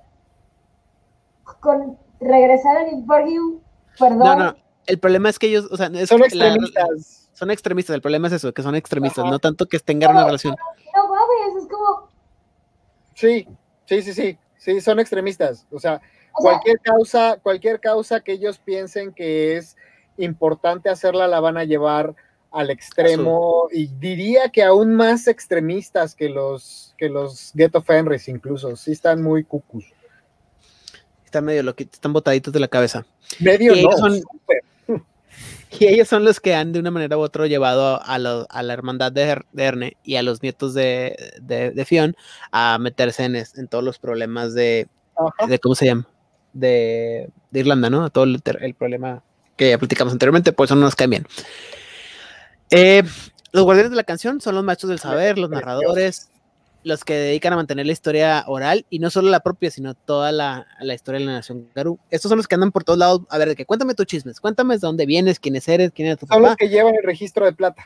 con regresar al Imperio? Perdón. No, no, el problema es que ellos, o sea, es Son que la- extremistas. son extremistas, el problema es eso, que son extremistas, Ajá. no tanto que tengan una relación. No mames, es como, Sí, sí, sí, sí, sí, son extremistas. O sea, o sea, cualquier causa, cualquier causa que ellos piensen que es importante hacerla, la van a llevar al extremo, y diría que aún más extremistas que los que los Ghetto Fenris incluso, sí están muy cucus. Están medio loquitos, están botaditos de la cabeza. Medio Y no, ellos son- súper. Y y ellos son los que han de una manera u otra llevado a, lo, a la hermandad de, Her- de Erne y a los nietos de, de, de Fionn a meterse en, es- en todos los problemas de, Ajá. de ¿cómo se llama? De, de Irlanda, ¿no? Todo el, ter- el problema que ya platicamos anteriormente, por eso no nos caen bien. Eh, los guardianes de la canción son los maestros del saber, los Precioso. narradores, los que dedican a mantener la historia oral y no solo la propia, sino toda la, la historia de la nación Garú. Estos son los que andan por todos lados. A ver, de que cuéntame tus chismes, cuéntame de dónde vienes, quién eres, quién es tu Son los papá. que llevan el registro de plata.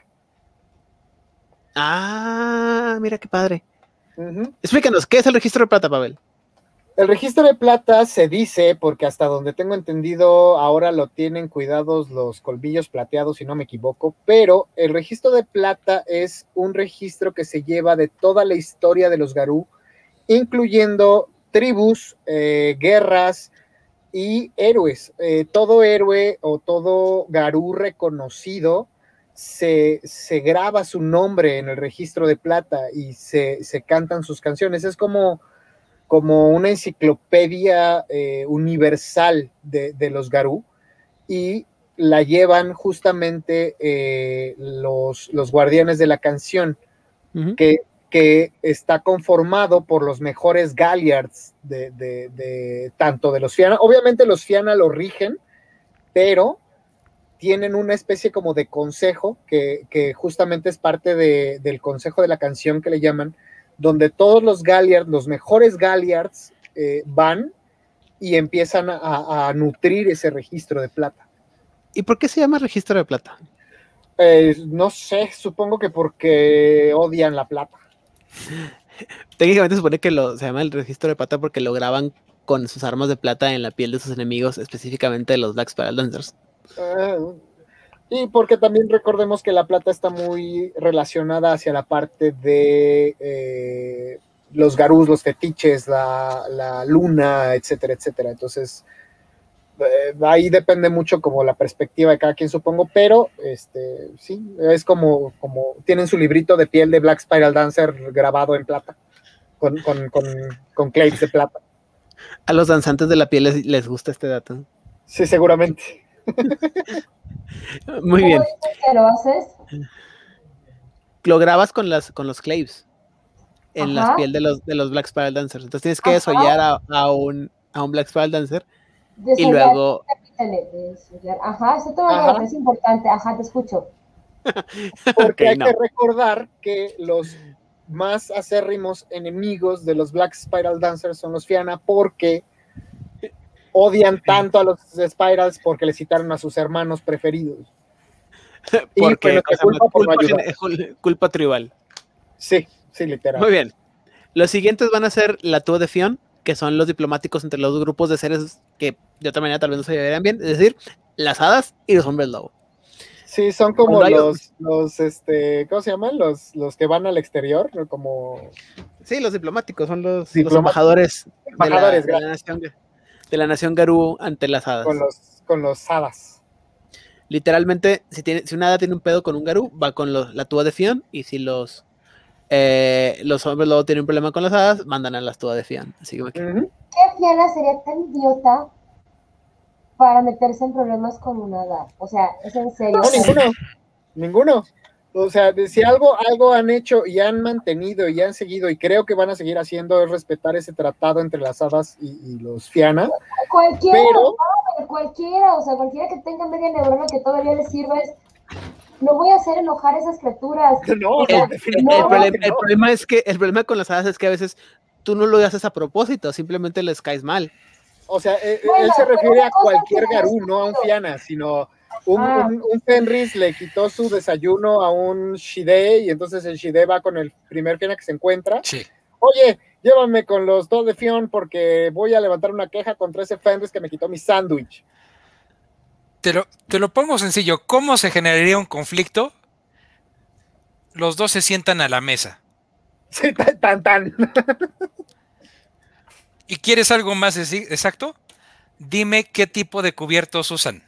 Ah, mira qué padre. Ujú. Explícanos, ¿qué es el registro de plata, Pavel? El registro de plata se dice, porque hasta donde tengo entendido, ahora lo tienen cuidados los colmillos plateados, si no me equivoco, pero el registro de plata es un registro que se lleva de toda la historia de los Garú, incluyendo tribus, eh, guerras y héroes. Eh, todo héroe o todo Garú reconocido se, se graba su nombre en el registro de plata y se, se cantan sus canciones. Es como como una enciclopedia eh, universal de, de los Garú y la llevan justamente eh, los, los guardianes de la canción, Uh-huh. que, que está conformado por los mejores Galliards de, de, de tanto de los Fianna. Obviamente los Fianna lo rigen, pero tienen una especie como de consejo que, que justamente es parte de, del consejo de la canción que le llaman, donde todos los Galliards, los mejores Galliards, eh, van y empiezan a, a nutrir ese registro de plata. ¿Y por qué se llama registro de plata? Eh, no sé, supongo que porque odian la plata. Técnicamente se supone que lo, se llama el registro de plata porque lo graban con sus armas de plata en la piel de sus enemigos, específicamente de los Black Spiral Dancers. Uh, y porque también recordemos que la plata está muy relacionada hacia la parte de eh, los garús, los fetiches, la, la luna, etcétera, etcétera. Entonces, eh, ahí depende mucho como la perspectiva de cada quien, supongo, pero este sí, es como, como tienen su librito de piel de Black Spiral Dancer grabado en plata, con, con, con, con claves de plata. A los danzantes de la piel les, les gusta este dato. Sí, seguramente. Muy bien. ¿Cómo dices que lo haces? Lo grabas con las con los claves en la Ajá. piel de los de los Black Spiral Dancers. Entonces tienes que Ajá. desollar a, a un a un Black Spiral Dancer y Desollar, luego repítele, desollar. Ajá, eso todo Ajá. es importante. Ajá, te escucho. Porque Ok, hay no. que recordar que los más acérrimos enemigos de los Black Spiral Dancers son los Fianna, porque odian tanto a los Spirals porque les citaron a sus hermanos preferidos. Y porque fue nuestra cosa más, culpa por no culpa, ayudar. gene- culpa tribal. Sí, sí, literal. Muy bien. Los siguientes van a ser la Tour de Fionn, que son los diplomáticos entre los dos grupos de seres que de otra manera tal vez no se llevarían bien, es decir, las hadas y los hombres lobo. Sí, son como Cuando hay- los, los, este, ¿cómo se llaman? Los, los que van al exterior, ¿no? Como Sí, los diplomáticos son los, los Diplomáticos. embajadores, Embajadores, de, la, de, la nación, de la nación Garú ante las hadas. con los, con los hadas. Literalmente, si, tiene, si una hada tiene un pedo con un Garú, va con los, la Túa de Fionn, y si los eh, los hombres lobo tienen un problema con las hadas, mandan a las Túa de Fionn. Así que, Ujú. ¿Qué Fianna sería tan idiota para meterse en problemas con una hada? O sea, es en serio. No, ninguno, ninguno. O sea, de- si algo, algo han hecho y han mantenido y han seguido, y creo que van a seguir haciendo, es respetar ese tratado entre las hadas y, y los Fianna. Cualquiera, Pero- no, cualquiera, o sea, cualquiera que tenga media neurona que todavía le sirva es, no voy a hacer enojar a esas criaturas. No, el, no, el definitivamente problema, el no. problema es que el problema con las hadas es que a veces tú no lo haces a propósito, simplemente les caes mal. O sea, eh, Bueno, él se pero refiere una a cosa cualquier es que Garú, es no a un estúpido. Fianna, sino un, Ah. un, un Fenris le quitó su desayuno a un Shide y entonces el Shide va con el primer Fianna que se encuentra. Sí. Oye, llévame con los dos de Fionn porque voy a levantar una queja contra ese Fenris que me quitó mi sándwich. Te lo, te lo pongo sencillo. ¿Cómo se generaría un conflicto? Los dos se sientan a la mesa. Sí, tan, tan, tan. ¿Y quieres algo más esi- exacto? Dime qué tipo de cubiertos usan.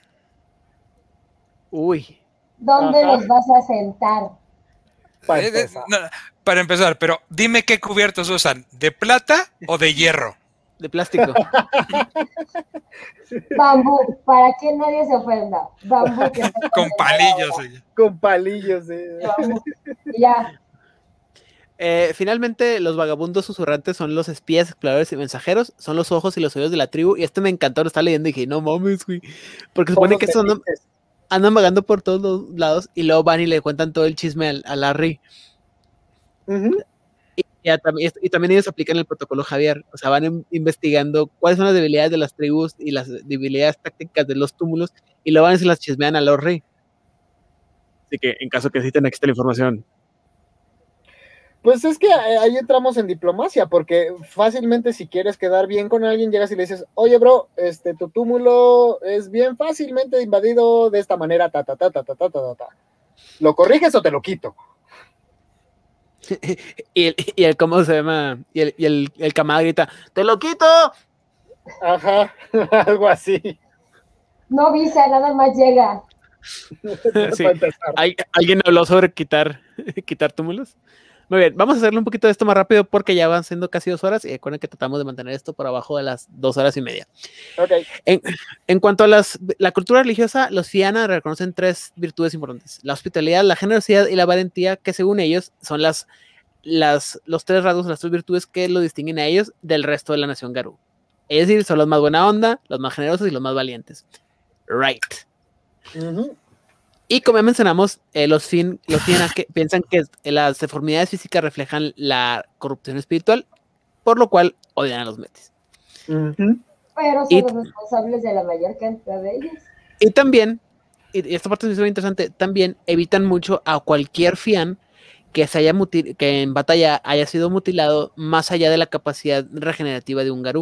Uy. ¿Dónde Ajá. los vas a sentar? Para Eh, eh, empezar. no, para empezar, pero dime qué cubiertos usan. ¿De plata o de hierro? de plástico. Bambú, para que nadie se ofenda. Bambú. Que Con palillos. Sí. Con palillos. Eh. Bambú. Y ya. Eh, finalmente, los vagabundos susurrantes son los espías, exploradores y mensajeros. Son los ojos y los oídos de la tribu. Y este me encantó, lo estaba leyendo y dije, no mames, güey. Porque supone que estos andan, andan vagando por todos los lados y luego van y le cuentan todo el chisme a, a Larry. Uh-huh. Y, y, a, y también ellos aplican el protocolo Javier. O sea, van in, investigando cuáles son las debilidades de las tribus y las debilidades tácticas de los túmulos. Y luego van y se las chismean a Larry. Así que, en caso que necesiten, aquí está la información. Pues es que ahí entramos en diplomacia, porque fácilmente si quieres quedar bien con alguien, llegas y le dices, oye, bro, este, tu túmulo es bien fácilmente invadido de esta manera, ta, ta, ta, ta, ta, ta, ta, ta. ¿Lo corriges o te lo quito? y, el, y el, ¿cómo se llama? Y el, y el, el camarada grita, ¡te lo quito! Ajá, algo así. No avisa, nada más llega. Sí. ¿Hay, ¿Alguien habló sobre quitar, quitar túmulos? Muy bien, vamos a hacerle un poquito de esto más rápido porque ya van siendo casi dos horas y recuerden que tratamos de mantener esto por abajo de las dos horas y media. Okay. En, en cuanto a las, la cultura religiosa, los Fianna reconocen tres virtudes importantes: la hospitalidad, la generosidad y la valentía, que según ellos son las, las, los tres rasgos, las tres virtudes que lo distinguen a ellos del resto de la nación Garou. Es decir, son los más buena onda, los más generosos y los más valientes. Right. Uh-huh. Y como ya mencionamos, eh, los, fin, los Fianna que piensan que las deformidades físicas reflejan la corrupción espiritual, por lo cual odian a los Metis. Uh-huh. Pero son y, los responsables de la mayor cantidad de ellos. Y también, y esta parte es muy interesante, también evitan mucho a cualquier Fian que, se haya mutil, que en batalla haya sido mutilado más allá de la capacidad regenerativa de un Garou.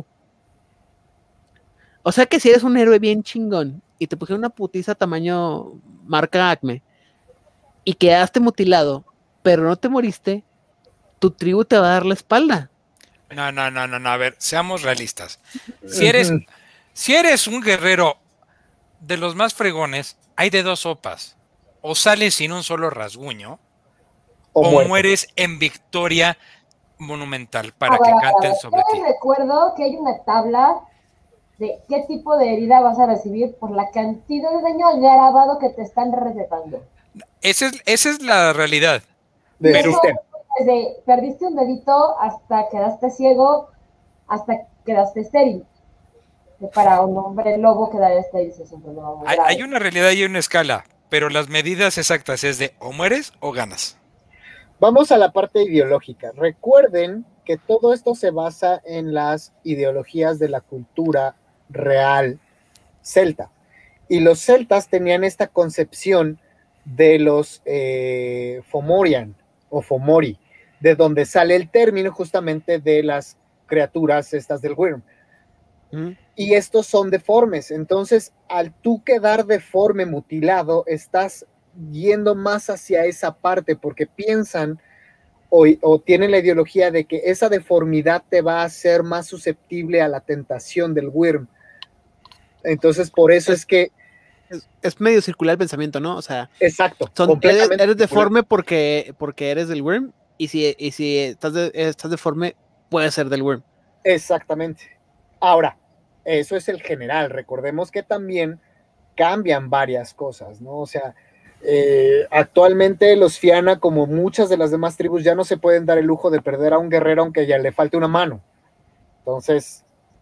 O sea que si eres un héroe bien chingón y te pusieron una putiza tamaño marca Acme y quedaste mutilado, pero no te moriste, tu tribu te va a dar la espalda. No, no, no, no, no. A ver, seamos realistas. Si eres, si eres un guerrero de los más fregones, hay de dos sopas. O sales sin un solo rasguño, o, o mueres en victoria monumental para a que ver, canten ver, sobre ti. Recuerdo que hay una tabla de qué tipo de herida vas a recibir por la cantidad de daño agravado que te están recetando. Esa es, esa es la realidad. De pero usted. Desde perdiste un dedito hasta quedaste ciego, hasta quedaste estéril. Para un hombre lobo quedar estéril es un problema muy grave. Hay, hay una realidad y una escala, pero las medidas exactas es de o mueres o ganas. Vamos a la parte ideológica. Recuerden que todo esto se basa en las ideologías de la cultura real celta. Y los celtas tenían esta concepción de los eh, Fomorian o Fomori, de donde sale el término justamente de las criaturas estas del Wyrm. ¿Mm? Y estos son deformes. Entonces, al tú quedar deforme, mutilado, estás yendo más hacia esa parte porque piensan o, o tienen la ideología de que esa deformidad te va a hacer más susceptible a la tentación del Wyrm. Entonces, por eso es, es que... Es, es medio circular el pensamiento, ¿no? O sea... Exacto. Son, eres, eres deforme porque, porque eres del Wyrm y si, y si estás, de, estás deforme, puedes ser del Wyrm. Exactamente. Ahora, eso es el general. Recordemos que también cambian varias cosas, ¿no? O sea... Eh, actualmente los Fianna, como muchas de las demás tribus, ya no se pueden dar el lujo de perder a un guerrero aunque ya le falte una mano. Entonces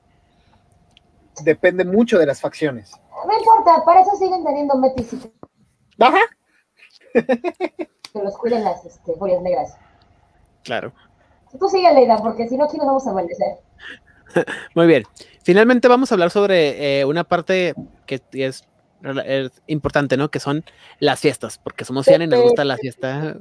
depende mucho de las facciones. No importa, para eso siguen teniendo metis. Ajá. Que los cuiden las este, furias negras. Claro. Tú sigue, Leida, porque si no aquí nos vamos a amanecer. Muy bien. Finalmente vamos a hablar sobre eh, una parte que es es importante, ¿no? Que son las fiestas, porque somos Fianna y nos gusta la fiesta.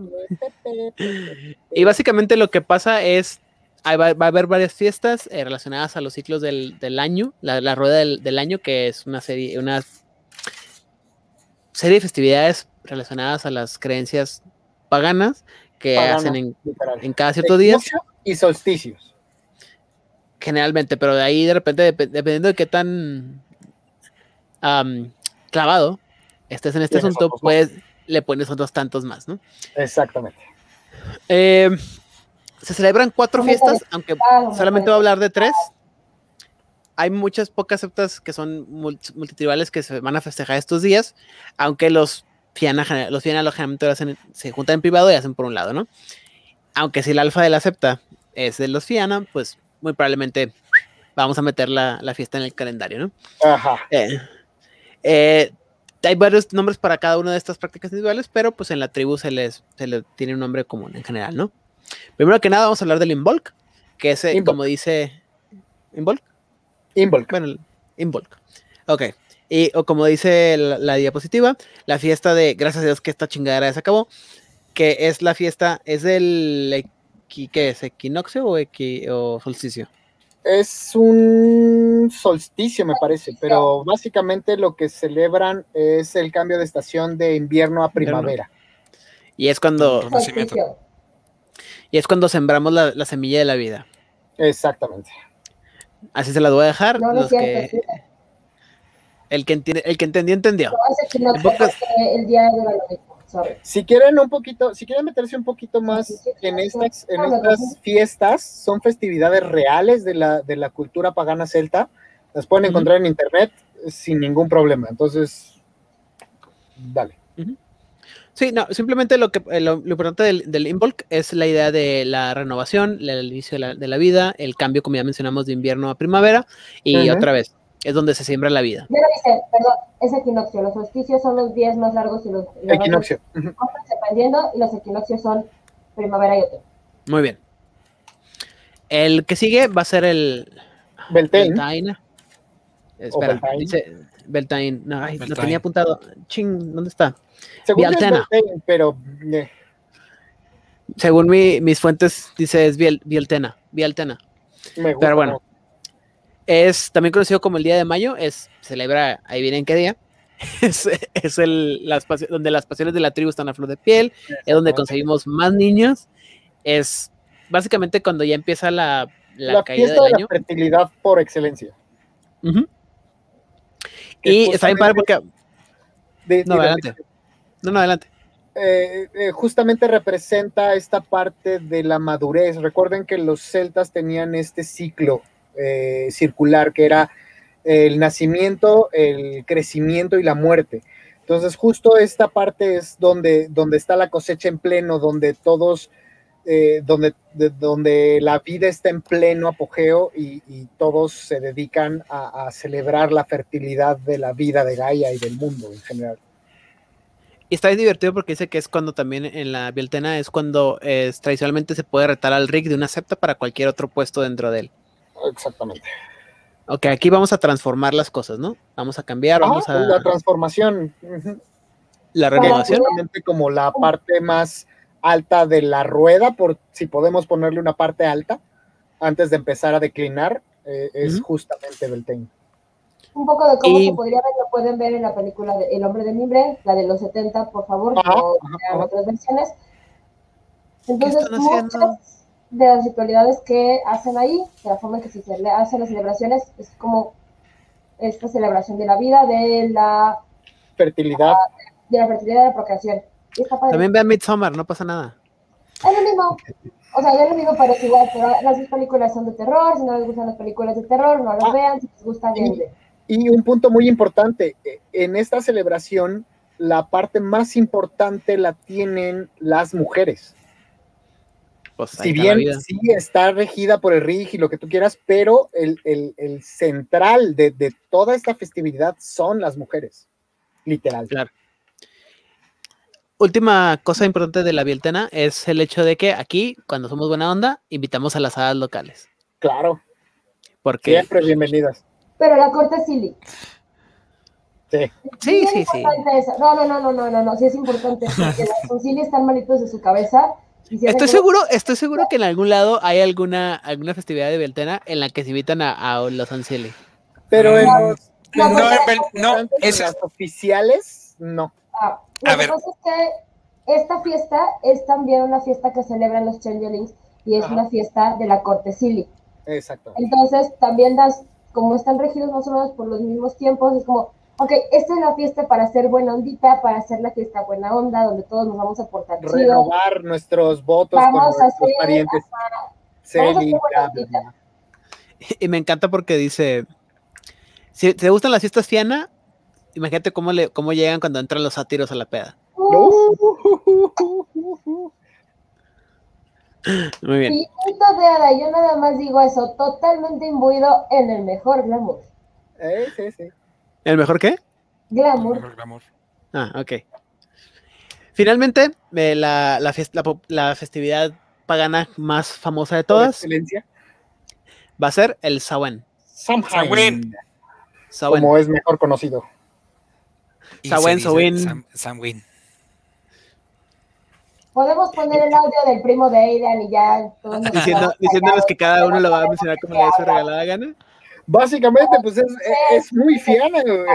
Y básicamente lo que pasa es, va, va a haber varias fiestas eh, relacionadas a los ciclos del, del año, la, la rueda del, del año, que es una serie, una serie de festividades relacionadas a las creencias paganas que Pagano, hacen en, en cada ciertos días. Y solsticios. Generalmente, pero de ahí de repente, dep dependiendo de qué tan... Um, clavado estés en este asunto, pues le pones otros tantos más, ¿no? Exactamente. Eh, se celebran cuatro fiestas, aunque solamente voy a hablar de tres. hay muchas pocas septas que son multitribales que se van a festejar estos días, aunque los Fianna, los Fianna lógicamente hacen, se juntan en privado y hacen por un lado, ¿no? Aunque si el alfa de la septa es de los Fianna, pues muy probablemente vamos a meter la, la fiesta en el calendario, ¿no? Ajá. Eh, eh, hay varios nombres para cada una de estas prácticas individuales, pero pues en la tribu se les, se les tiene un nombre común en general, ¿no? Primero que nada vamos a hablar del Imbolc, que es, Imbolc. Como dice... ¿Imbolc? Imbolc. Bueno, Imbolc. Ok. Y o como dice la, la diapositiva, la fiesta de, gracias a Dios que esta chingadera ya se acabó, que es la fiesta, es del, equi, ¿qué es? ¿Equinoccio o, equi, o solsticio? Es un solsticio, me parece, pero básicamente lo que celebran es el cambio de estación de invierno a primavera. Y es cuando... Y es cuando sembramos la, la semilla de la vida. Exactamente. Así se las voy a dejar. No, no los cierto, que... sí. El que, entiende, el que entendió, entendió. No, ese que no pocas... el día de la Sorry. Si quieren un poquito, si quieren meterse un poquito más sí, sí, sí, en estas, en estas fiestas, son festividades reales de la, de la cultura pagana celta, las pueden uh-huh. encontrar en internet sin ningún problema. Entonces, dale. Uh-huh. Sí, no, simplemente lo que lo, lo importante del, del Imbolc es la idea de la renovación, el inicio de la, de la vida, el cambio, como ya mencionamos, de invierno a primavera, y uh-huh. otra vez, es donde se siembra la vida. Ya lo dice, perdón, es equinoccio. Los solsticios son los días más largos y los... los equinoccio. Uh-huh. Dependiendo, y los equinoccios son primavera y otoño. Muy bien. El que sigue va a ser el... Beltane. Beltane. Espera, Beltane. dice Beltane. No, ay, Beltane. Lo tenía apuntado. Ching, ¿dónde está? Según Bialtena. Beltane, pero... Eh. Según mi, mis fuentes, dice es Biel, Bieltena. Bieltena. Me gusta, pero bueno. ¿no? Es también conocido como el Día de Mayo, es celebra, ahí vienen qué día, es, es el, las, donde las pasiones de la tribu están a flor de piel, es donde conseguimos más niños, es básicamente cuando ya empieza la, la, la caída fiesta del de año. La fertilidad por excelencia. Uh-huh. Y está bien padre porque... De, no, de, adelante. De, no, no, adelante. Eh, eh, justamente representa esta parte de la madurez. Recuerden que los celtas tenían este ciclo Eh, circular, que era el nacimiento, el crecimiento y la muerte. Entonces justo esta parte es donde, donde está la cosecha en pleno, donde todos, eh, donde, de, donde la vida está en pleno apogeo y, y todos se dedican a, a celebrar la fertilidad de la vida de Gaia y del mundo en general. Y está bien divertido porque dice que es cuando también en la Bieltena es cuando eh, tradicionalmente se puede retar al Rick de una septa para cualquier otro puesto dentro de él. Exactamente. Ok, aquí vamos a transformar las cosas, ¿no? Vamos a cambiar, ah, vamos a... La transformación. Uh-huh. La renovación. Como la parte más alta de la rueda, por si podemos ponerle una parte alta, antes de empezar a declinar, eh, es uh-huh. justamente Beltane. Un poco de cómo y... se podría ver, lo pueden ver en la película de El Hombre de Mimbre, la de los setenta, por favor, ajá, o ajá, en otras versiones. Entonces, ¿qué están haciendo? muchas de las ritualidades que hacen ahí, de la forma en que se le hacen las celebraciones, es como esta celebración de la vida, de la fertilidad, de la fertilidad de la procreación. Y está padre. También vean Midsommar, no pasa nada. Es lo mismo, o sea, es lo mismo, pero es igual, pero las dos películas son de terror, si no les gustan las películas de terror, no las ah, vean, si les gusta, bien. Y, y un punto muy importante, en esta celebración, la parte más importante la tienen las mujeres. Pues si bien sí está regida por el R I G y lo que tú quieras, pero el, el, el central de, de toda esta festividad son las mujeres, literal. Claro. Última cosa importante de la Bieltena es el hecho de que aquí, cuando somos buena onda, invitamos a las hadas locales. Claro. Porque... siempre bienvenidas. Pero la corte Silly. Sí. Sí, sí, sí. No, no, no, no, no, no, no, sí es importante porque las concilias están malitos de su cabeza. Si estoy seguro, estoy seguro que en algún lado hay alguna, alguna festividad de Bieltena en la que se invitan a, a los Ancili. Pero en no, los, no, en no, los, no, no es... las oficiales, no. Ah, lo a que ver. pasa es que esta fiesta es también una fiesta que celebran los changelings y es Ajá. una fiesta de la corte Silly. Exacto. Entonces, también das, como están regidos más o menos por los mismos tiempos, es como, ok, esta es la fiesta para hacer buena ondita, para hacer la fiesta buena onda, donde todos nos vamos a portar chido. Renovar nuestros votos vamos con a nuestros hacer, parientes. Ajá, Celi, vamos a hacer buena bla, bla, ondita. bla. Y me encanta porque dice, Si te gustan las fiestas Fiana, imagínate cómo, le, cómo llegan cuando entran los sátiros a la peda. Uh, Muy bien. Pinito de hada, yo nada más digo eso, totalmente imbuido en el mejor glamour. Eh, sí, sí. ¿El mejor qué? Glamour. Mejor glamour. Ah, ok. Finalmente, eh, la, la, fest- la po- la festividad pagana más famosa de Por todas excelencia. va a ser el Samhain. Samhain, Samhain. Samhain. como es mejor conocido. Y Samhain, se dice Samhain. Sam- Samhain. Podemos poner el audio del primo de Aidan y ya todos nos Diciendo, quedamos diciéndoles callados, que cada uno lo va a podemos mencionar como le poner dé su que habla. regalada gana. Básicamente, pues es, es, es muy fiana, güey.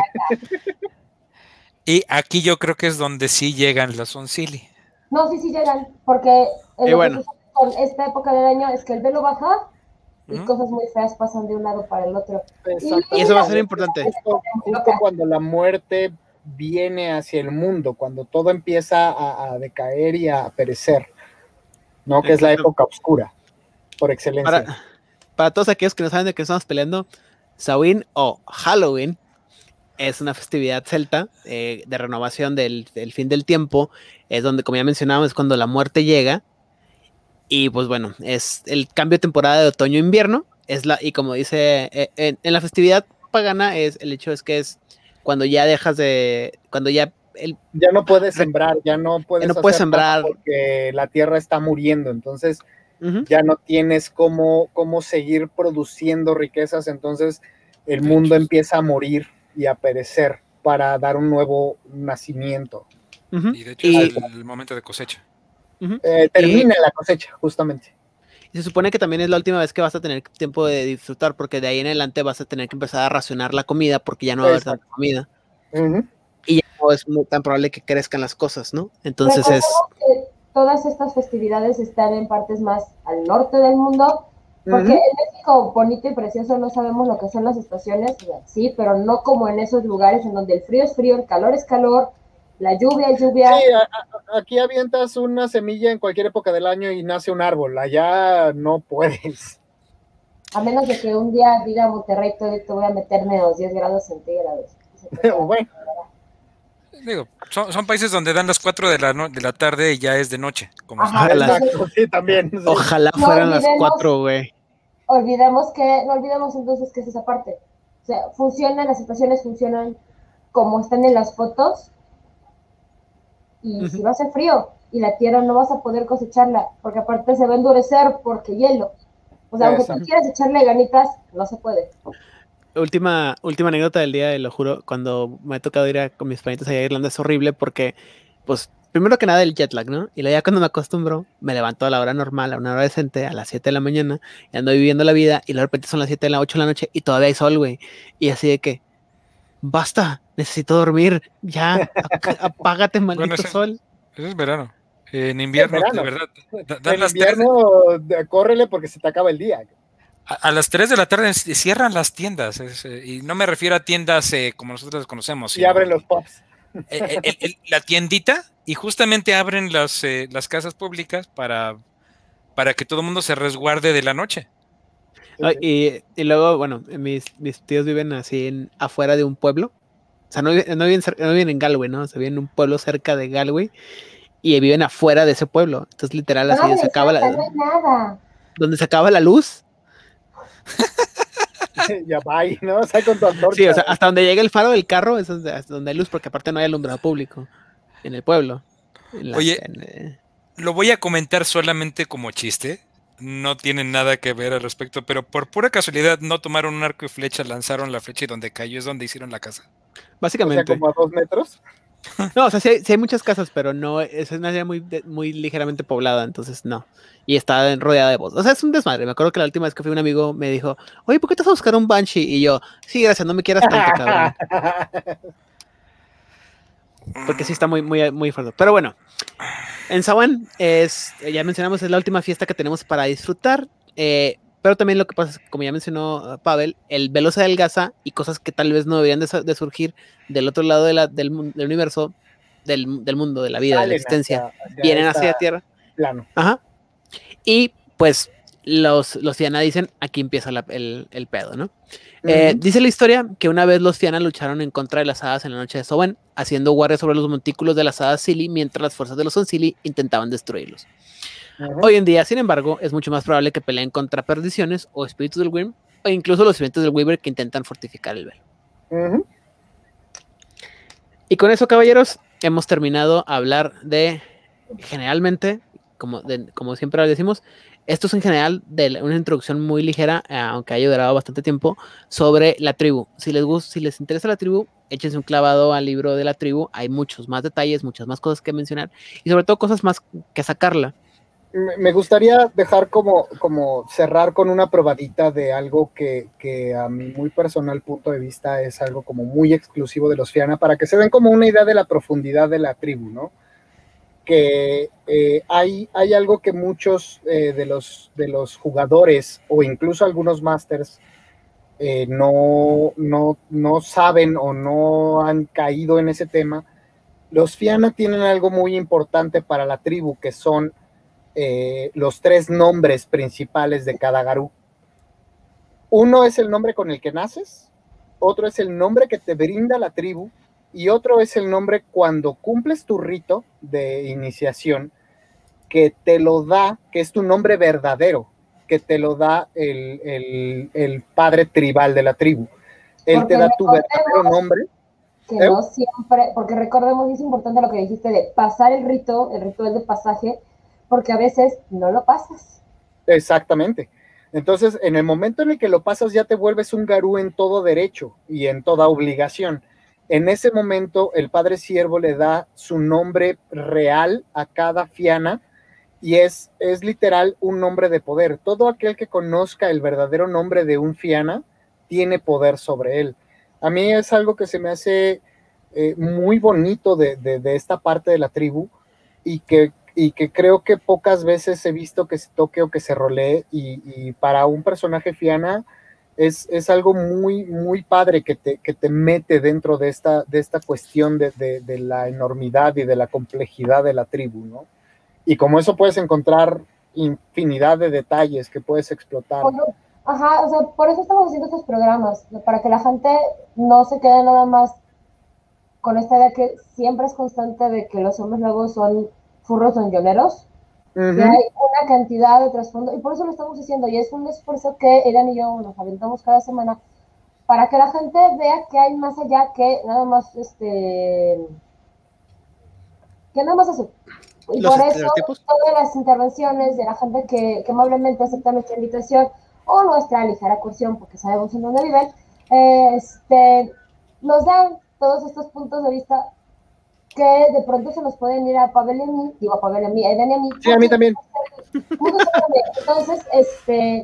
Y aquí yo creo que es donde sí llegan los Oncili. No, sí, sí llegan, porque Y lo bueno. que sucede con esta época del año es que el velo baja y Ujú. cosas muy feas pasan de un lado para el otro. Exacto. Y eso va a ser importante. Justo, justo cuando la muerte viene hacia el mundo, cuando todo empieza a, a decaer y a perecer, ¿no? Que es la Exacto. época oscura, por excelencia. Para, para todos aquellos que no saben de qué estamos peleando, Samhain o Halloween es una festividad celta eh, de renovación del, del fin del tiempo. Es donde, como ya mencionábamos, es cuando la muerte llega. Y pues bueno, es el cambio de temporada de otoño-invierno. Es la, y como dice, eh, en, en la festividad pagana, es, el hecho es que es cuando ya dejas de. Cuando ya. El, Ya no puedes sembrar, ya no puedes, Ya no puedes hacer nada sembrar. porque la tierra está muriendo, entonces Ujú. ya no tienes cómo, cómo seguir produciendo riquezas, entonces el De mundo hecho. empieza a morir y a perecer para dar un nuevo nacimiento. Ujú. Y de hecho Y- es el, el momento de cosecha. ujú. Eh, termina la cosecha, justamente. Y se supone que también es la última vez que vas a tener tiempo de disfrutar, porque de ahí en adelante vas a tener que empezar a racionar la comida, porque ya no va a haber Exacto. tanta comida. Ujú. Y ya no es muy, tan probable que crezcan las cosas, ¿no? Entonces es. Recordemos que todas estas festividades están en partes más al norte del mundo, porque Ujú. en México, bonito y precioso, no sabemos lo que son las estaciones, o sea, sí, pero no como en esos lugares en donde el frío es frío, el calor es calor, la lluvia es lluvia. Sí, a- a- aquí avientas una semilla en cualquier época del año y nace un árbol, allá no puedes. A menos de que un día diga Monterrey, te, te voy a meter menos diez grados centígrados. Bueno, Digo, son, son países donde dan las cuatro de la, no- de la tarde y ya es de noche. Como Ajá, Ojalá. exacto, sí, también. sí. Ojalá No fueran las olvidemos- cuatro, güey. Olvidemos que, no olvidemos entonces que es esa parte. O sea, funcionan, las estaciones funcionan como están en las fotos. Y Ujú. si va a ser frío y la tierra no vas a poder cosecharla, porque aparte se va a endurecer porque hielo. O sea, aunque tú Exacto. quieras echarle ganitas, no se puede. Última, última anécdota del día, y lo juro, cuando me ha tocado ir a, con mis parientes allá a Irlanda es horrible porque, pues, primero que nada el jet lag, ¿no? Y luego ya cuando me acostumbro, me levanto a la hora normal, a una hora decente, a las siete de la mañana, y ando viviendo la vida, y luego de repente son las siete de la ocho de la noche y todavía hay sol, güey. Y así de que, basta, necesito dormir, ya, ap- apágate, maldito Bueno, ese- sol. Eso es verano. En invierno, verano. de verdad. da- dan En las tres- invierno, de- córrele porque se te acaba el día. a, a las tres de la tarde c- cierran las tiendas. es, eh, y no me refiero a tiendas eh, como nosotros las conocemos. Y sino, abren los pubs. eh, el- el- el- la tiendita y justamente abren las, eh, las casas públicas para, para que todo el mundo se resguarde de la noche. Ah, y, y luego, bueno, mis, mis tíos viven así en, afuera de un pueblo. O sea, no, viven- no, viven, cer- no viven en Galway, ¿no? O sea, viven en un pueblo cerca de Galway y viven afuera de ese pueblo. Entonces, literal, así Madre se acaba santa, la, no hay nada. donde se acaba la luz. Ya va, ¿no? O sea, con tu antorcha. Sí, o sea, hasta donde llega el faro del carro, eso es de- hasta donde hay luz, porque aparte no hay alumbrado público en el pueblo. En la- Oye. en, eh, Lo voy a comentar solamente como chiste. No tiene nada que ver al respecto, pero por pura casualidad no tomaron un arco y flecha, lanzaron la flecha y donde cayó es donde hicieron la casa. O sea, básicamente. como a dos metros. No, o sea, sí hay, sí hay muchas casas, pero no, es una área muy, de- muy ligeramente poblada, entonces no. Y está rodeada de bosques. O sea, es un desmadre. Me acuerdo que la última vez que fui un amigo me dijo, oye, ¿por qué te vas a buscar un Banshee? Y yo, sí, gracias, no me quieras tanto, cabrón. Porque sí está muy, muy, muy fuerte. Pero bueno, en Samhain es, eh, ya mencionamos, es la última fiesta que tenemos para disfrutar. eh, pero también lo que pasa es que, como ya mencionó uh, Pavel, el velo se adelgaza y cosas que tal vez no deberían de, su- de surgir del otro lado de la- del, mun- del universo, del, del mundo, de la vida, de la Salen existencia, hacia- hacia vienen esta hacia la Tierra. plano. Ajá. Y pues los, los Fianna dicen, aquí empieza la, el, el pedo, ¿no? Uh-huh. eh, dice la historia que una vez los Fianna lucharon en contra de las hadas en la noche de Samhain, haciendo guardia sobre los montículos de las hadas Silly, mientras las fuerzas de los Unsilly intentaban destruirlos. Uh-huh. Hoy en día, sin embargo, es mucho más probable que peleen contra perdiciones o espíritus del Wyrm, o incluso los sirvientes del Weaver que intentan fortificar el velo. Uh-huh. Y con eso, caballeros, hemos terminado a hablar de, generalmente, como, de, como siempre decimos, esto es en general de una introducción muy ligera, eh, aunque haya durado bastante tiempo, sobre la tribu. Si les gusta, si les interesa la tribu, échense un clavado al libro de la tribu. Hay muchos más detalles, muchas más cosas que mencionar y sobre todo cosas más que sacarla. Me gustaría dejar como, como cerrar con una probadita de algo que, que a mi muy personal punto de vista es algo como muy exclusivo de los Fianna, para que se den como una idea de la profundidad de la tribu, ¿no? Que eh, hay, hay algo que muchos eh, de, los, de los jugadores o incluso algunos masters eh, no, no, no saben o no han caído en ese tema. Los Fianna tienen algo muy importante para la tribu, que son eh, los tres nombres principales de cada Garú. Uno es el nombre con el que naces, otro es el nombre que te brinda la tribu, y otro es el nombre cuando cumples tu rito de iniciación, que te lo da, que es tu nombre verdadero, que te lo da el, el, el padre tribal de la tribu. Él porque te da tu verdadero nombre. Que ¿Eh? No siempre, porque recordemos, y es importante lo que dijiste de pasar el rito, el ritual de pasaje, porque a veces no lo pasas. Exactamente. Entonces, en el momento en el que lo pasas, ya te vuelves un Garú en todo derecho y en toda obligación. En ese momento, el Padre Siervo le da su nombre real a cada Fianna y es, es literal un nombre de poder. Todo aquel que conozca el verdadero nombre de un Fianna tiene poder sobre él. A mí es algo que se me hace eh, muy bonito de, de, de esta parte de la tribu y que, y que creo que pocas veces he visto que se toque o que se rolee y, y para un personaje Fianna Es, es algo muy, muy padre que te, que te mete dentro de esta, de esta cuestión de, de, de la enormidad y de la complejidad de la tribu, ¿no? Y como eso puedes encontrar infinidad de detalles que puedes explotar. Ajá, o sea, por eso estamos haciendo estos programas, para que la gente no se quede nada más con esta idea que siempre es constante de que los hombres lobos son furros donjoneros. Uh-huh. Que hay una cantidad de trasfondo, y por eso lo estamos haciendo, y es un esfuerzo que Edan y yo nos aventamos cada semana, para que la gente vea que hay más allá que nada más, este, que nada más eso. Y por eso todas las intervenciones de la gente que, que amablemente acepta nuestra invitación, o nuestra ligera cursión, porque sabemos en dónde viven, eh, este, nos dan todos estos puntos de vista que de pronto se nos pueden ir a Pavel y a mí, digo a Pavel y a mí, a Eden y a mí. Sí, a mí también. Entonces, este,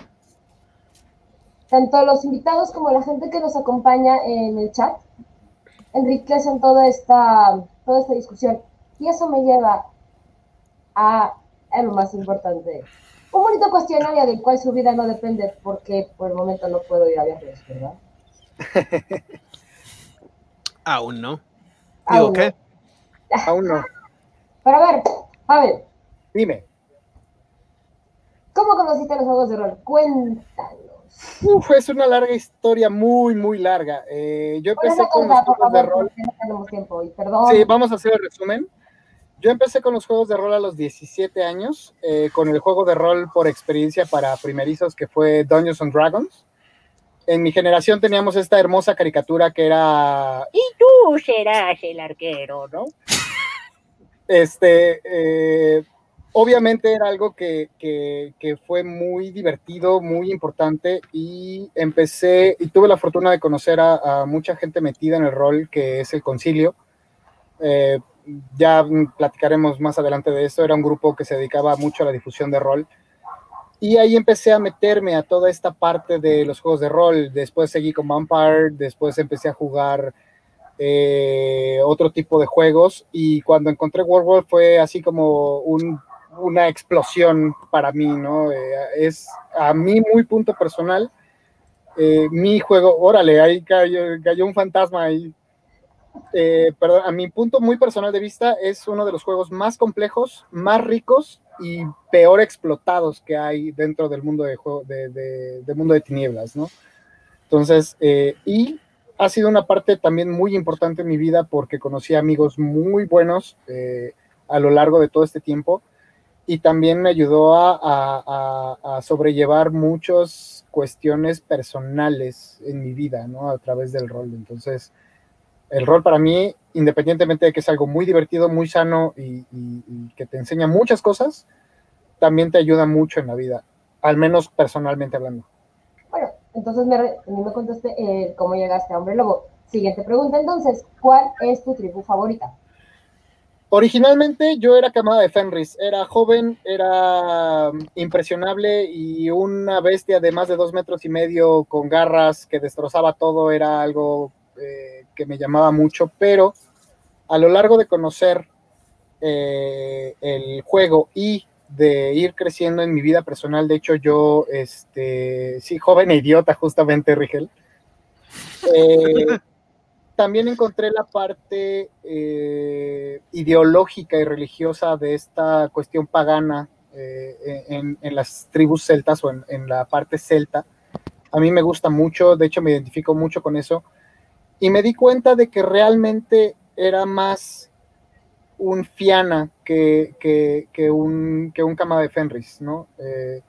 tanto los invitados como la gente que nos acompaña en el chat enriquecen toda esta, toda esta discusión. Y eso me lleva a, a lo más importante. Un bonito cuestionario del cual su vida no depende, porque por el momento no puedo ir a viajes, ¿verdad? Aún no. Digo, Aún ¿qué? No. Aún no. Pero a ver, a ver. Dime. ¿Cómo conociste los juegos de rol? Cuéntanos. Uf, es una larga historia, muy, muy larga. Eh, yo empecé con los juegos de rol. No tenemos tiempo, y perdón. Sí, vamos a hacer el resumen. Yo empecé con los juegos de rol a los diecisiete años, eh, con el juego de rol por experiencia para primerizos que fue Dungeons and Dragons. En mi generación teníamos esta hermosa caricatura que era "y tú serás el arquero", ¿no? Este, eh, obviamente era algo que, que, que fue muy divertido, muy importante, y empecé, y tuve la fortuna de conocer a, a mucha gente metida en el rol, que es el Concilio. Eh, ya platicaremos más adelante de esto. Era un grupo que se dedicaba mucho a la difusión de rol. Y ahí empecé a meterme a toda esta parte de los juegos de rol. Después seguí con Vampire, después empecé a jugar eh, otro tipo de juegos. Y cuando encontré Warworld fue así como un, una explosión para mí, ¿no? Eh, es a mí muy punto personal. Eh, mi juego, órale, ahí cayó, cayó un fantasma ahí. Eh, perdón, a mi punto muy personal de vista es uno de los juegos más complejos, más ricos y peor explotados que hay dentro del mundo de juego, de, de, de mundo de tinieblas, ¿no? Entonces, eh, y ha sido una parte también muy importante en mi vida porque conocí amigos muy buenos eh, a lo largo de todo este tiempo y también me ayudó a, a, a, a sobrellevar muchas cuestiones personales en mi vida, ¿no? A través del rol. Entonces, el rol para mí, independientemente de que es algo muy divertido, muy sano y, y, y que te enseña muchas cosas, también te ayuda mucho en la vida, al menos personalmente hablando. Bueno, entonces me, a mí me contaste eh, cómo llegaste a Hombre Lobo. Siguiente pregunta entonces, ¿cuál es tu tribu favorita? Originalmente yo era camada de Fenris, era joven, era impresionable y una bestia de más de dos metros y medio con garras que destrozaba todo, era algo eh, que me llamaba mucho, pero a lo largo de conocer eh, el juego y de ir creciendo en mi vida personal, de hecho yo, este, sí, joven e idiota justamente, Rigel, eh, también encontré la parte eh, ideológica y religiosa de esta cuestión pagana eh, en, en las tribus celtas o en, en la parte celta. A mí me gusta mucho, de hecho me identifico mucho con eso, y me di cuenta de que realmente era más un Fianna que, que, que, un, que un Camada de Fenris, ¿no? Eh,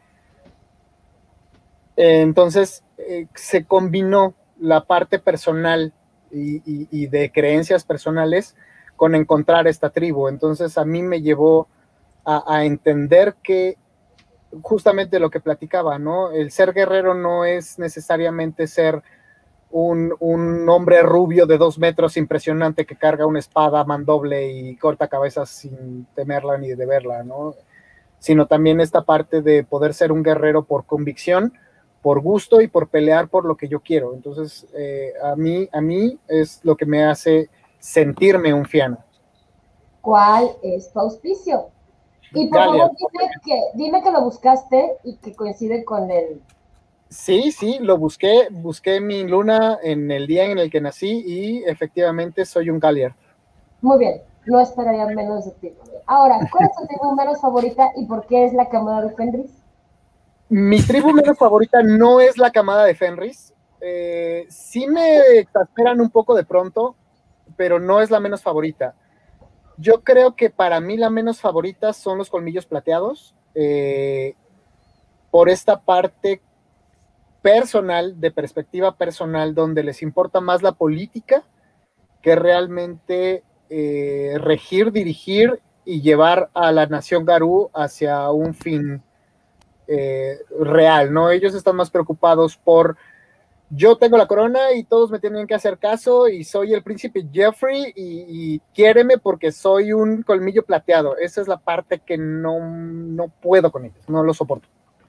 eh, entonces eh, se combinó la parte personal y, y, y de creencias personales con encontrar esta tribu. Entonces a mí me llevó a, a entender que justamente lo que platicaba, ¿no? El ser guerrero no es necesariamente ser un, un hombre rubio de dos metros impresionante que carga una espada mandoble y corta cabezas sin temerla ni deberla, ¿no? Sino también esta parte de poder ser un guerrero por convicción, por gusto y por pelear por lo que yo quiero. Entonces, eh, a mí, a mí es lo que me hace sentirme un Fianna. ¿Cuál es tu auspicio? Y por Galia. favor, dime que, dime que lo buscaste y que coincide con el... Sí, sí, lo busqué, busqué mi luna en el día en el que nací y efectivamente soy un Galliard. Muy bien, no esperaría menos de ti. Ahora, ¿cuál es tu tribu menos favorita y por qué es la Camada de Fenris? Mi tribu menos favorita no es la Camada de Fenris. Eh, sí me exasperan un poco de pronto, pero no es la menos favorita. Yo creo que para mí la menos favorita son los colmillos plateados, eh, por esta parte personal, de perspectiva personal, donde les importa más la política que realmente eh, regir, dirigir y llevar a la nación Garú hacia un fin eh, real, ¿no? Ellos están más preocupados por yo tengo la corona y todos me tienen que hacer caso y soy el príncipe Jeffrey y, y quiéreme porque soy un colmillo plateado. Esa es la parte que no, no puedo con ellos, no lo soporto.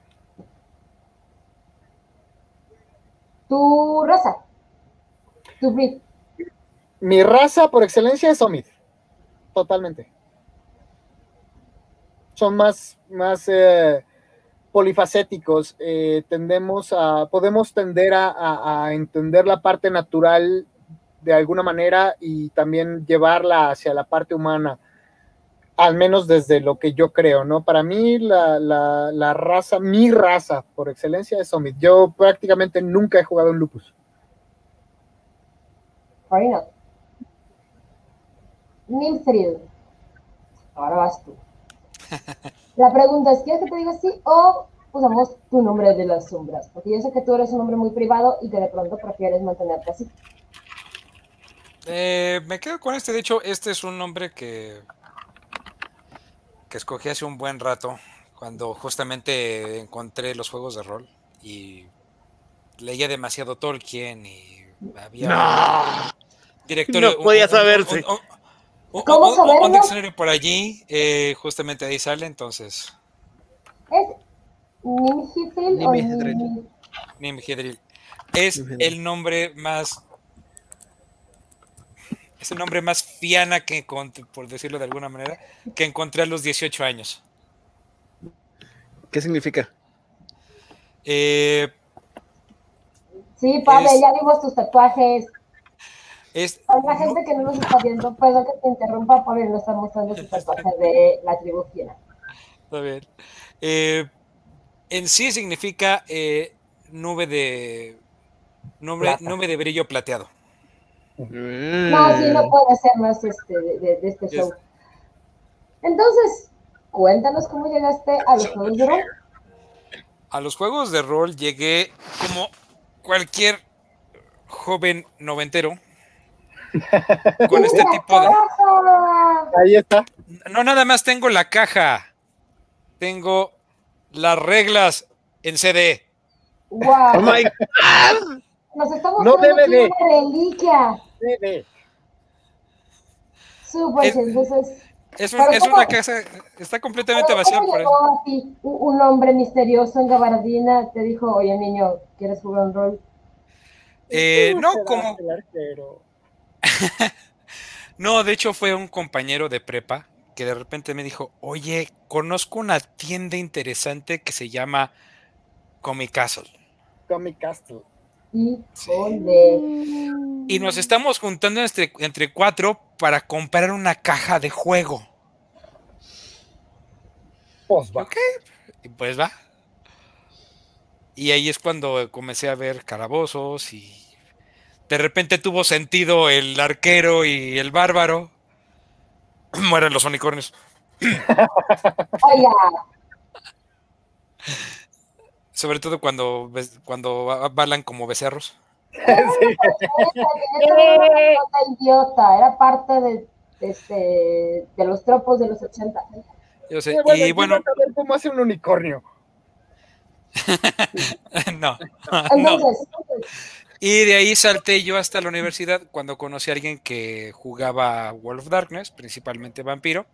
Tu raza, tu breed. Mi raza por excelencia es Omid, totalmente. Son más, más eh, polifacéticos, eh, tendemos a, podemos tender a, a, a entender la parte natural de alguna manera y también llevarla hacia la parte humana, al menos desde lo que yo creo, ¿no? Para mí la, la, la raza, mi raza por excelencia es Omid. Yo prácticamente nunca he jugado en Lupus. Fair enough. Nimthril. Ahora vas tú. La pregunta es, ¿quieres que te diga sí o usamos tu nombre de las sombras? Porque yo sé que tú eres un hombre muy privado y que de pronto prefieres mantenerte así. Eh, me quedo con este. De hecho, este es un nombre que, que escogí hace un buen rato, cuando justamente encontré los juegos de rol y leía demasiado Tolkien y había No. un directorio, No podía un, un, saberse. un, un, un, ¿Cómo un, saberlo? un diccionario por allí, eh, justamente ahí sale, entonces ¿Es Nimthril o Nimthril. Nim- Nimhidril es Nimhidril. el nombre más es el nombre más Fianna que encontré, por decirlo de alguna manera, que encontré a los dieciocho años. ¿Qué significa? Eh, Sí, Pablo, Es- ya vimos tus tatuajes. es Para la no- gente que no nos está viendo, perdón que te interrumpa, Pablo no está mostrando sus tatuajes de la tribu Fianna. Está bien. Eh, en sí significa eh, nube de nube, Plata. nube de brillo plateado. No, sí, no puede ser más este, de, de- de este Yes. show. Entonces, cuéntanos cómo llegaste a los juegos de rol. A los juegos de rol llegué como cualquier joven noventero con este tipo de... ¡Caja! Ahí está. No nada más tengo la caja, tengo las reglas en C D. ¡Wow! Oh my God. Nos estamos No viendo aquí D V D. una reliquia. Ve, ve. Súper, Es- entonces. Es, un- Pero es ¿cómo- una casa, está completamente ¿Cómo, vacía cómo por eso. llegó a ti un, un hombre misterioso en gabardina? Te dijo, oye niño, ¿quieres jugar un rol? Eh, Tú no, serás como... el arquero. No, de hecho fue un compañero de prepa que de repente me dijo, oye, conozco una tienda interesante que se llama Comic Castle. Comic Castle. Híjole. Y nos estamos juntando entre, entre cuatro para comprar una caja de juego. Pues va. Ok, y pues va. Y ahí es cuando comencé a ver calabozos y de repente tuvo sentido el arquero y el bárbaro. Mueren los unicornios. Oiga, Sobre todo cuando, ves- cuando ba- balan como becerros. Sí. esa era una pregunta idiota, era parte de, de este, de los tropos de los ochenta. Yo sé. Eh, bueno, Y yo bueno, quiero saber cómo hace un unicornio. no, no. Entonces, Y de ahí salté yo hasta la universidad cuando conocí a alguien que jugaba World of Darkness, principalmente vampiro.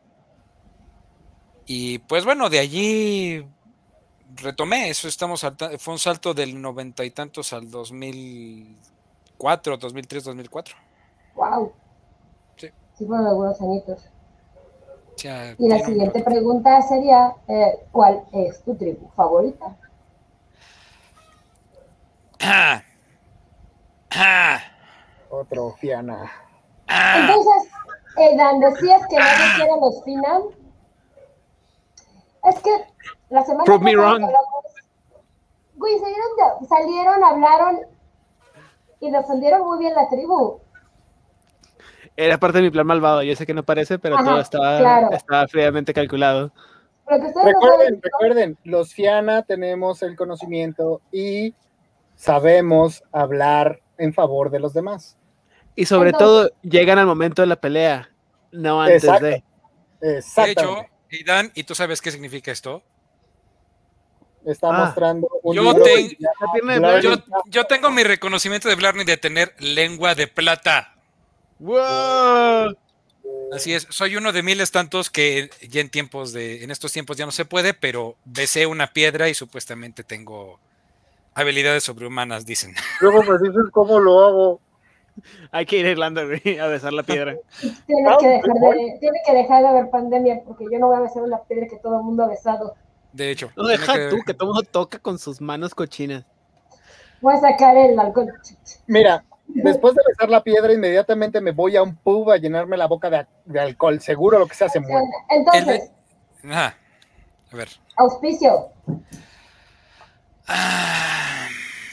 Y pues bueno, de allí retomé. Eso estamos salta- fue un salto del noventa y tantos al dos mil cuatro, dos mil tres, dos mil cuatro. wow. Sí. Sí fueron algunos añitos. O sea, Y la tiene un siguiente rato. pregunta sería, eh, ¿cuál es tu tribu favorita? Ah. Ah. Otro Fiana. Ah. Entonces, Aidan, decías que nadie quiere los final. Es que la semana Prove me pasada wrong. que hablamos, güey, salieron, de- salieron, hablaron y defendieron muy bien la tribu. Era parte de mi plan malvado. Yo sé que no parece, pero Ajá, todo estaba, claro. estaba fríamente calculado. Pero que ustedes no Recuerden, saben, recuerden, los Fiana tenemos el conocimiento y sabemos hablar en favor de los demás. Y sobre Entonces- todo, llegan al momento de la pelea, no antes Exacto. de. De hecho, Exactamente. Idan, ¿y tú sabes qué significa esto? Está Ah. mostrando un Yo libro tengo- que se llama La pierna de Blurry Yo, Blanca. yo tengo mi reconocimiento de Blarney de tener lengua de plata. ¡Wow! Así es, soy uno de miles tantos que ya en tiempos de, en estos tiempos ya no se puede, pero besé una piedra y supuestamente tengo habilidades sobrehumanas, dicen. Luego me dices cómo lo hago. Hay que ir a Irlanda, güey, a besar la piedra. tienes Ah, que dejar mejor. de, tiene que dejar de haber pandemia porque yo no voy a besar una piedra que todo el mundo ha besado. De hecho, No tiene deja que- tú, que todo mundo toca con sus manos cochinas. Voy a sacar el alcohol. Mira, después de besar la piedra, inmediatamente me voy a un pub a llenarme la boca de, de alcohol. Seguro lo que sea se muere. Entonces, Ajá. A ver. auspicio. Ah,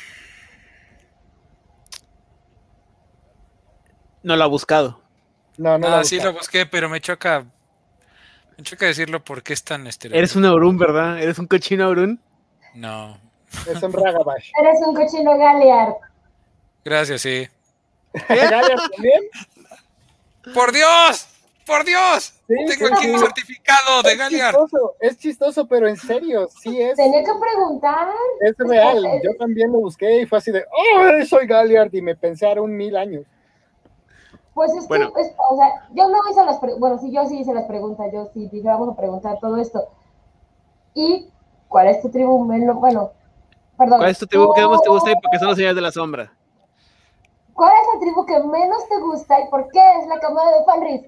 No lo ha buscado. No, no. ah, la sí busca. lo busqué, pero me choca. Me choca decirlo porque es tan estereotipo. Eres un Aurún, ¿verdad? ¿Eres un cochino Aurún? No. Es un Ragabash. Eres un cochino Galear. Gracias, sí. ¿Galear también? ¡Por Dios! ¡Por Dios! Sí, Tengo sí, aquí sí. un certificado de Es Galear. chistoso, es chistoso, pero en serio, sí es, Tenía que preguntar. es real. Yo también lo busqué y fue así de, ¡oh, soy Galliard! Y me pensaron mil años. Pues es Bueno. que, es- o sea, yo no hice las preguntas. Bueno, sí, yo sí hice las preguntas. Yo sí dije, vamos a preguntar todo esto. ¿Y cuál es tu tribu menos? Bueno, perdón. ¿Cuál es tu tribu que ¿Cuál- más te gusta y por qué son los señores de la sombra? ¿Cuál es la tribu que menos te gusta y por qué es la camada de Fanris?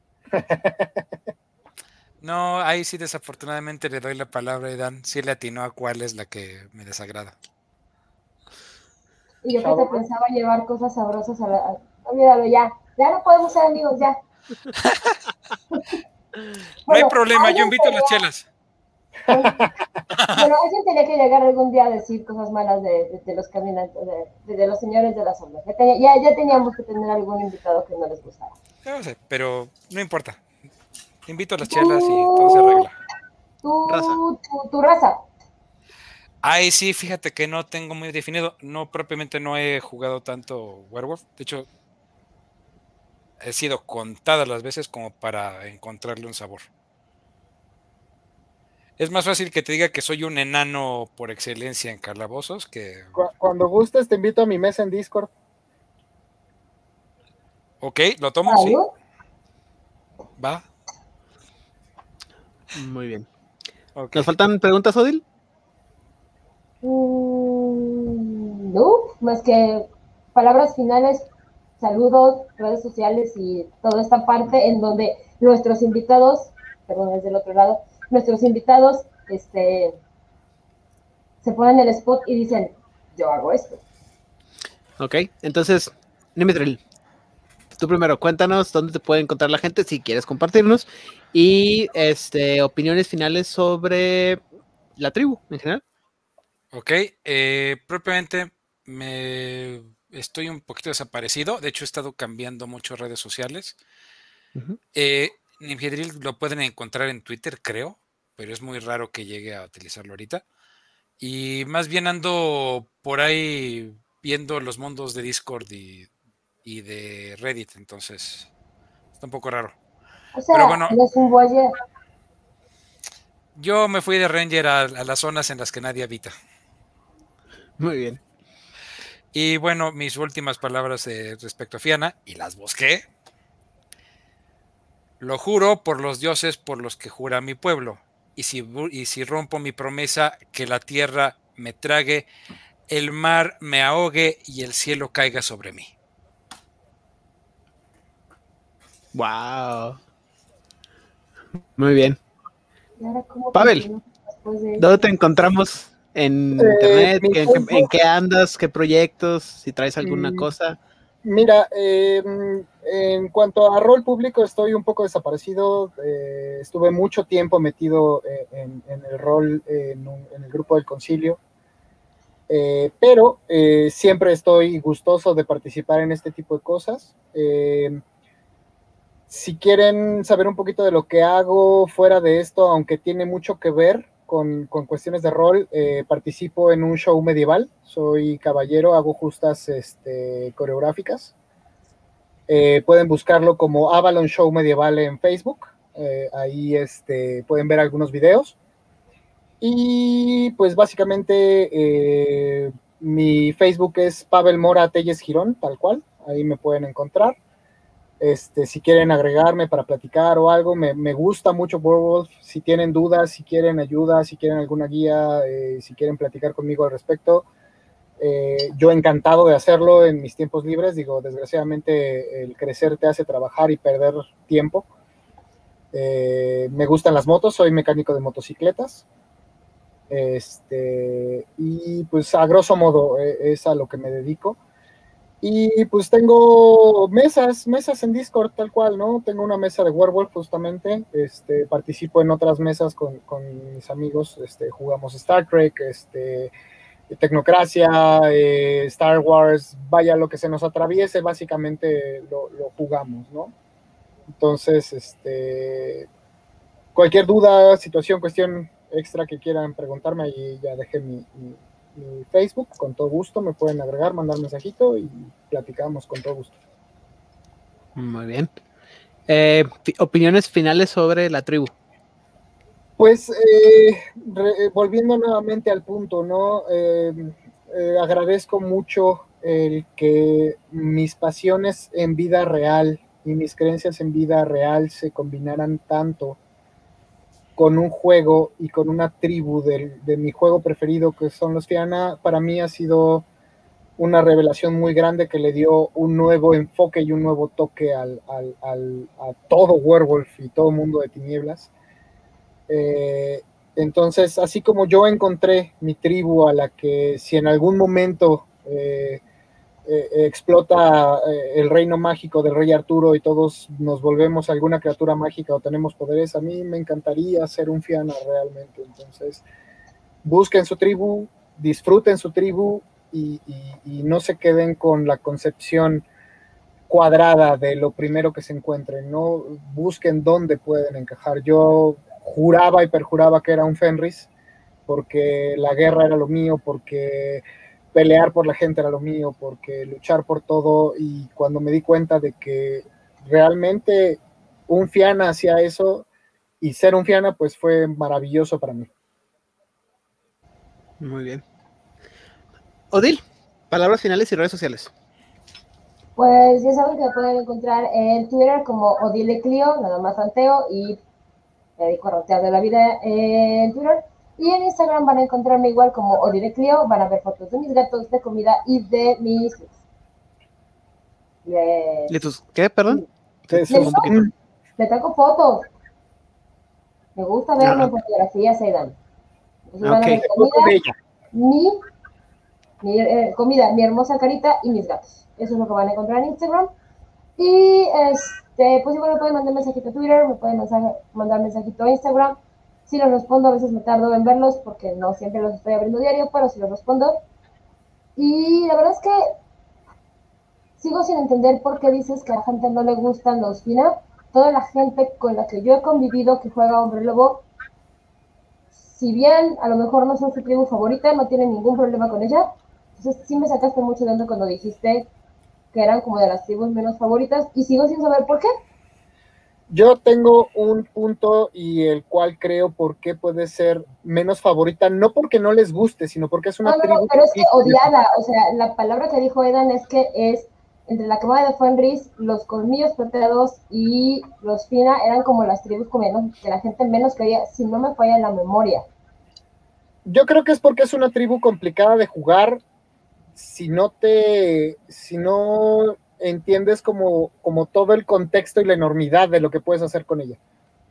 No, ahí sí desafortunadamente le doy la palabra a Dan. Sí le atinó a cuál es la que me desagrada. Y yo que te pensaba llevar cosas sabrosas a la. a- Olvídalo ya. Ya no podemos ser amigos, ya. No hay Bueno, problema, yo alguien invito a las pelea- chelas. Bueno, alguien tenía que llegar algún día a decir cosas malas de, de, de los caminantes, de, de, de los señores de las sombras. Ya, tenía, ya, ya teníamos que tener algún invitado que no les gustara. No sé, pero no importa. Invito a las chelas y todo se arregla. Tu Raza. Tu, tu raza. Ay, sí, fíjate que no tengo muy definido. No, propiamente no he jugado tanto Werewolf. De hecho, he sido contadas las veces como para encontrarle un sabor. Es más fácil que te diga que soy un enano por excelencia en calabozos que... Cu- Cuando gustes, te invito a mi mesa en Discord. Ok, lo tomo, sí. ¿Algo? Va. Muy bien. Ok. ¿Nos faltan preguntas, Odil? Mm, no, más que palabras finales, saludos, redes sociales y toda esta parte en donde nuestros invitados, perdón, desde el otro lado, nuestros invitados este, se ponen el spot y dicen, yo hago esto. Ok, entonces, Nimitril, tú primero, cuéntanos dónde te puede encontrar la gente si quieres compartirnos y este, opiniones finales sobre la tribu en general. Ok, eh, propiamente me estoy un poquito desaparecido. De hecho, he estado cambiando mucho redes sociales. Uh-huh. Eh, Nimhedril lo pueden encontrar en Twitter, creo, pero es muy raro que llegue a utilizarlo ahorita. Y más bien ando por ahí viendo los mundos de Discord y, y de Reddit, entonces está un poco raro. O sea, Pero bueno, no es un voyeur. yo me fui de Ranger a, a las zonas en las que nadie habita. Muy bien. Y bueno, mis últimas palabras eh, respecto a Fianna, y las busqué. Lo juro por los dioses por los que jura mi pueblo. Y si, y si rompo mi promesa, que la tierra me trague, el mar me ahogue y el cielo caiga sobre mí. Wow. Muy bien. ¿Y ahora cómo Pavel, continúo después de ¿dónde te esto? encontramos? ¿En Eh, internet? mi ¿En, Facebook. qué, en qué andas? ¿Qué proyectos? Si traes alguna Mm, cosa. Mira, eh, en cuanto a rol público, estoy un poco desaparecido. Eh, estuve mucho tiempo metido eh, en, en el rol en, un, en el grupo del concilio. Eh, pero eh, siempre estoy gustoso de participar en este tipo de cosas. Eh, si quieren saber un poquito de lo que hago fuera de esto, aunque tiene mucho que ver con, con cuestiones de rol, eh, participo en un show medieval. Soy caballero, hago justas este, coreográficas. Eh, pueden buscarlo como Avalon Show Medieval en Facebook. Eh, ahí este, pueden ver algunos videos. Y pues básicamente eh, mi Facebook es Pavel Mora Telles Girón, tal cual. Ahí me pueden encontrar. Este, si quieren agregarme para platicar o algo, me, me gusta mucho Werewolf. Si tienen dudas, si quieren ayuda, si quieren alguna guía, eh, si quieren platicar conmigo al respecto, eh, yo encantado de hacerlo en mis tiempos libres. Digo, desgraciadamente el crecer te hace trabajar y perder tiempo. Eh, me gustan las motos, soy mecánico de motocicletas. Este, y pues a grosso modo eh, es a lo que me dedico. Y pues tengo mesas, mesas en Discord tal cual, ¿no? Tengo una mesa de Werewolf justamente, este, participo en otras mesas con, con mis amigos, este, jugamos Star Trek, este, Tecnocracia, eh, Star Wars, vaya lo que se nos atraviese, básicamente lo, lo jugamos, ¿no? Entonces, este, cualquier duda, situación, cuestión extra que quieran preguntarme, ahí ya dejé mi, mi mi Facebook, con todo gusto, me pueden agregar, mandar mensajito y platicamos con todo gusto. Muy bien. Eh, opiniones finales sobre la tribu. Pues eh, re, volviendo nuevamente al punto, ¿no? Eh, eh, agradezco mucho el que mis pasiones en vida real y mis creencias en vida real se combinaran tanto con un juego y con una tribu de, de mi juego preferido, que son los Fianna. Para mí ha sido una revelación muy grande que le dio un nuevo enfoque y un nuevo toque al, al, al, a todo Werewolf y todo mundo de tinieblas. Eh, entonces, así como yo encontré mi tribu a la que si en algún momento eh, eh, explota eh, el reino mágico del rey Arturo y todos nos volvemos alguna criatura mágica o tenemos poderes. A mí me encantaría ser un Fianna realmente. Entonces, busquen su tribu, disfruten su tribu y, y, y no se queden con la concepción cuadrada de lo primero que se encuentren, no busquen dónde pueden encajar. Yo juraba y perjuraba que era un Fenris, porque la guerra era lo mío, porque pelear por la gente era lo mío, porque luchar por todo, y cuando me di cuenta de que realmente un Fianna hacía eso, y ser un Fianna, pues fue maravilloso para mí. Muy bien. Odil, palabras finales y redes sociales. Pues ya saben que me pueden encontrar en Twitter como Odile Clio, nada más ranteo y me dedico a rantear de la vida en Twitter. Y en Instagram van a encontrarme igual como Odile Clio, van a ver fotos de mis gatos, de comida y de mis... De... ¿Y tus qué, perdón? Sí, Le, un poquito. le traigo fotos. Me gusta verme Ah. en fotografías, Aidan. Entonces Ah, van a ok. ver comida, mi, mi eh, comida, mi hermosa carita y mis gatos. Eso es lo que van a encontrar en Instagram. Y este, pues igual me pueden mandar mensajito a Twitter, me pueden mensaje, mandar mensajito a Instagram. Si los respondo, a veces me tardo en verlos porque no siempre los estoy abriendo diario, pero si los respondo. Y la verdad es que sigo sin entender por qué dices que a la gente no le gustan los Fianna. Toda la gente con la que yo he convivido que juega Hombre Lobo, si bien a lo mejor no son su tribu favorita, no tienen ningún problema con ella. Entonces sí me sacaste mucho de onda cuando dijiste que eran como de las tribus menos favoritas, y sigo sin saber por qué. Yo tengo un punto y el cual creo por qué puede ser menos favorita, no porque no les guste, sino porque es una No, no, tribu... no, pero es que odiada, o sea, la palabra que dijo Edan es que es, entre la quemada de Fenris, los colmillos plateados y los Fianna eran como las tribus como menos, que la gente menos quería, si no me falla la memoria. Yo creo que es porque es una tribu complicada de jugar, si no te, si no entiendes como, como todo el contexto y la enormidad de lo que puedes hacer con ella.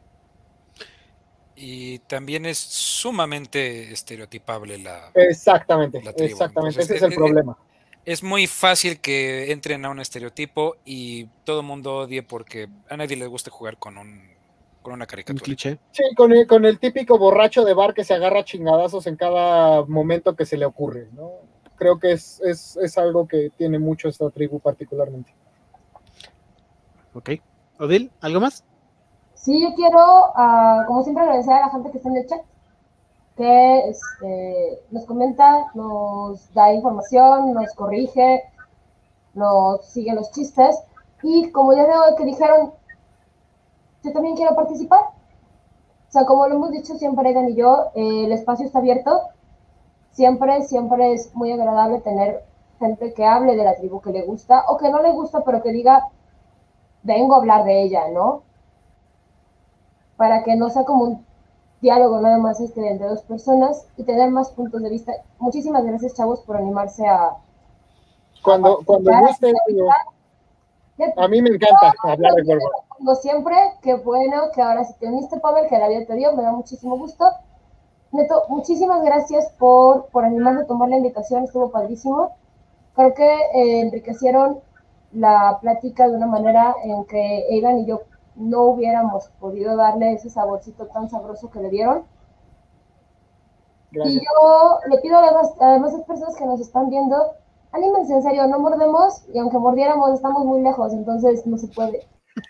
Y también es sumamente estereotipable la, Exactamente, la tribu. exactamente, Entonces, ese es el eh, problema. es muy fácil que entren a un estereotipo y todo el mundo odie porque a nadie le gusta jugar con un con una Un caricatura. cliché. Sí, con el, con el típico borracho de bar que se agarra chingadazos en cada momento que se le ocurre, ¿no? Creo que es, es, es algo que tiene mucho esta tribu particularmente. Ok. Odil, ¿algo más? Sí, yo quiero, uh, como siempre, agradecer a la gente que está en el chat, que este, nos comenta, nos da información, nos corrige, nos sigue los chistes, y como ya de hoy que dijeron, yo también quiero participar. O sea, como lo hemos dicho siempre, Edan y yo, eh, el espacio está abierto. Siempre, siempre es muy agradable tener gente que hable de la tribu que le gusta, o que no le gusta, pero que diga, vengo a hablar de ella, ¿no? Para que no sea como un diálogo nada más este, entre dos personas y tener más puntos de vista. Muchísimas gracias, chavos, por animarse a... Cuando, a cuando guste, digo, a mí me encanta no, hablar de World. Como siempre, qué bueno que ahora sí te uniste, Pavel, que la vida te dio, me da muchísimo gusto. Neto, muchísimas gracias por, por animarme a tomar la invitación, estuvo padrísimo. Creo que eh, enriquecieron la plática de una manera en que Aidan y yo no hubiéramos podido darle ese saborcito tan sabroso que le dieron. Gracias. Y yo le pido además a las demás personas que nos están viendo, anímense, en serio, no mordemos, y aunque mordiéramos estamos muy lejos, entonces no se puede.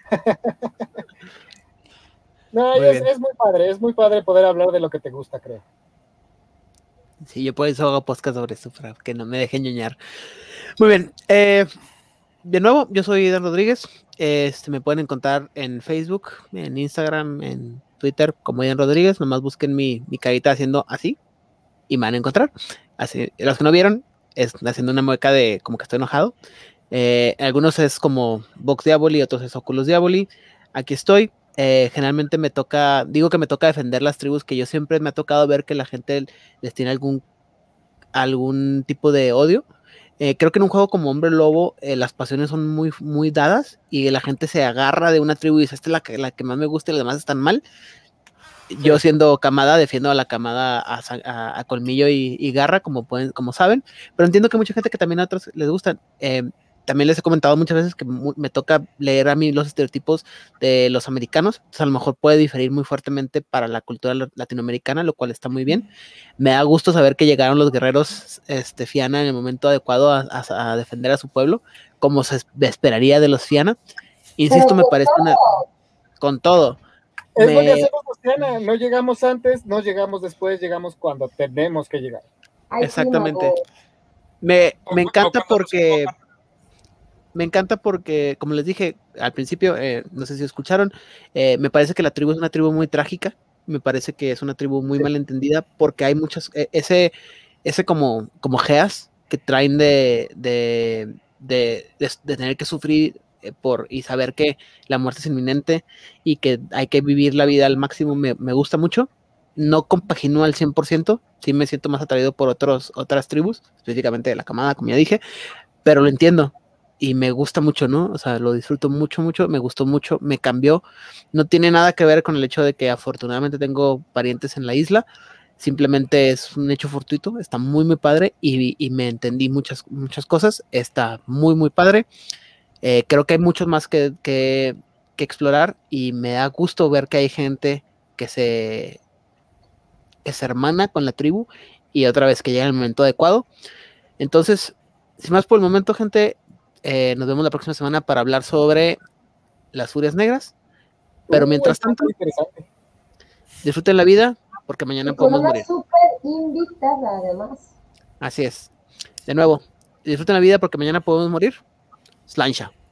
No, es, es muy padre, es muy padre poder hablar de lo que te gusta, creo. Sí, yo por eso hago podcast sobre esto, para que no me dejen ñoñar. Muy bien, eh, de nuevo, yo soy Dan Rodríguez. Este, me pueden encontrar en Facebook, en Instagram, en Twitter como Dan Rodríguez. Nomás busquen mi, mi carita haciendo así y me van a encontrar. Así, los que no vieron, es haciendo una mueca de como que estoy enojado. Eh, algunos es como Vox Diaboli, otros es Oculus Diaboli. Aquí estoy. Eh, generalmente me toca, digo que me toca defender las tribus que yo siempre me ha tocado ver que la gente les tiene algún, algún tipo de odio. Eh, creo que en un juego como Hombre Lobo eh, las pasiones son muy, muy dadas y la gente se agarra de una tribu y dice, esta es la que, la que más me gusta y las demás están mal. Yo siendo camada, defiendo a la camada a, a, a colmillo y, y garra, como pueden, como saben, pero entiendo que mucha gente que también a otros les gustan. Eh, también les he comentado muchas veces que me toca leer a mí los estereotipos de los americanos, entonces a lo mejor puede diferir muy fuertemente para la cultura latinoamericana, lo cual está muy bien. Me da gusto saber que llegaron los guerreros este, Fianna en el momento adecuado a, a, a defender a su pueblo, como se esperaría de los Fianna. Insisto, me parece una... con todo. Es me... lo que hacemos los Fianna, no llegamos antes, no llegamos después, llegamos cuando tenemos que llegar. Ay, Exactamente. Sí, me, me encanta porque... Me encanta porque, como les dije al principio, eh, no sé si escucharon, eh, me parece que la tribu es una tribu muy trágica, me parece que es una tribu muy sí. malentendida porque hay muchas, eh, ese, ese como, como geas que traen de, de, de, de, de tener que sufrir eh, por y saber que la muerte es inminente y que hay que vivir la vida al máximo, me, me gusta mucho. No compagino al cien por ciento, sí me siento más atraído por otros, otras tribus, específicamente de la camada, como ya dije, pero lo entiendo. Y me gusta mucho, ¿no? O sea, lo disfruto mucho, mucho, me gustó mucho, me cambió. No tiene nada que ver con el hecho de que afortunadamente tengo parientes en la isla, simplemente es un hecho fortuito, está muy, muy padre y, y me entendí muchas, muchas cosas, está muy, muy padre. Eh, creo que hay mucho más que, que, que explorar y me da gusto ver que hay gente que se, que se hermana con la tribu y otra vez que llega el momento adecuado. Entonces, sin más por el momento, gente, Eh, nos vemos la próxima semana para hablar sobre las furias negras. Pero uh, mientras tanto, disfruten la vida porque mañana y podemos con una morir. Súper invitada, además. Así es. De nuevo, disfruten la vida porque mañana podemos morir. Slancha.